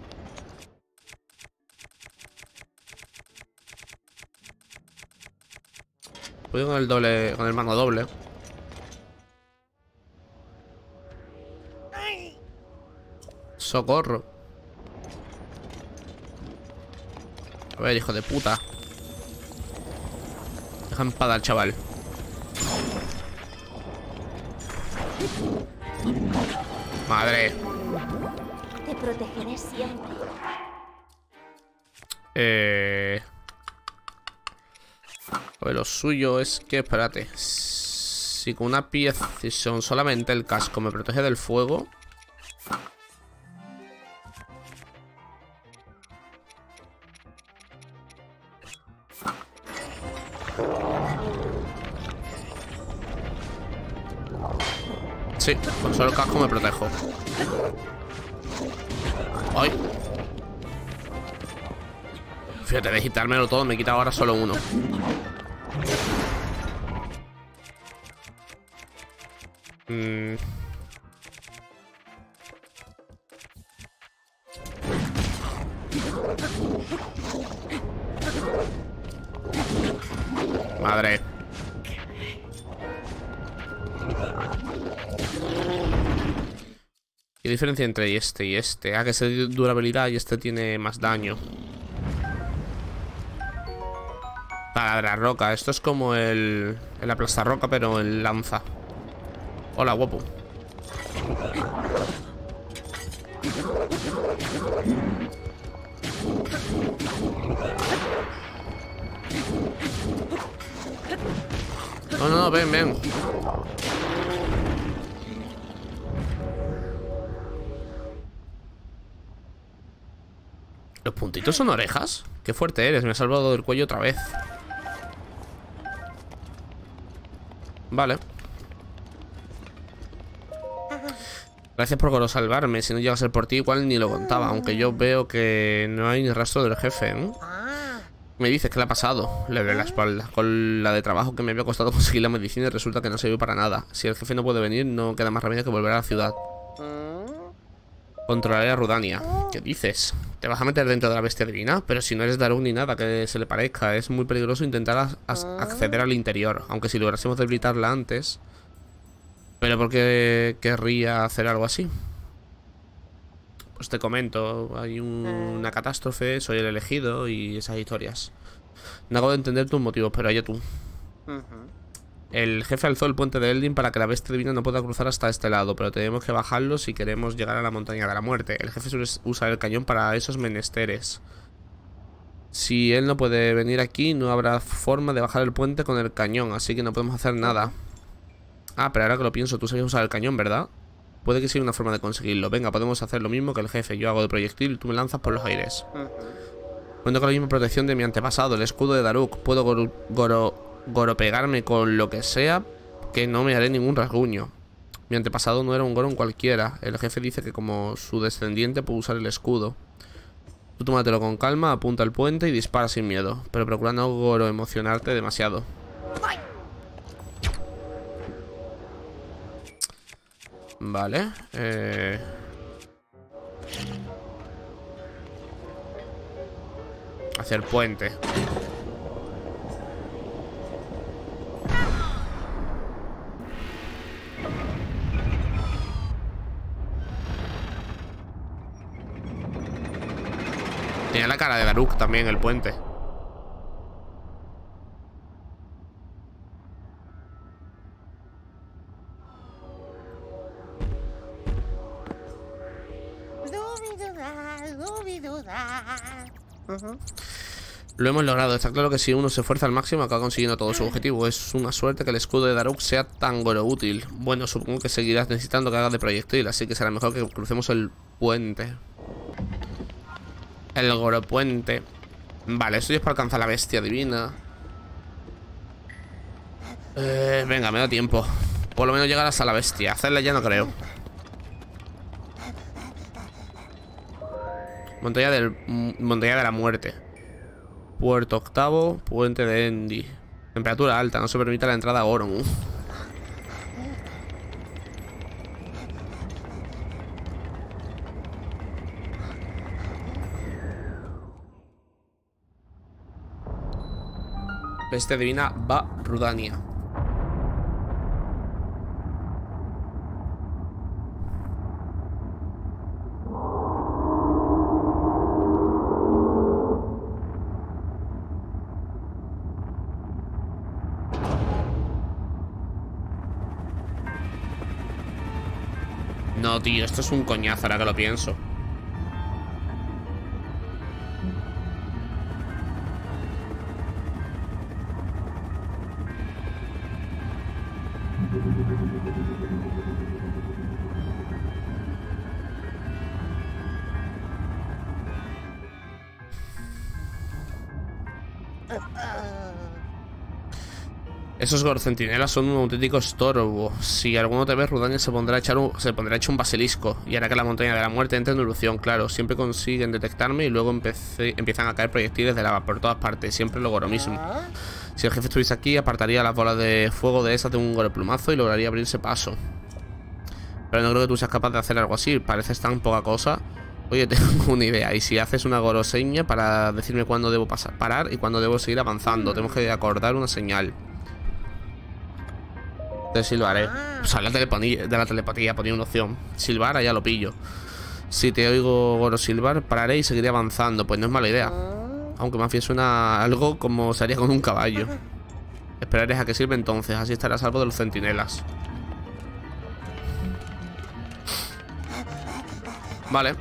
Speaker 1: Voy con el doble, con el mano doble. Socorro. A ver, hijo de puta. Deja en paz al chaval. Madre.
Speaker 2: Te protegeré siempre.
Speaker 1: Eh... A ver, lo suyo es que, espérate. Si con una pieza, si son solamente el casco me protege del fuego. Sí, con solo el casco me protejo. ¡Ay! Fíjate, de quitármelo todo, me he quitado ahora solo uno. Mm. Madre. ¿Qué diferencia entre este y este? Ah, que este tiene durabilidad y este tiene más daño. Para la roca. Esto es como el... el aplastarroca, pero en lanza. Hola, guapo. No, no, no, ven, ven. ¿Los puntitos son orejas? Qué fuerte eres, me has salvado del cuello otra vez. Vale. Gracias por salvarme. Si no llega a ser por ti, igual ni lo contaba. Aunque yo veo que no hay ni rastro del jefe, ¿eh? Me dices que le ha pasado. Le veo la espalda. Con la de trabajo que me había costado conseguir la medicina y resulta que no sirve para nada. Si el jefe no puede venir, no queda más remedio que volver a la ciudad. Controlaré a Rudania. ¿Qué dices? ¿Te vas a meter dentro de la bestia divina? Pero si no eres Daruk ni nada que se le parezca. Es muy peligroso intentar acceder al interior. Aunque si lográsemos debilitarla antes. ¿Pero por qué querría hacer algo así? Pues te comento. Hay un, una catástrofe, soy el elegido y esas historias. No hago de entender tus motivos, pero allá tú. El jefe alzó el puente de Eldin para que la bestia divina no pueda cruzar hasta este lado, pero tenemos que bajarlo si queremos llegar a la montaña de la muerte. El jefe suele usar el cañón para esos menesteres. Si él no puede venir aquí, no habrá forma de bajar el puente con el cañón, así que no podemos hacer nada. Ah, pero ahora que lo pienso, tú sabes usar el cañón, ¿verdad? Puede que sea una forma de conseguirlo. Venga, podemos hacer lo mismo que el jefe. Yo hago de proyectil y tú me lanzas por los aires. Cuento con la misma protección de mi antepasado, el escudo de Daruk. Puedo goro, goro, goropegarme con lo que sea, que no me haré ningún rasguño. Mi antepasado no era un Goron cualquiera. El jefe dice que como su descendiente puede usar el escudo. Tú tómatelo con calma, apunta al puente y dispara sin miedo. Pero procura no goro emocionarte demasiado. Vale, eh... hacia el puente. Tiene la cara de Daruk también el puente. Lo hemos logrado, está claro que si uno se esfuerza al máximo acaba consiguiendo todo su objetivo. Es una suerte que el escudo de Daruk sea tan goro útil. Bueno, supongo que seguirás necesitando que hagas de proyectil, así que será mejor que crucemos el puente. El goro puente. Vale, esto ya es para alcanzar la bestia divina. eh, Venga, me da tiempo. Por lo menos llegar hasta la bestia. Hacerla ya no creo. Montaña del Montaña de la muerte. Puerto octavo, puente de Endi. Temperatura alta, no se permite la entrada a Goron. Uf. Bestia divina va Rudania. No, tío, esto es un coñazo ahora que lo pienso. Esos gorcentinelas son un auténtico estorbo. Si alguno te ve, Rudania se pondrá a echar un, se pondrá hecho un basilisco y hará que la montaña de la muerte entre en erupción. Claro, siempre consiguen detectarme y luego empecé, empiezan a caer proyectiles de lava por todas partes. Siempre lo lo mismo. Si el jefe estuviese aquí, apartaría las bolas de fuego de esas de un gore plumazo y lograría abrirse paso. Pero no creo que tú seas capaz de hacer algo así. Pareces tan poca cosa. Oye, tengo una idea. Y si haces una goroseña para decirme cuándo debo pasar, parar y cuándo debo seguir avanzando. Tenemos que acordar una señal. De silbar, eh. O sea, la telepatía, de la telepatía ponía una opción. Silbar, allá lo pillo. Si te oigo goro silbar, pararé y seguiré avanzando. Pues no es mala idea. Aunque más bien suena algo como se haría con un caballo. Esperaré a que sirva entonces. Así estará a salvo de los centinelas. Vale.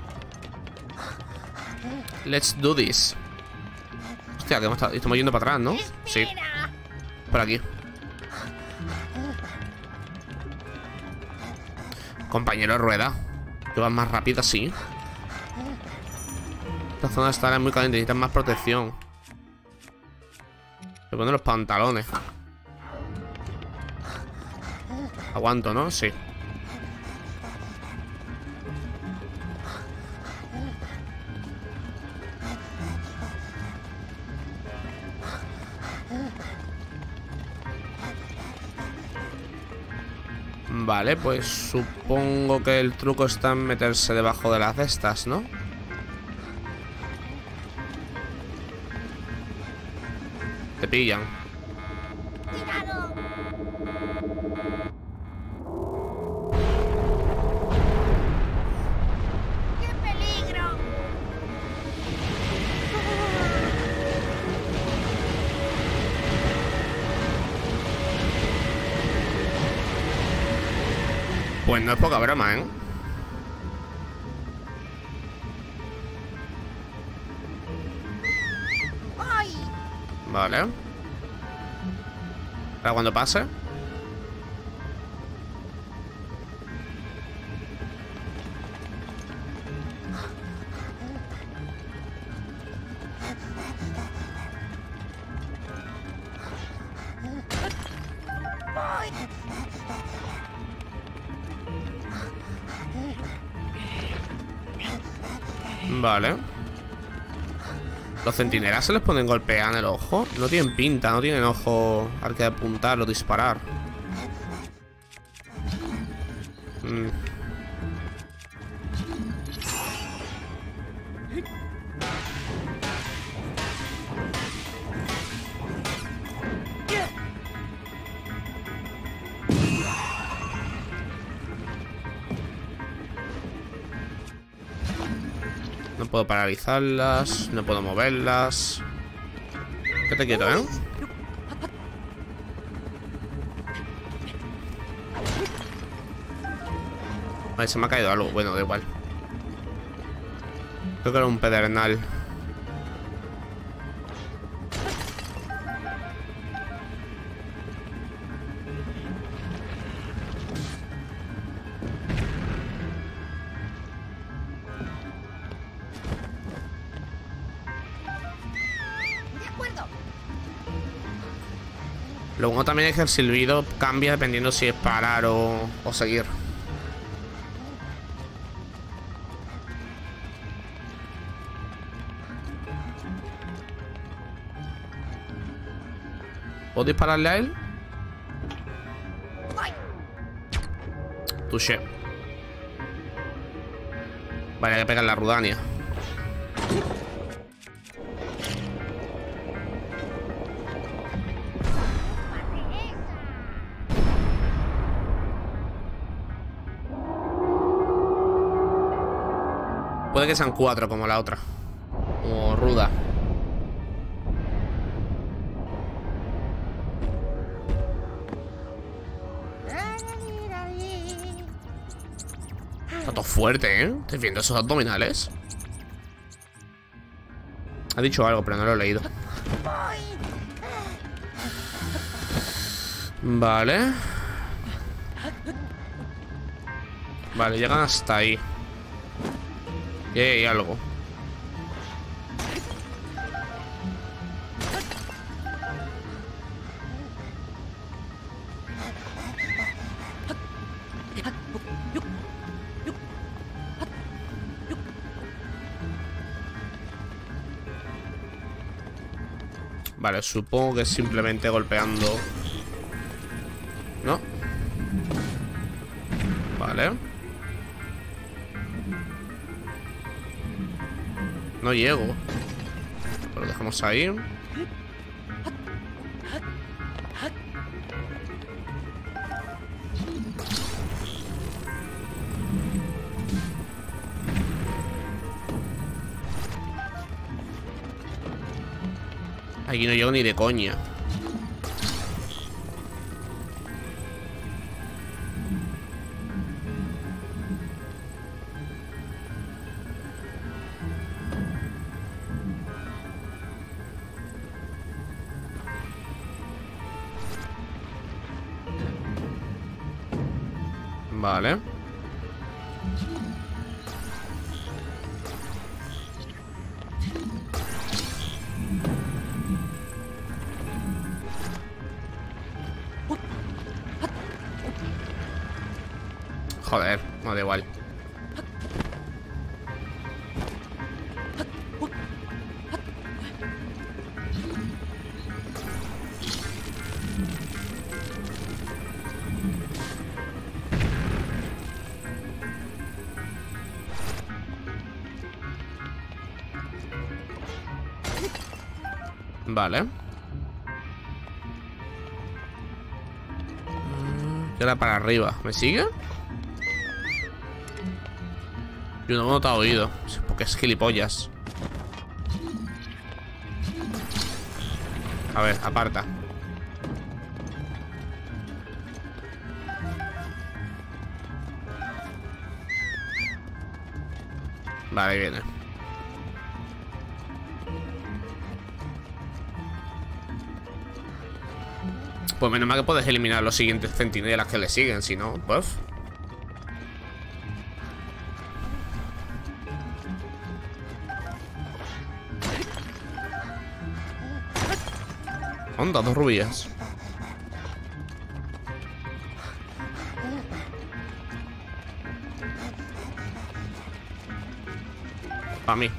Speaker 1: Let's do this. Hostia, que estamos yendo para atrás, ¿no? Sí. Por aquí. Compañero de rueda. Que vas más rápido así. Esta zona está muy caliente. Necesitan más protección. Se ponen los pantalones. Aguanto, ¿no? Sí. Vale, pues supongo que el truco está en meterse debajo de las de estas, ¿no? Te pillan.
Speaker 3: ¡Cuidado! ¡Qué peligro!
Speaker 1: Pues no es poca broma, ¿eh?
Speaker 3: ¡Ay!
Speaker 1: Vale. Ahora cuando pase. Vale. Los centinelas se les ponen golpear en el ojo. No tienen pinta, no tienen ojo al que apuntar o disparar. Mm. No puedo paralizarlas, no puedo moverlas. Quédate quieto, ¿eh? Vale, se me ha caído algo. Bueno, da igual. Creo que era un pedernal. Lo bueno también es que el silbido cambia dependiendo si es parar o, o seguir. ¿Puedo dispararle a él? Touché. Vale, hay que pegar la Rudania. Puede que sean cuatro como la otra. Como ruda. Está todo fuerte, ¿eh? ¿Estás viendo esos abdominales? Ha dicho algo, pero no lo he leído. Vale. Vale, llegan hasta ahí. Y ahí hay algo. Vale, supongo que es simplemente golpeando. ¿No? Vale. No llego. Lo dejamos ahí. Aquí no llego ni de coña. Vale. Joder, no da igual. Vale. Queda para arriba. ¿Me sigue? Yo no te he oído. Porque es gilipollas. A ver, aparta. Vale, ahí viene. Pues menos mal que puedes eliminar los siguientes centinelas que le siguen. Si no, pues... Onda, dos rubias. Para mí.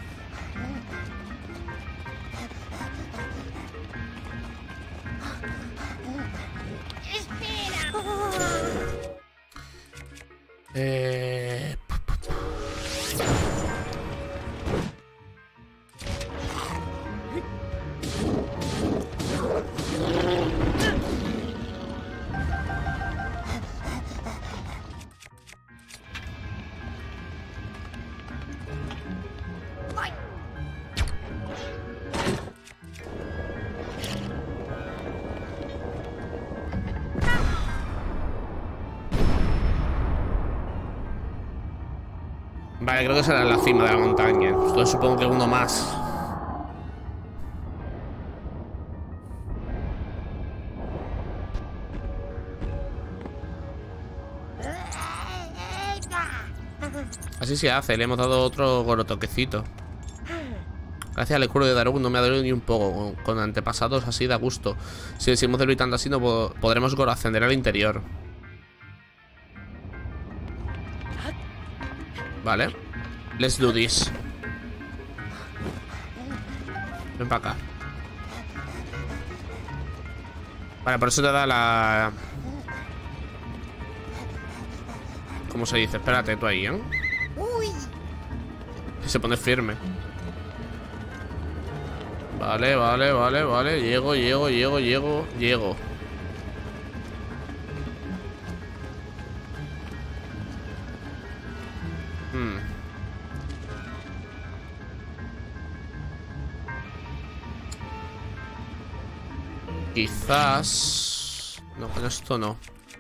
Speaker 1: Eh... Vale, creo que será la cima de la montaña. Entonces supongo que uno más. Así se hace, le hemos dado otro gorotoquecito. Gracias al escudo de Daruk no me ha dolido ni un poco. Con, con antepasados así da gusto. Si seguimos debilitando así no po podremos goro ascender al interior. Vale. Let's do this. Ven para acá. Vale, por eso te da la... ¿Cómo se dice? Espérate tú ahí, ¿eh? Que se pone firme. Vale, vale, vale, vale. Llego, llego, llego, llego, llego. Hmm. Quizás... No, con esto no.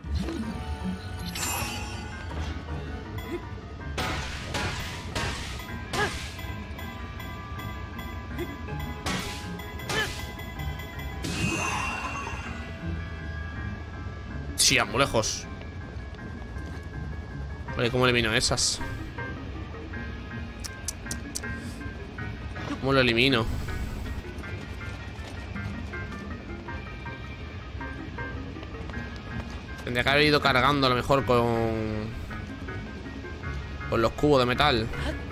Speaker 1: Sí, a muy lejos. Vale, ¿cómo elimino esas? ¿Cómo lo elimino? Tendría que haber ido cargando a lo mejor con... Con los cubos de metal.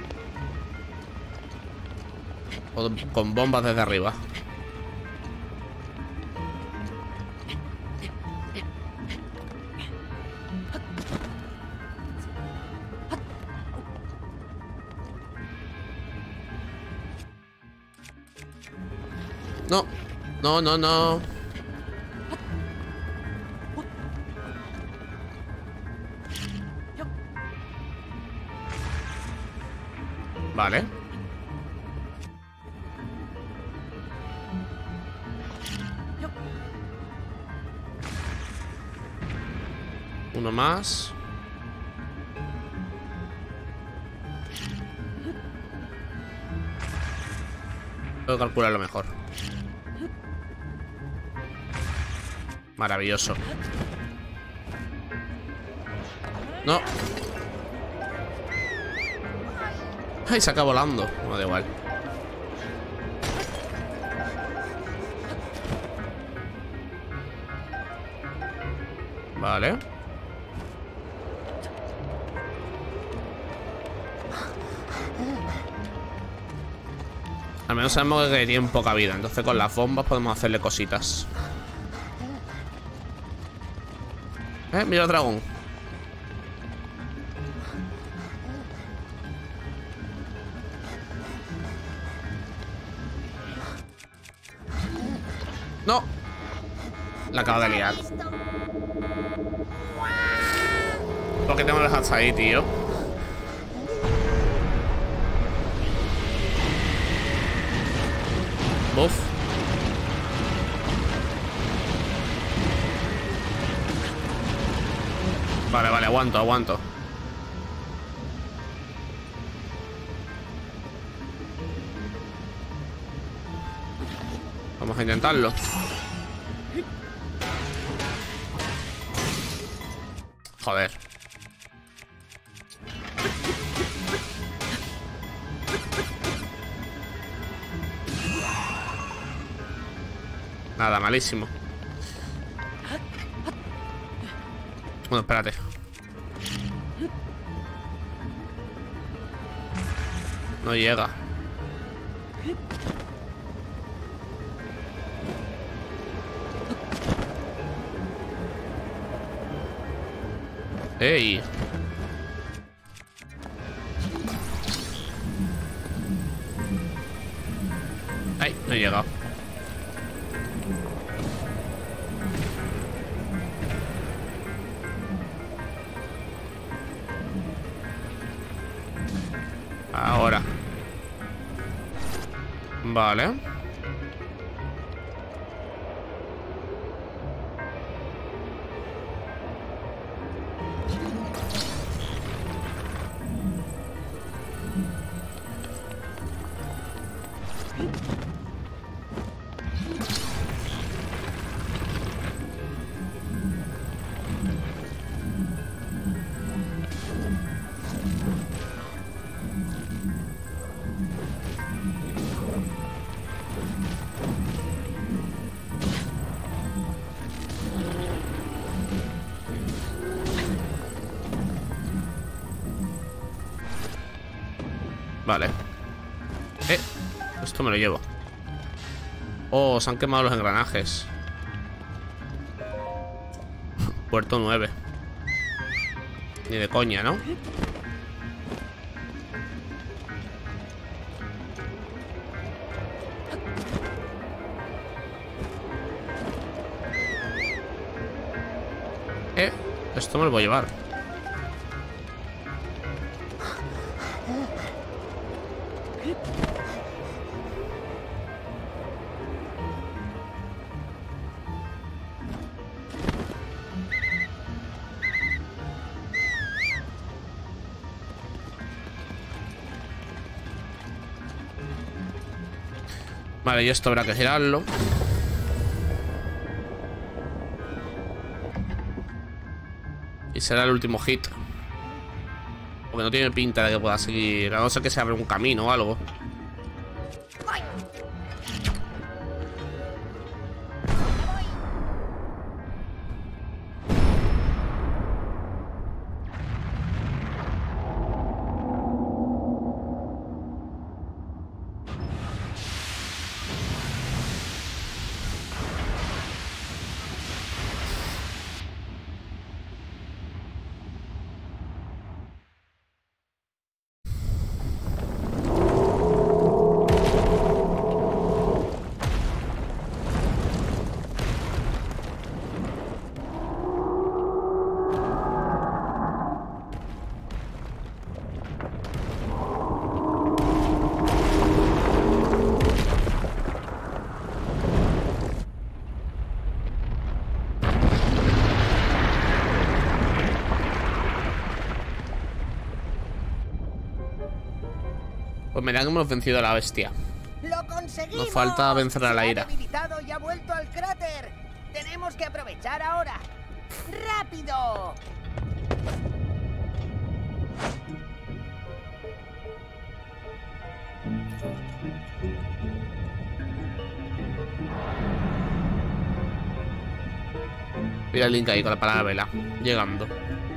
Speaker 1: O con bombas desde arriba. No, no, no, no. Vale. Uno más. Puedo calcularlo mejor. Maravilloso. No. Ay, se acaba volando. No, da igual. Vale. Al menos sabemos que tienen poca vida. Entonces con las bombas podemos hacerle cositas. Eh, mira el dragón. No. La acabo de liar. ¿Por qué te me lo dejas ahí, tío? Buf. Vale, vale, aguanto, aguanto. Vamos a intentarlo. Joder. Nada, malísimo. Bueno, espérate. No llega. ¡Ey! ¡Ay! No he llegado. Ahora. Vale. Vale. Eh, esto me lo llevo. Oh, se han quemado los engranajes. Puerto nueve. Ni de coña, ¿no? Eh, esto me lo voy a llevar. Vale, y esto habrá que girarlo. Y será el último hit. Porque no tiene pinta de que pueda seguir. A no ser que se abra un camino o algo. Pues me da que hemos vencido a la bestia.
Speaker 3: ¡Lo conseguimos!
Speaker 1: Nos falta vencer a la
Speaker 3: Se ha
Speaker 1: ira.
Speaker 3: debilitado y ha vuelto al cráter. Tenemos que aprovechar ahora. ¡Rápido!
Speaker 1: Mira el Link ahí con la palabra vela. Llegando.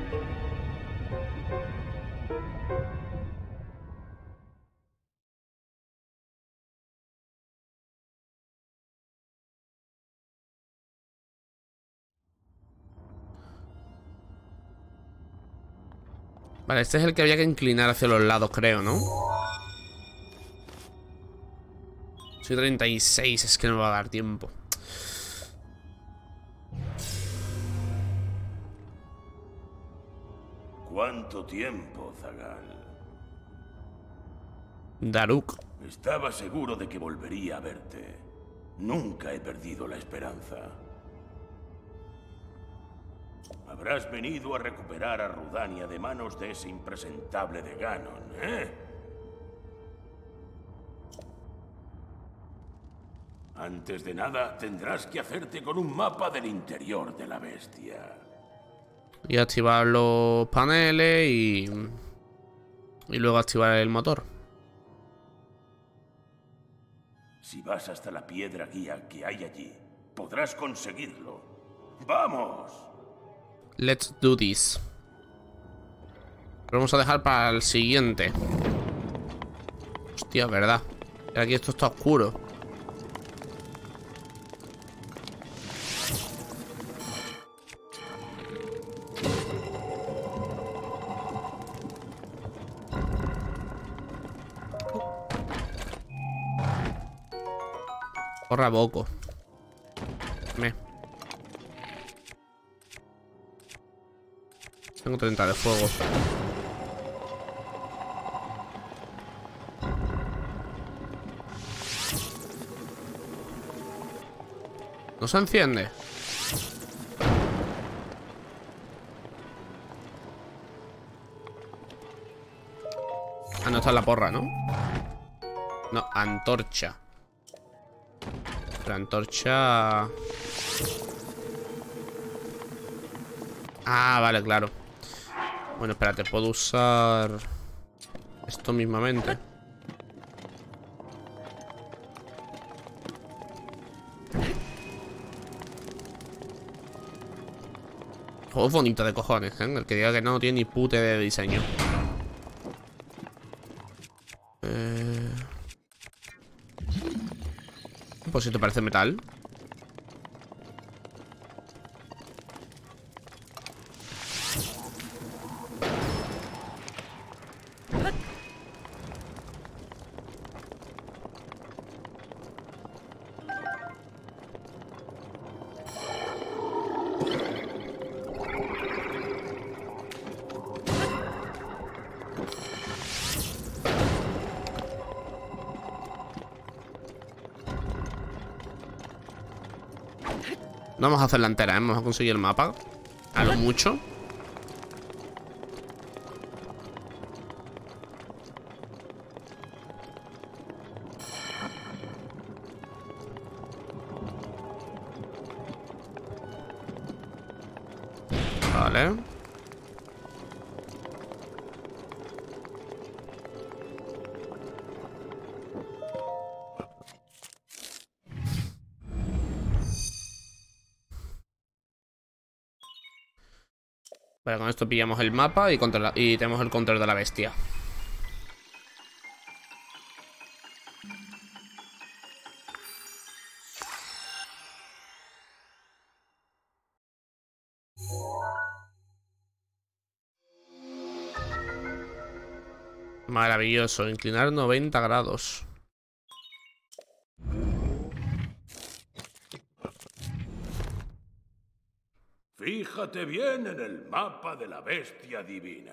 Speaker 1: Vale, este es el que había que inclinar hacia los lados, creo, ¿no? Soy treinta y seis, es que no me va a dar tiempo.
Speaker 4: ¿Cuánto tiempo, Zagal?
Speaker 1: Daruk.
Speaker 4: Estaba seguro de que volvería a verte. Nunca he perdido la esperanza. Habrás venido a recuperar a Rudania de manos de ese impresentable de Ganon, ¿eh? Antes de nada, tendrás que hacerte con un mapa del interior de la bestia.
Speaker 1: Y activar los paneles y... Y luego activar el motor.
Speaker 4: Si vas hasta la piedra guía que hay allí, podrás conseguirlo. ¡Vamos!
Speaker 1: Let's do this. Lo vamos a dejar para el siguiente. Hostia, verdad. Aquí esto está oscuro. Corra poco. Me. Tengo treinta de fuego. No se enciende. Ah, no está en la porra, ¿no? No, antorcha. La antorcha... Ah, vale, claro. Bueno, espérate, puedo usar esto mismamente. El juego es bonito de cojones, ¿eh? El que diga que no, no tiene ni pute de diseño. Eh... Pues si te parece metal. No vamos a hacer la entera, ¿eh? Vamos a conseguir el mapa. A lo mucho. Vale. Vale, con esto pillamos el mapa y, controla y tenemos el control de la bestia. Maravilloso, inclinar noventa grados.
Speaker 4: Fíjate bien en el mapa de la bestia divina.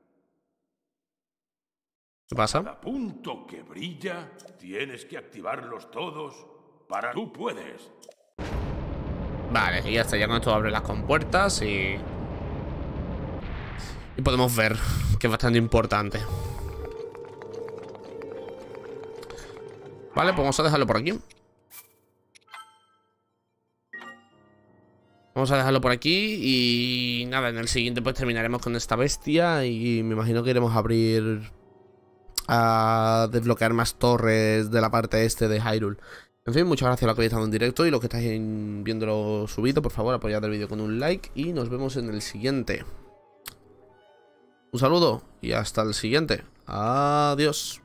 Speaker 1: ¿Qué pasa?
Speaker 4: Cada punto que brilla, tienes que activarlos todos para tú puedes.
Speaker 1: Vale, y ya está, ya con esto abre las compuertas y... Y podemos ver, que es bastante importante. Vale, pues vamos a dejarlo por aquí. Vamos a dejarlo por aquí y nada, en el siguiente pues terminaremos con esta bestia y me imagino que iremos a abrir... a desbloquear más torres de la parte este de Hyrule. En fin, muchas gracias a los que habéis estado en directo y los que estáis viéndolo subido, por favor apoyad el vídeo con un like y nos vemos en el siguiente. Un saludo y hasta el siguiente. Adiós.